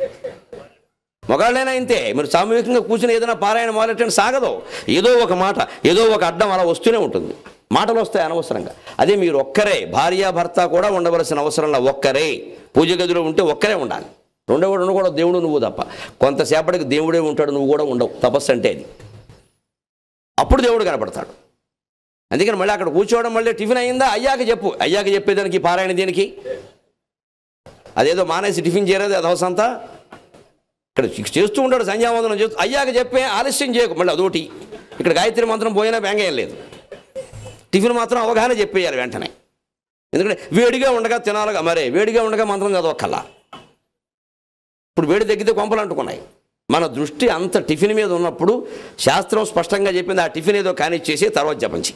మొగాళ్ళైనా ఇంతే, మీరు సామూహికంగా కూర్చుని ఏదైనా పారాయణ మొదలెట్టండి, సాగదు. ఏదో ఒక మాట, ఏదో ఒక అడ్డం అలా వస్తూనే ఉంటుంది. మాటలు వస్తాయి అనవసరంగా. అదే మీరు ఒక్కరే, భార్యాభర్త కూడా ఉండవలసిన అవసరంలో ఒక్కరే. పూజ గదిలో ఉంటే ఒక్కరే ఉండాలి. రెండోవాడు ఉండకూడదు, దేవుడు నువ్వు తప్ప. కొంతసేపటికి దేవుడే ఉంటాడు, నువ్వు కూడా ఉండవు. తపస్సు అంటే అది. అప్పుడు దేవుడు కనపడతాడు. అందుకని మళ్ళీ అక్కడ కూర్చోవడం, మళ్ళీ టిఫిన్ అయిందా అయ్యాక చెప్పు. అయ్యాక చెప్పేదానికి పారాయణ దేనికి? అదేదో మానేసి టిఫిన్ చేయలేదు అదవసంతా. ఇక్కడ చేస్తూ ఉంటాడు, సంధ్యావందనం చేస్తూ. అయ్యాక చెప్పే, ఆలస్యం చేయకు. మళ్ళీ అదోటి. ఇక్కడ గాయత్రి మంత్రం పోయినా బెంగేం లేదు. టిఫిన్ మాత్రం అవగాహన చెప్పేయాలి వెంటనే. ఎందుకంటే వేడిగా ఉండగా తినాలిగా, మరే వేడిగా ఉండగా మంత్రం చదవక్కల్లా. ఇప్పుడు వేడి తగ్గితే కొంపలు అంటుకున్నాయి. మన దృష్టి అంత టిఫిన్ మీద ఉన్నప్పుడు శాస్త్రం స్పష్టంగా చెప్పింది, ఆ టిఫిన్ ఏదో కానిచ్చేసి తర్వాత జపించి.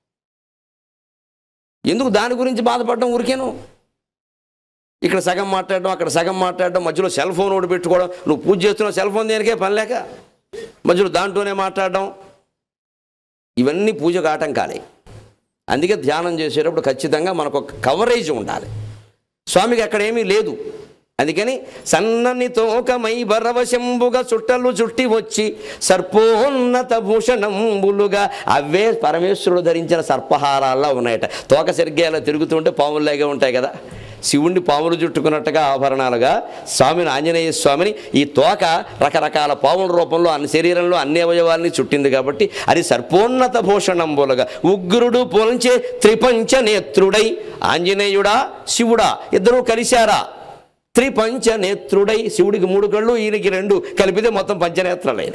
ఎందుకు దాని గురించి బాధపడడం? ఊరికేను ఇక్కడ సగం మాట్లాడడం, అక్కడ సగం మాట్లాడడం, మధ్యలో సెల్ ఫోన్ ఒకటి పెట్టుకోవడం. నువ్వు పూజ చేస్తున్నావు, సెల్ ఫోన్ దేనికే పని లేక మధ్యలో దాంట్లోనే మాట్లాడడం. ఇవన్నీ పూజకు ఆటంకాలే. అందుకే ధ్యానం చేసేటప్పుడు ఖచ్చితంగా మనకు ఒక కవరేజ్ ఉండాలి. స్వామికి అక్కడ ఏమీ లేదు. అందుకని సన్నని తోకమై భరవశంబుగా చుట్టలు చుట్టి వచ్చి సర్పోన్నత భూషణంబులుగా, అవే పరమేశ్వరుడు ధరించిన సర్పహారాల్లో ఉన్నాయట. తోక సరిగ్గా ఇలా తిరుగుతుంటే పాముల్లాగే ఉంటాయి కదా. శివుణ్ణి పాములు చుట్టుకున్నట్టుగా ఆభరణాలుగా స్వామిని, ఆంజనేయ స్వామిని ఈ తోక రకరకాల పాముల రూపంలో అన్ని శరీరంలో అన్ని అవయవాల్ని చుట్టింది కాబట్టి అది సర్పోన్నత భూషణంబులుగా. ఉగ్రుడు పొంచే త్రిపంచ నేత్రుడై, ఆంజనేయుడా శివుడా ఇద్దరూ కలిశారా? త్రిపంచ నేత్రుడై, శివుడికి 3 కళ్ళు, ఈయనకి 2 కలిపితే మొత్తం పంచనేత్రాలైన.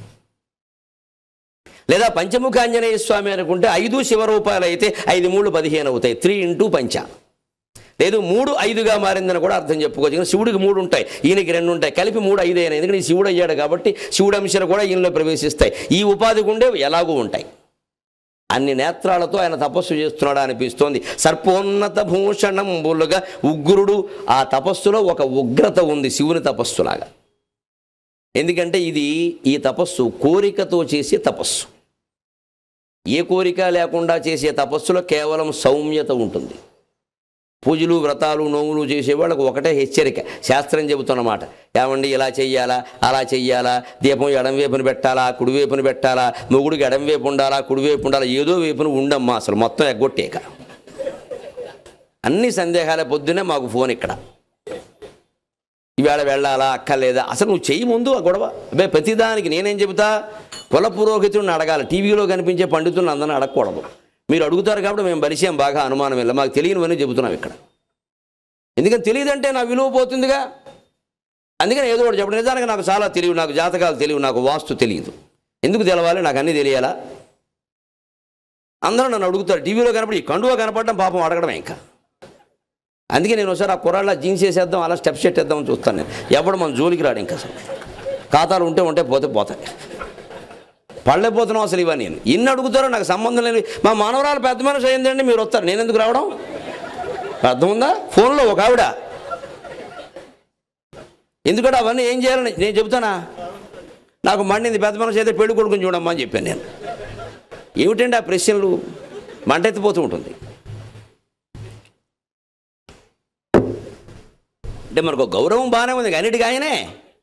లేదా పంచముఖ ఆంజనేయ స్వామి అనుకుంటే 5 శివరూపాయలు అయితే 5 3 15 అవుతాయి. 3 into పంచ. లేదు 3 5గా మారిందని కూడా అర్థం చెప్పుకోవచ్చు. శివుడికి 3 ఉంటాయి, ఈయనకి 2 ఉంటాయి, కలిపి 3 5 అయినాయి. ఎందుకంటే ఈ శివుడు అయ్యాడు కాబట్టి శివుడు అంశాలు కూడా ఈయనలో ప్రవేశిస్తాయి. ఈ ఉపాధికి ఉండేవి ఎలాగూ ఉంటాయి. అన్ని నేత్రాలతో ఆయన తపస్సు చేస్తున్నాడు అనిపిస్తోంది. సర్పోన్నత భూషణంబులుగా ఉగ్రుడు. ఆ తపస్సులో ఒక ఉగ్రత ఉంది, శివుని తపస్సులాగా. ఎందుకంటే ఈ తపస్సు కోరికతో చేసే తపస్సు. ఏ కోరిక లేకుండా చేసే తపస్సులో కేవలం సౌమ్యత ఉంటుంది. పూజలు వ్రతాలు నోములు చేసేవాళ్ళకు ఒకటే హెచ్చరిక, శాస్త్రం చెబుతున్నమాట. ఏమండి ఇలా చెయ్యాలా, అలా చెయ్యాలా, దీపం ఎడంవైపున పెట్టాలా, కుడివైపున పెట్టాలా, మొగుడికి ఎడంవైపు ఉండాలా, కుడివైపు ఉండాలా, ఏదో వైపున ఉండమ్మా, అసలు మొత్తం ఎగ్గొట్టేక. అన్ని సందేహాలే. పొద్దున్నే మాకు ఫోన్ ఇక్కడ, ఈవేళ వెళ్ళాలా అక్కర్లేదా, అసలు నువ్వు చెయ్యి ముందు ఆ గొడవ. అబ్బాయి ప్రతిదానికి నేనేం చెబుతా, కుల పురోహితుడిని అడగాలి. టీవీలో కనిపించే పండితులను అందరిని అడగకూడదు. మీరు అడుగుతారు కాబట్టి మేము పరిచయం బాగా అనుమానం వెళ్ళి మాకు తెలియనివన్నీ చెబుతున్నాం ఇక్కడ. ఎందుకని తెలియదంటే నా విలువ పోతుందిగా. అందుకని ఏదో ఒకటి చెప్పడం. నిజానికి నాకు చాలా తెలియదు, నాకు జాతకాలు తెలియదు, నాకు వాస్తు తెలియదు. ఎందుకు తెలవాలి? నాకు అన్నీ తెలియాలా? అందరూ నన్ను అడుగుతారు. టీవీలో కనపడి కండువా కనపడడం పాపం అడగడమే. ఇంకా అందుకే నేను ఒకసారి ఆ కుర్రాళ్ళ జీన్స్ వేసేద్దాం, అలా స్టెప్స్ వేద్దామని చూస్తాను. నేను ఎవడు మన జోలికి రాడు. ఇంకా అసలు ఖాతాలు ఉంటే పోతాయి. పడలేకపోతున్నాం అసలు ఇవన్నీ. నేను ఇన్ని అడుగుతారో నాకు సంబంధం లేదు. మా మనవరాలు పెద్ద మనిషి అయిందండి, మీరు వస్తారు, నేను ఎందుకు రావడం? అర్థం ఉందా? ఫోన్లో ఒక ఆవిడ, ఎందుకంటే అవన్నీ ఏం చేయాలని నేను చెబుతానా? నాకు మండింది, పెద్ద మనిషి అయితే పెళ్లి కొడుకుని చూడమ్మా అని చెప్పాను నేను. ఏమిటండి ఆ ప్రశ్నలు? మంటెత్తిపోతూ ఉంటుంది. అంటే మనకు గౌరవం బాగానే ఉంది, అన్నిటికీ ఆయనే.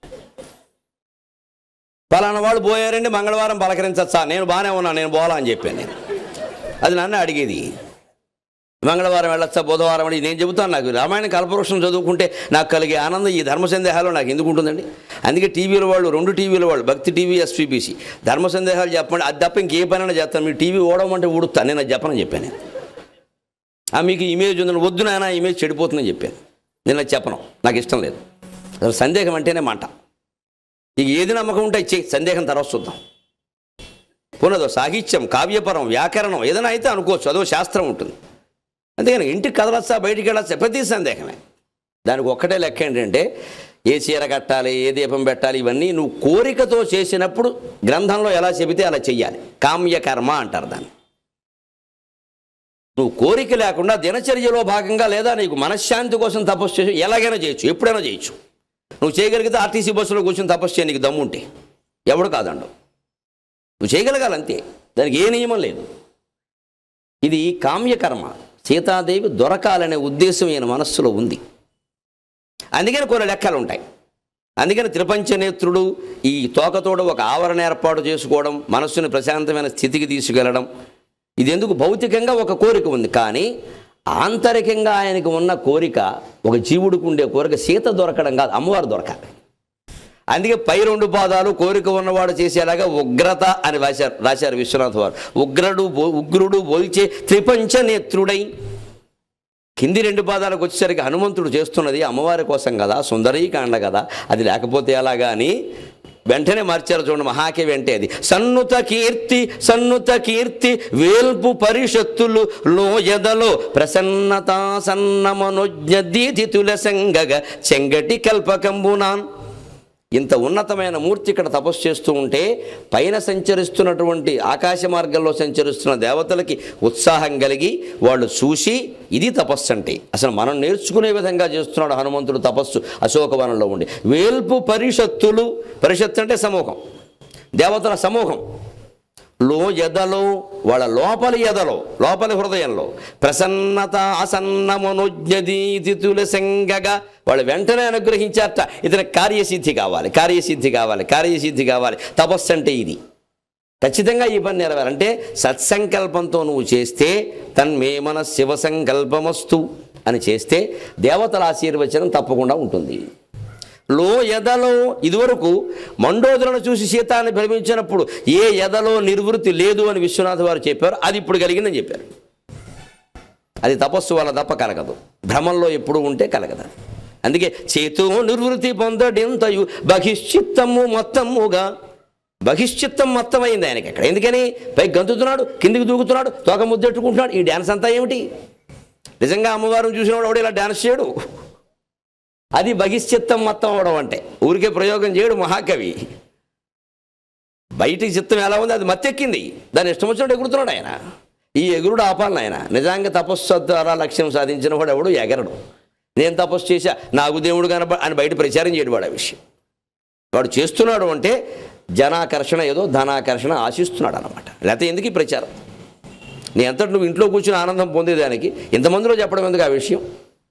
పలానా వాళ్ళు పోయారండి, మంగళవారం పలకరించచ్చా? నేను బాగానే ఉన్నా, నేను పోలా అని చెప్పాను నేను. అది నన్ను అడిగేది. మంగళవారం వెళ్ళొచ్చా, బుధవారం అని నేను చెబుతాను. నాకు రామాయణ కల్పవృక్షం చదువుకుంటే నాకు కలిగే ఆనందం ఈ ధర్మ సందేహాలు నాకు ఎందుకు ఉంటుందండి? అందుకే టీవీల వాళ్ళు, 2 టీవీల వాళ్ళు, భక్తి టీవీ, ఎస్వీబీసీ, ధర్మ సందేహాలు చెప్పండి, అది తప్ప ఇంకే పనైనా చేస్తాను. మీరు టీవీ ఓడమంటే ఊడుస్తాను, నేను అది చెప్పనని చెప్పాను. మీకు ఇమేజ్ ఉందని, వద్దు నాయన ఇమేజ్ చెడిపోతుందని చెప్పాను. నేను అది చెప్పను, నాకు ఇష్టం లేదు. అసలు సందేహం అంటేనే మాట. ఇక ఏది నమ్మకం ఉంటే ఇచ్చే, సందేహం తర్వాత చూద్దాం. పునదో సాహిత్యం, కావ్యపరం, వ్యాకరణం ఏదైనా అయితే అనుకోవచ్చు, అదో శాస్త్రం ఉంటుంది. అంతేగాని ఇంటికి కదలచ్చా, బయటికి వెళ్ళచ్చా, ప్రతి సందేహమే. దానికి ఒక్కటే లెక్క ఏంటంటే, ఏ చీర కట్టాలి, ఏ దీపం పెట్టాలి, ఇవన్నీ నువ్వు కోరికతో చేసినప్పుడు గ్రంథంలో ఎలా చెబితే అలా చెయ్యాలి. కామ్యకర్మ అంటారు దాన్ని. నువ్వు కోరిక లేకుండా దినచర్యలో భాగంగా, లేదా నీకు మనశ్శాంతి కోసం తపస్సు చేసి ఎలాగైనా చేయొచ్చు, ఎప్పుడైనా చేయొచ్చు. నువ్వు చేయగలిగితే ఆర్టీసీ బస్సులో కూర్చొని తపస్సు చేయ, నీకు దమ్ముంటే ఎవడు కాదండు. నువ్వు చేయగలగాలి అంతే, దానికి ఏ నియమం లేదు. ఇది కామ్యకర్మ. సీతాదేవి దొరకాలనే ఉద్దేశం ఈయన మనస్సులో ఉంది. అందుకని కొన్ని లెక్కలు ఉంటాయి. అందుకని త్రిపంచనేత్రుడు ఈ తోకతోడు ఒక ఆవరణ ఏర్పాటు చేసుకోవడం, మనస్సుని ప్రశాంతమైన స్థితికి తీసుకెళ్లడం, ఇది ఎందుకు? భౌతికంగా ఒక కోరిక ఉంది, కానీ ఆంతరికంగా ఆయనకు ఉన్న కోరిక, ఒక జీవుడికి ఉండే కోరిక సీత దొరకడం కాదు, అమ్మవారు దొరకాలి. అందుకే పై 2 పాదాలు కోరిక ఉన్నవాడు చేసేలాగా ఉగ్రత అని రాశారు విశ్వనాథ్ వారు. ఉగ్రుడు బోల్చే త్రిపంచ నేత్రుడై. కింది 2 పాదాలకు వచ్చేసరికి హనుమంతుడు చేస్తున్నది అమ్మవారి కోసం కదా, సుందరీకాండ కదా, అది లేకపోతే ఎలాగా అని వెంటనే మార్చారు. చూడండి, మహాకవి అంటే అది. సన్నుత కీర్తి వేల్పు పరిషత్తులు లోయదలో ప్రసన్నతా సన్నమనోజ్ఞ దీతితుల సంగగ చెంగటి కల్పకంబునాన్. ఇంత ఉన్నతమైన మూర్తి ఇక్కడ తపస్సు చేస్తూ ఉంటే, పైన సంచరిస్తున్నటువంటి ఆకాశ మార్గంలో సంచరిస్తున్న దేవతలకి ఉత్సాహం కలిగి వాళ్ళు చూసి, ఇది తపస్సు అంటే. అసలు మనం నేర్చుకునే విధంగా చేస్తున్నాడు హనుమంతుడు తపస్సు అశోకవనంలో ఉండి. వేల్పు పరిషత్తులు, పరిషత్తు అంటే సమూహం, దేవతల సమూహం. ఎదలో, వాళ్ళ లోపలి ఎదలో, లోపలి హృదయంలో ప్రసన్నత ఆసన్న మనోజ్ఞదీతితుల సంగగా వాళ్ళు వెంటనే అనుగ్రహించారట. ఇతని కార్యసిద్ధి కావాలి. తపస్సు అంటే ఇది. ఖచ్చితంగా ఈ పని నెరవేరంటే సత్సంకల్పంతో నువ్వు చేస్తే, తన్మేమన శివ సంకల్పమస్తు అని చేస్తే దేవతల ఆశీర్వచనం తప్పకుండా ఉంటుంది. ఎదలో ఇదివరకు మండోదరను చూసి సీతాన్ని భ్రమించినప్పుడు ఏ ఎదలో నిర్వృత్తి లేదు అని విశ్వనాథ వారు చెప్పారు. అది ఇప్పుడు కలిగిందని చెప్పారు. అది తపస్సు వల్ల తప్ప కలగదు, భ్రమంలో ఎప్పుడు ఉంటే కలగదు. అందుకే చేతు నిర్వృత్తి పొందడింతయు బహిశ్చిత్తము మొత్తముగా. బహిశ్చిత్తం మొత్తం అయింది ఆయనకి అక్కడ. ఎందుకని? పైకి గంతుతున్నాడు, కిందికి దూకుతున్నాడు, తోక ముద్దెట్టుకుంటున్నాడు. ఈ డ్యాన్స్ అంతా ఏమిటి? నిజంగా అమ్మవారిని చూసినవాడు ఎవడు ఇలా డ్యాన్స్ చేయడు. అది బహిశ్చిత్తం మొత్తం అవడం అంటే. ఊరికే ప్రయోగం చేయడు మహాకవి. బయటికి చిత్తం ఎలా ఉంది, అది మత్తెక్కింది, దాన్ని ఇష్టం వచ్చినట్టు ఎగురుతున్నాడు ఆయన. ఈ ఎగురుడు ఆపాలని ఆయన. నిజంగా తపస్సు ద్వారా లక్ష్యం సాధించిన వాడు ఎవడు ఎగరడు. నేను తపస్సు చేశా, నాకు దేవుడు కనబ అని బయట ప్రచారం చేయడు వాడు. ఆ విషయం వాడు చేస్తున్నాడు అంటే జనాకర్షణ, ఏదో ధనాకర్షణ ఆశిస్తున్నాడు అన్నమాట. లేకపోతే ఎందుకు ఈ ప్రచారం? నీ అంతటి నువ్వు ఇంట్లో కూర్చుని ఆనందం పొందేదానికి ఇంతమందిలో చెప్పడం ఎందుకు ఆ విషయం?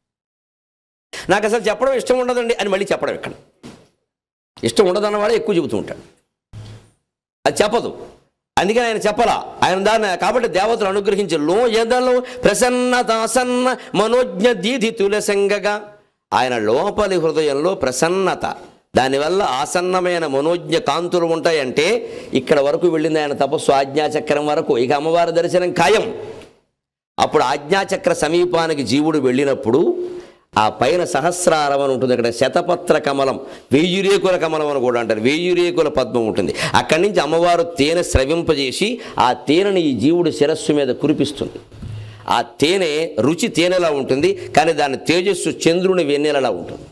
నాకు అసలు చెప్పడం ఇష్టం ఉండదండి అని మళ్ళీ చెప్పడం ఎక్కడ? ఇష్టం ఉండదన్నవాడే ఎక్కువ చెబుతూ ఉంటాడు, అది చెప్పదు. అందుకని ఆయన చెప్పలా, ఆయన దాన్ని. కాబట్టి దేవతలు అనుగ్రహించి ఎదలో ప్రసన్నతాసన్న మనోజ్ఞ దీధితుల సంగగా, ఆయన లోపలి హృదయంలో ప్రసన్నత, దానివల్ల ఆసన్నమైన మనోజ్ఞ కాంతులు ఉంటాయంటే ఇక్కడ వరకు వెళ్ళింది ఆయన తపస్సు, ఆజ్ఞాచక్రం వరకు. ఇక అమ్మవారి దర్శనం ఖాయం. అప్పుడు ఆజ్ఞాచక్ర సమీపానికి జీవుడు వెళ్ళినప్పుడు ఆ పైన సహస్రారం అని ఉంటుంది, అక్కడ శతపత్ర కమలం, 1000 రేకుల కమలం అని కూడా అంటారు, 1000 రేకుల పద్మం ఉంటుంది. అక్కడి నుంచి అమ్మవారు తేనె స్రవింపజేసి ఆ తేనెని ఈ జీవుడు శిరస్సు మీద కురిపిస్తుంది. ఆ తేనె రుచి తేనెలా ఉంటుంది, కానీ దాని తేజస్సు చంద్రుని వెన్నెలలా ఉంటుంది.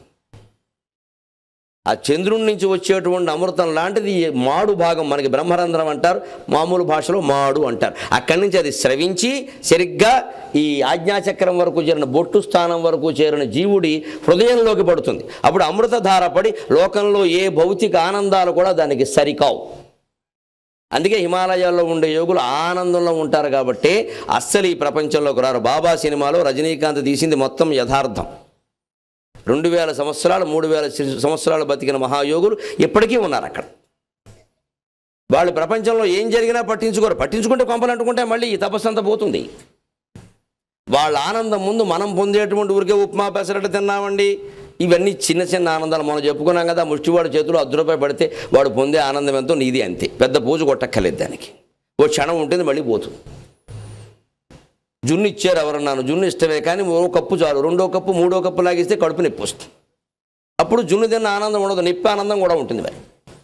ఆ చంద్రుడి నుంచి వచ్చేటువంటి అమృతం లాంటిది మాడు భాగం, మనకి బ్రహ్మరంధ్రం అంటారు, మామూలు భాషలో మాడు అంటారు. అక్కడి నుంచి అది స్రవించి సరిగ్గా ఈ ఆజ్ఞాచక్రం వరకు చేరిన బొట్టు స్థానం వరకు చేరిన జీవుడి హృదయంలోకి పడుతుంది. అప్పుడు అమృతధార పడి లోకంలో ఏ భౌతిక ఆనందాలు కూడా దానికి సరికావు. అందుకే హిమాలయాల్లో ఉండే యోగులు ఆనందంలో ఉంటారు కాబట్టి అస్సలు ఈ ప్రపంచంలోకి రారు. బాబా సినిమాలో రజనీకాంత్ తీసింది మొత్తం యథార్థం. 2000 సంవత్సరాలు 3000 సంవత్సరాలు బతికిన మహాయోగులు ఇప్పటికీ ఉన్నారు అక్కడ. వాళ్ళు ప్రపంచంలో ఏం జరిగినా పట్టించుకోరు. పట్టించుకుంటే కొంపలు అంటుకుంటే మళ్ళీ ఈ తపస్సు అంతా పోతుంది. వాళ్ళ ఆనందం ముందు మనం పొందేటువంటి ఊరికే ఉప్మా పెసరట్టు తిన్నామండి, ఇవన్నీ చిన్న చిన్న ఆనందాలు. మనం చెప్పుకున్నాం కదా, ముష్టివాడి చేతిలో ₹10 పడితే వాడు పొందే ఆనందం ఎంతో నీది అంతే. పెద్ద పూజ కొట్టక్కర్లేదు దానికి. ఓ క్షణం ఉంటుంది మళ్ళీ పోతుంది. జున్ను ఇచ్చారు ఎవరన్నాను, జున్ను ఇష్టమే, కానీ ఓ కప్పు చాలు, 2వ కప్పు 3వ కప్పు లాగిస్తే కడుపు నొప్పి వస్తుంది. అప్పుడు జున్ను తిన్న ఆనందం ఉండదు, నొప్పి ఆనందం కూడా ఉంటుంది. మరి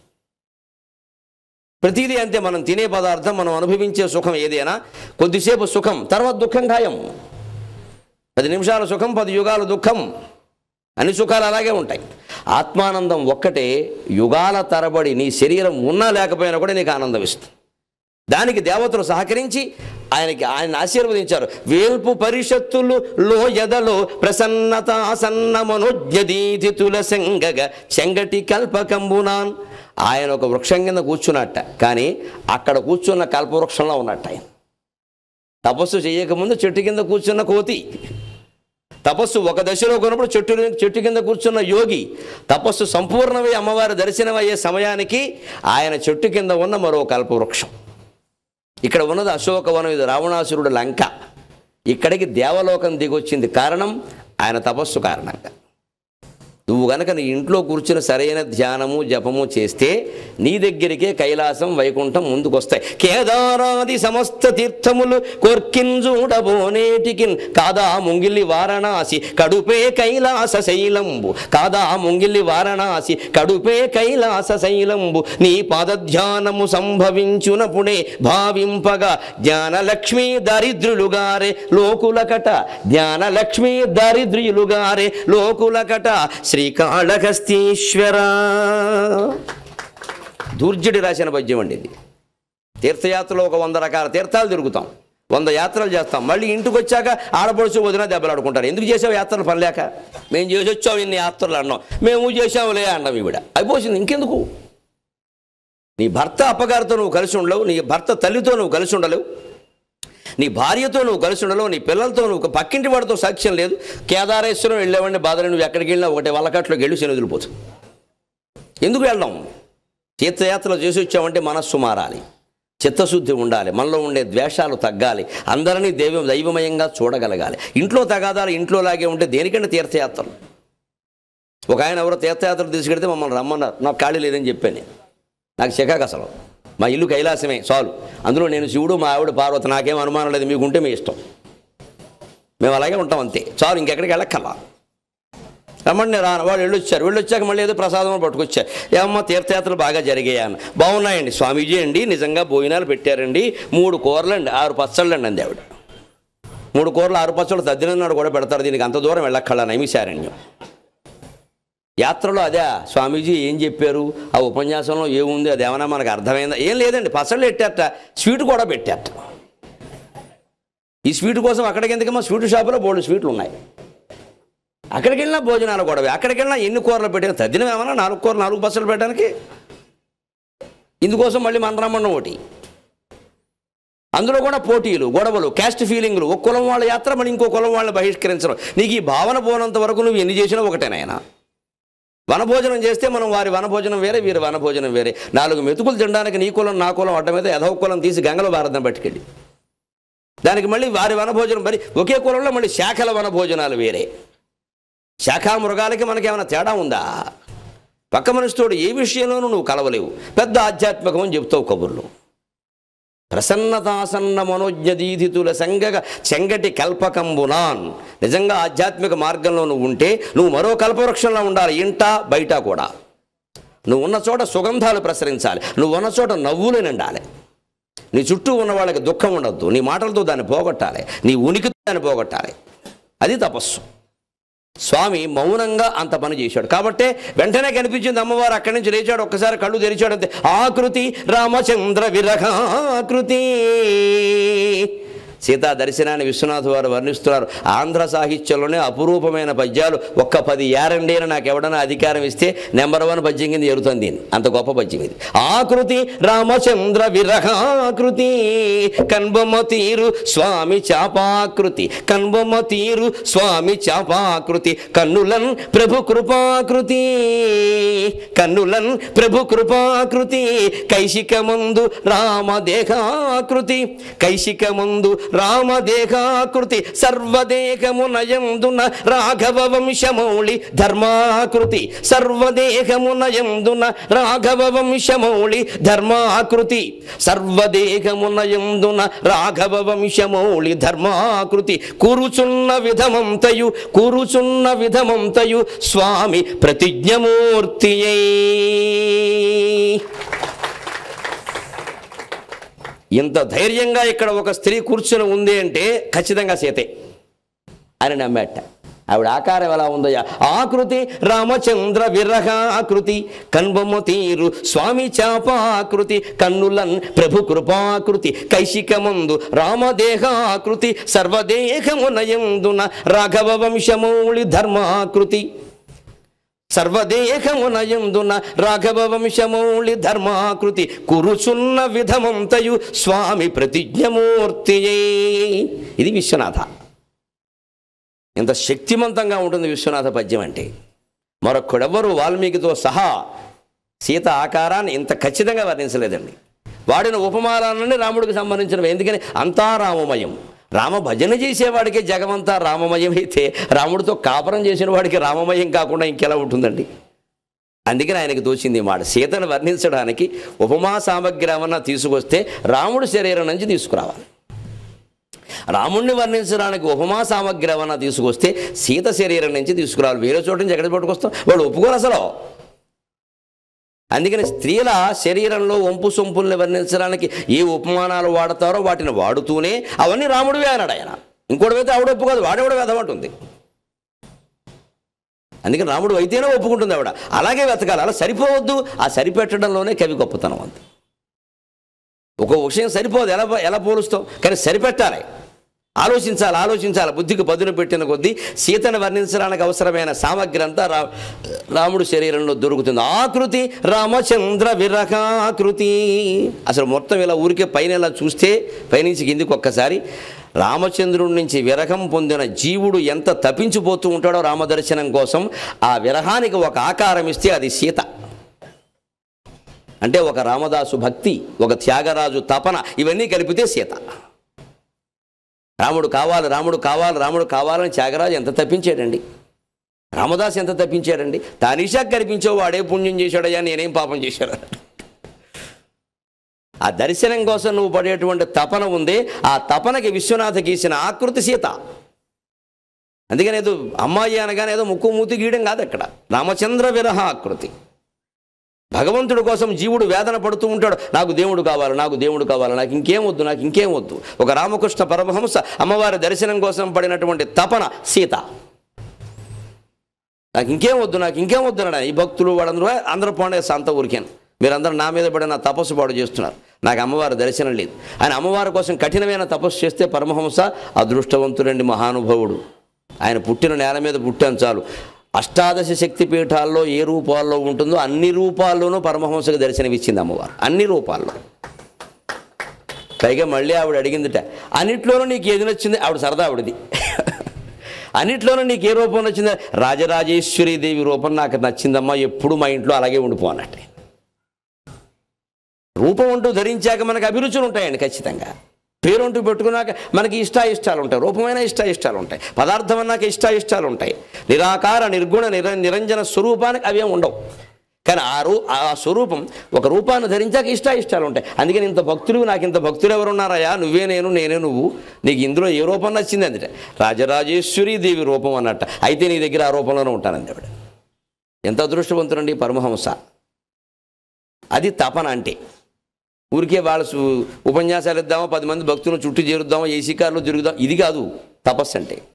ప్రతిదీ అంతే. మనం తినే పదార్థం, మనం అనుభవించే సుఖం ఏదైనా కొద్దిసేపు సుఖం, తర్వాత దుఃఖం ఖాయం. 10 నిమిషాల సుఖం, 10 యుగాల దుఃఖం. అన్ని సుఖాలు అలాగే ఉంటాయి. ఆత్మానందం ఒక్కటే యుగాల తరబడి నీ శరీరం ఉన్నా లేకపోయినా కూడా నీకు ఆనందం ఇస్తుంది. దానికి దేవతలు సహకరించి ఆయన ఆశీర్వదించారు. వేల్పు పరిషత్తులు లో ఎదలో ప్రసన్నత ఆసన్న మనోజ్ఞదీతితుల సెంగగ చెంగటి కల్పకంబునాన్. ఆయన ఒక వృక్షం కింద కూర్చున్నట్ట, కానీ అక్కడ కూర్చున్న కల్పవృక్షంలో ఉన్నట్ట. ఆయన తపస్సు చేయకముందు చెట్టు కింద కూర్చున్న కోతి, తపస్సు ఒక దశలో కొన్నప్పుడు చెట్టు కింద కూర్చున్న యోగి, తపస్సు సంపూర్ణమై అమ్మవారి దర్శనమయ్యే సమయానికి ఆయన చెట్టు కింద ఉన్న మరో కల్పవృక్షం. ఇక్కడ ఉన్నది అశోకవనం, ఇది రావణాసురుడు లంక. ఇక్కడికి దేవలోకం దిగొచ్చింది కారణం ఆయన తపస్సు కారణంగా. నువ్వు గనక నీ ఇంట్లో కూర్చుని సరైన ధ్యానము జపము చేస్తే నీ దగ్గరికే కైలాసం వైకుంఠం ముందుకొస్తాయి. కేదారాది సమస్త తీర్థములు కొర్కింజూడబోనేటికిన్ కాదా ముంగిల్లి వారణాసి కడుపే కైలాస శైలంబు. కాదా ముంగిల్లి వారణాసి కడుపే కైలాస శైలంబు. నీ పాదధ్యానము సంభవించునపుడే భావింపగా జ్ఞానలక్ష్మీ దరిద్రులుగారే లోకులకట. జ్ఞానలక్ష్మీ దరిద్రులుగారే లోకులకట. శ్రీకాళహస్తీశ్వర. దూర్జటి రాసిన పద్యం అండి ఇది. తీర్థయాత్రలో ఒక 100 రకాల తీర్థాలు తిరుగుతాం, 100 యాత్రలు చేస్తాం. మళ్ళీ ఇంటికి వచ్చాక ఆడపడుచు వదిన దెబ్బలాడుకుంటారు. ఎందుకు చేసావు యాత్రలు పనిలేక? మేము చేసి వచ్చాము ఇన్ని యాత్రలు అన్నాం, మేము చేసాములే అన్నాం. ఈవిడ అయిపోయింది, ఇంకెందుకు? నీ భర్త అప్పగారితో నువ్వు కలిసి ఉండలేవు, నీ భర్త తల్లితో నువ్వు కలిసి ఉండలేవు, నీ భార్యతో నువ్వు కలిసి ఉండలేవు, నీ పిల్లలతో నువ్వు, పక్కింటి వాడితో సాక్ష్యం లేదు. కేదారేశ్వరం వెళ్ళావండి బాధలు, నువ్వు ఎక్కడికి వెళ్ళినా ఒకటే వల్లకట్లోకి వెళ్ళి శని వదిలిపోతుంది. ఎందుకు వెళ్దాం? తీర్థయాత్రలు చేసి వచ్చామంటే మనస్సు మారాలి, చిత్తశుద్ధి ఉండాలి, మనలో ఉండే ద్వేషాలు తగ్గాలి, అందరినీ దైవమయంగా చూడగలగాలి. ఇంట్లో తగాదాలు ఇంట్లోలాగే ఉంటే దేనికంటే తీర్థయాత్రలు? ఒక ఆయన ఎవరో తీర్థయాత్రలు తీసుకెడితే మమ్మల్ని రమ్మన్నారు, నాకు ఖాళీ లేదని చెప్పాను. నాకు చికాకు అసలు. మా ఇల్లు కైలాసమే చాలు, అందులో నేను శివుడు, మా ఆవిడ పార్వతి, నాకేం అనుమానం లేదు, మీకుంటే మీ ఇష్టం, మేము అలాగే ఉంటాం అంతే చాలు, ఇంకెక్కడికి వెళ్ళక్కర్లా. రమ్మండి రాను. వాళ్ళు వెళ్ళొచ్చాక మళ్ళీ ఏదో ప్రసాదం పట్టుకొచ్చారు. ఏమమ్మా తీర్థయాత్రలు బాగా జరిగాయన్న. బాగున్నాయండి స్వామీజీ అండి, నిజంగా భోజనాలు పెట్టారండి, 3 కూరలండి 6 పచ్చళ్ళండి అంది ఆవిడ. 3 కూరలు 6 పచ్చళ్ళు తద్దినన్నాడు కూడా పెడతారు, దీనికి అంత దూరం వెళ్ళక్కర్లా, నైమిశారణ్యం. యాత్రలో అదే స్వామీజీ ఏం చెప్పారు, ఆ ఉపన్యాసంలో ఏముంది, అది ఏమన్నా మనకు అర్థమైందా? ఏం లేదండి, పచ్చళ్ళు పెట్టారట, స్వీట్ కూడా పెట్టారట. ఈ స్వీట్ కోసం అక్కడికి ఎందుకమ్మా, స్వీట్ షాపులో బోల్డ్ స్వీట్లు ఉన్నాయి, అక్కడికి వెళ్ళినా భోజనాలు గొడవ, అక్కడికి వెళ్ళినా ఎన్ని కూరలు పెట్టారు, తద్దినం ఏమన్నా 4 కూరలు 4 పచ్చళ్ళు పెట్టడానికి. ఇందుకోసం మళ్ళీ మన రమ్మన్న ఒకటి, అందులో కూడా పోటీలు గొడవలు, క్యాస్ట్ ఫీలింగ్లు. ఒక కులం వాళ్ళ యాత్ర మళ్ళీ ఇంకో కులం వాళ్ళని బహిష్కరించడం. నీకు ఈ భావన పోనంత వరకు నువ్వు ఎన్ని చేసినా ఒకటేనాయన. వనభోజనం చేస్తే మనం వారి వనభోజనం వేరే, వీరి వనభోజనం వేరే. 4 మెతుకులు తినడానికి నీ కులం నా కులం అడ్డ మీద ఎదవ కులం తీసి గంగలో భారతం పట్టుకెళ్ళి దానికి మళ్ళీ వారి వనభోజనం, మరి ఒకే కులంలో మళ్ళీ శాఖల వనభోజనాలు వేరే. శాఖా మృగాలకి మనకేమైనా తేడా ఉందా? పక్క మనిషితోడు ఏ విషయంలోనూ నువ్వు కలవలేవు. పెద్ద ఆధ్యాత్మికం అని చెప్తావు కబుర్లు. ప్రసన్నతాసన్న మనోజ్ఞదీధితుల సంగగ చెంగటి కల్పకంబునాన్. నిజంగా ఆధ్యాత్మిక మార్గంలో నువ్వు ఉంటే నువ్వు మరో కల్పవృక్షంలో ఉండాలి, ఇంట బయట కూడా. నువ్వు ఉన్న చోట సుగంధాలు ప్రసరించాలి, నువ్వు ఉన్న చోట నవ్వులు నిండాలి, నీ చుట్టూ ఉన్న వాళ్ళకి దుఃఖం ఉండద్దు, నీ మాటలతో దాన్ని పోగొట్టాలి, నీ ఉనికి అని పోగొట్టాలి. అది తపస్సు. స్వామి మౌనంగా అంత పని చేశాడు కాబట్టే వెంటనే కనిపించింది అమ్మవారు. అక్కడి నుంచి లేచాడు, ఒక్కసారి కళ్ళు తెరిచాడు, అంతే. ఆకృతి రామచంద్ర విరహాకృతి. సీతా దర్శనాన్ని విశ్వనాథ్ వారు వర్ణిస్తున్నారు. ఆంధ్ర సాహిత్యంలోనే అపురూపమైన పద్యాలు. ఒక్క 10 ఏరండి అని నాకు ఎవడన్నా అధికారం ఇస్తే నెంబర్ 1 పద్యం కింద ఎరుతుంది దీన్ని. అంత గొప్ప పద్యం ఇది. ఆకృతి రామచంద్ర విరహాకృతి కన్బొమ్మ తీరు స్వామి చాపాకృతి. కన్బొమ్మ తీరు స్వామి చాపాకృతి కన్నులన్ ప్రభు కృపాకృతి. కన్నులన్ ప్రభు కృపాకృతి కైశికమందు రామదేహాకృతి. కైశికమందు రామదేహాకృతి సర్వదేహమునయందున రాఘవ వంశమౌళి ధర్మాకృతి. సర్వదేహమునయందున రాఘవ వంశమౌళి ధర్మాకృతి. సర్వదేహమునయందున రాఘవ వంశమౌళి ధర్మాకృతి. కూరుచున్న విధమంతయు కూరుచున్న విధమంతయు స్వామి ప్రతిజ్ఞమూర్తియై. ఇంత ధైర్యంగా ఇక్కడ ఒక స్త్రీ కూర్చుని ఉంది అంటే ఖచ్చితంగా సీతే అని నమ్మేట. ఆవిడ ఆకారం ఎలా ఉందయ్యా? ఆకృతి రామచంద్ర విరహాకృతి కన్బొమ్మ తీరు స్వామి చాపాకృతి కన్నులన్ ప్రభు కృపాకృతి కైశికమందు రామదేహాకృతి సర్వదేహమునయందున రాఘవ వంశమౌళి ధర్మాకృతి. సర్వదేహమునయందున రాఘవ వంశమౌళి ధర్మాకృతి కురుచున్న విధమంతయు స్వామి ప్రతిజ్ఞమూర్తియే. ఇది విశ్వనాథ. ఇంత శక్తివంతంగా ఉంటుంది విశ్వనాథ పద్యం అంటే. మరొక్కడెవ్వరూ వాల్మీకితో సహా సీత ఆకారాన్ని ఇంత ఖచ్చితంగా వర్ణించలేదండి. వాడిన ఉపమానాలన్నీ రాముడికి సంబంధించినవి. ఎందుకని అంతా రామమయం. రామ భజన చేసేవాడికి జగమంతా రామమయం అయితే రాముడితో కాపురం చేసిన వాడికి రామమయం కాకుండా ఇంకెలా ఉంటుందండి? అందుకని ఆయనకి తోచింది మాట. సీతను వర్ణించడానికి ఉపమా సామగ్రి ఏమన్నా తీసుకొస్తే రాముడి శరీరం నుంచి తీసుకురావాలి. రాముడిని వర్ణించడానికి ఉపమా సామగ్రి ఏమన్నా తీసుకొస్తే సీత శరీరం నుంచి తీసుకురావాలి. వేరే చోట నుంచి ఎక్కడ పట్టుకొస్తాం? వాడు ఒప్పుకోరు అసలు. అందుకని స్త్రీల శరీరంలో వంపు సొంపుల్ని వర్ణించడానికి ఏ ఉపమానాలు వాడతారో వాటిని వాడుతూనే అవన్నీ రాముడివే అన్నాడు ఆయన. ఇంకోటి అయితే ఆవిడ ఒప్పుకోదు, వాడేవాడు వెతమంటుంది. అందుకని రాముడు అయితేనే ఒప్పుకుంటుంది ఆవిడ. అలాగే వెతకాలి, అలా సరిపోవద్దు. ఆ సరిపెట్టడంలోనే కవి గొప్పతనం అంత. ఒక విషయం సరిపోదు, ఎలా పోలుస్తాం? కానీ సరిపెట్టాలి. ఆలోచించాలి. బుద్ధికి పదును పెట్టిన కొద్దీ సీతను వర్ణించడానికి అవసరమైన సామగ్రి అంతా రాముడు శరీరంలో దొరుకుతుంది. ఆకృతి రామచంద్ర విరహాకృతి. అసలు మొత్తం ఇలా ఊరికే పైన ఇలా చూస్తే పైనుంచి కిందికి ఒక్కసారి రామచంద్రుడి నుంచి విరహం పొందిన జీవుడు ఎంత తప్పించిపోతూ ఉంటాడో రామదర్శనం కోసం. ఆ విరహానికి ఒక ఆకారం ఇస్తే అది సీత. అంటే ఒక రామదాసు భక్తి, ఒక త్యాగరాజు తపన, ఇవన్నీ కలిపితే సీత. రాముడు కావాలని త్యాగరాజు ఎంత తప్పించాడండి? రామదాస్ ఎంత తప్పించాడండి? తానీషాకు కనిపించావు, వాడే పుణ్యం చేశాడయ్యా, నేనేం పాపం చేశాడు? ఆ దర్శనం కోసం నువ్వు పడేటువంటి తపన ఉంది. ఆ తపనకి విశ్వనాథ గీసిన ఆకృతి సీత. అందుకని ఏదో అమ్మాయి అనగానే ఏదో ముక్కు మూతి గీయడం కాదు. అక్కడ రామచంద్ర విరహ ఆకృతి. భగవంతుడి కోసం జీవుడు వేదన పడుతూ ఉంటాడు. నాకు దేవుడు కావాలి, నాకు ఇంకేం వద్దు. ఒక రామకృష్ణ పరమహంస అమ్మవారి దర్శనం కోసం పడినటువంటి తపన సీత. నాకు ఇంకేం వద్దు అన్నాడు. ఈ భక్తులు అందరూ పోండే సంత ఊరికాను, మీరందరూ నా మీద పడి నా తపస్సు పాడు చేస్తున్నారు, నాకు అమ్మవారి దర్శనం లేదు. ఆయన అమ్మవారి కోసం కఠినమైన తపస్సు చేస్తే పరమహంస అదృష్టవంతుడండి, మహానుభావుడు. ఆయన పుట్టిన నేల మీద పుట్టాను చాలు. అష్టాదశ శక్తి పీఠాల్లో ఏ రూపాల్లో ఉంటుందో అన్ని రూపాల్లోనూ పరమహంసకు దర్శనమిచ్చింది అమ్మవారు, అన్ని రూపాల్లో. పైగా మళ్ళీ ఆవిడ అడిగిందిట, అన్నిట్లోనూ నీకు ఏది నచ్చింది? ఆవిడ సరదా ఆవిడది. అన్నిట్లోనూ నీకు ఏ రూపం నచ్చిందా? రాజరాజేశ్వరి దేవి రూపం నాకు నచ్చిందమ్మా, ఎప్పుడు మా ఇంట్లో అలాగే ఉండిపో అన్నట్టు. రూపం అంటూ ధరించాక మనకు అభిరుచులు ఉంటాయండి ఖచ్చితంగా. పేరుంటూ పెట్టుకున్నాక మనకి ఇష్టాయిష్టాలు ఉంటాయి, రూపమైన ఇష్టాయిష్టాలు ఉంటాయి, పదార్థం అన్నాక ఇష్టాయిష్టాలు ఉంటాయి. నిరాకార నిర్గుణ నిరంజన స్వరూపానికి అవేం ఉండవు. కానీ ఆ స్వరూపం ఒక రూపాన్ని ధరించాక ఇష్టాయిష్టాలు ఉంటాయి. అందుకని ఇంత భక్తులు, నాకు ఇంత భక్తులు ఎవరున్నారయ్యా? నువ్వే నేను, నేనే నువ్వు. నీకు ఇందులో ఏ రూపం నచ్చింది అంటే రాజరాజేశ్వరి దేవి రూపం అన్నట్ట. అయితే నీ దగ్గర ఆ రూపంలోనే ఉంటానంది ఆవిడ. ఎంత అదృష్టవంతుడండి పరమహంస. అది తపన అంటే. ఊరికే వాళ్ళు ఉపన్యాసాలు ఇద్దామో, 10 మంది భక్తులను చుట్టూ చేరుద్దామో, ఏసీ కార్లో తిరుగుదాం, ఇది కాదు. తపస్సు అంటే.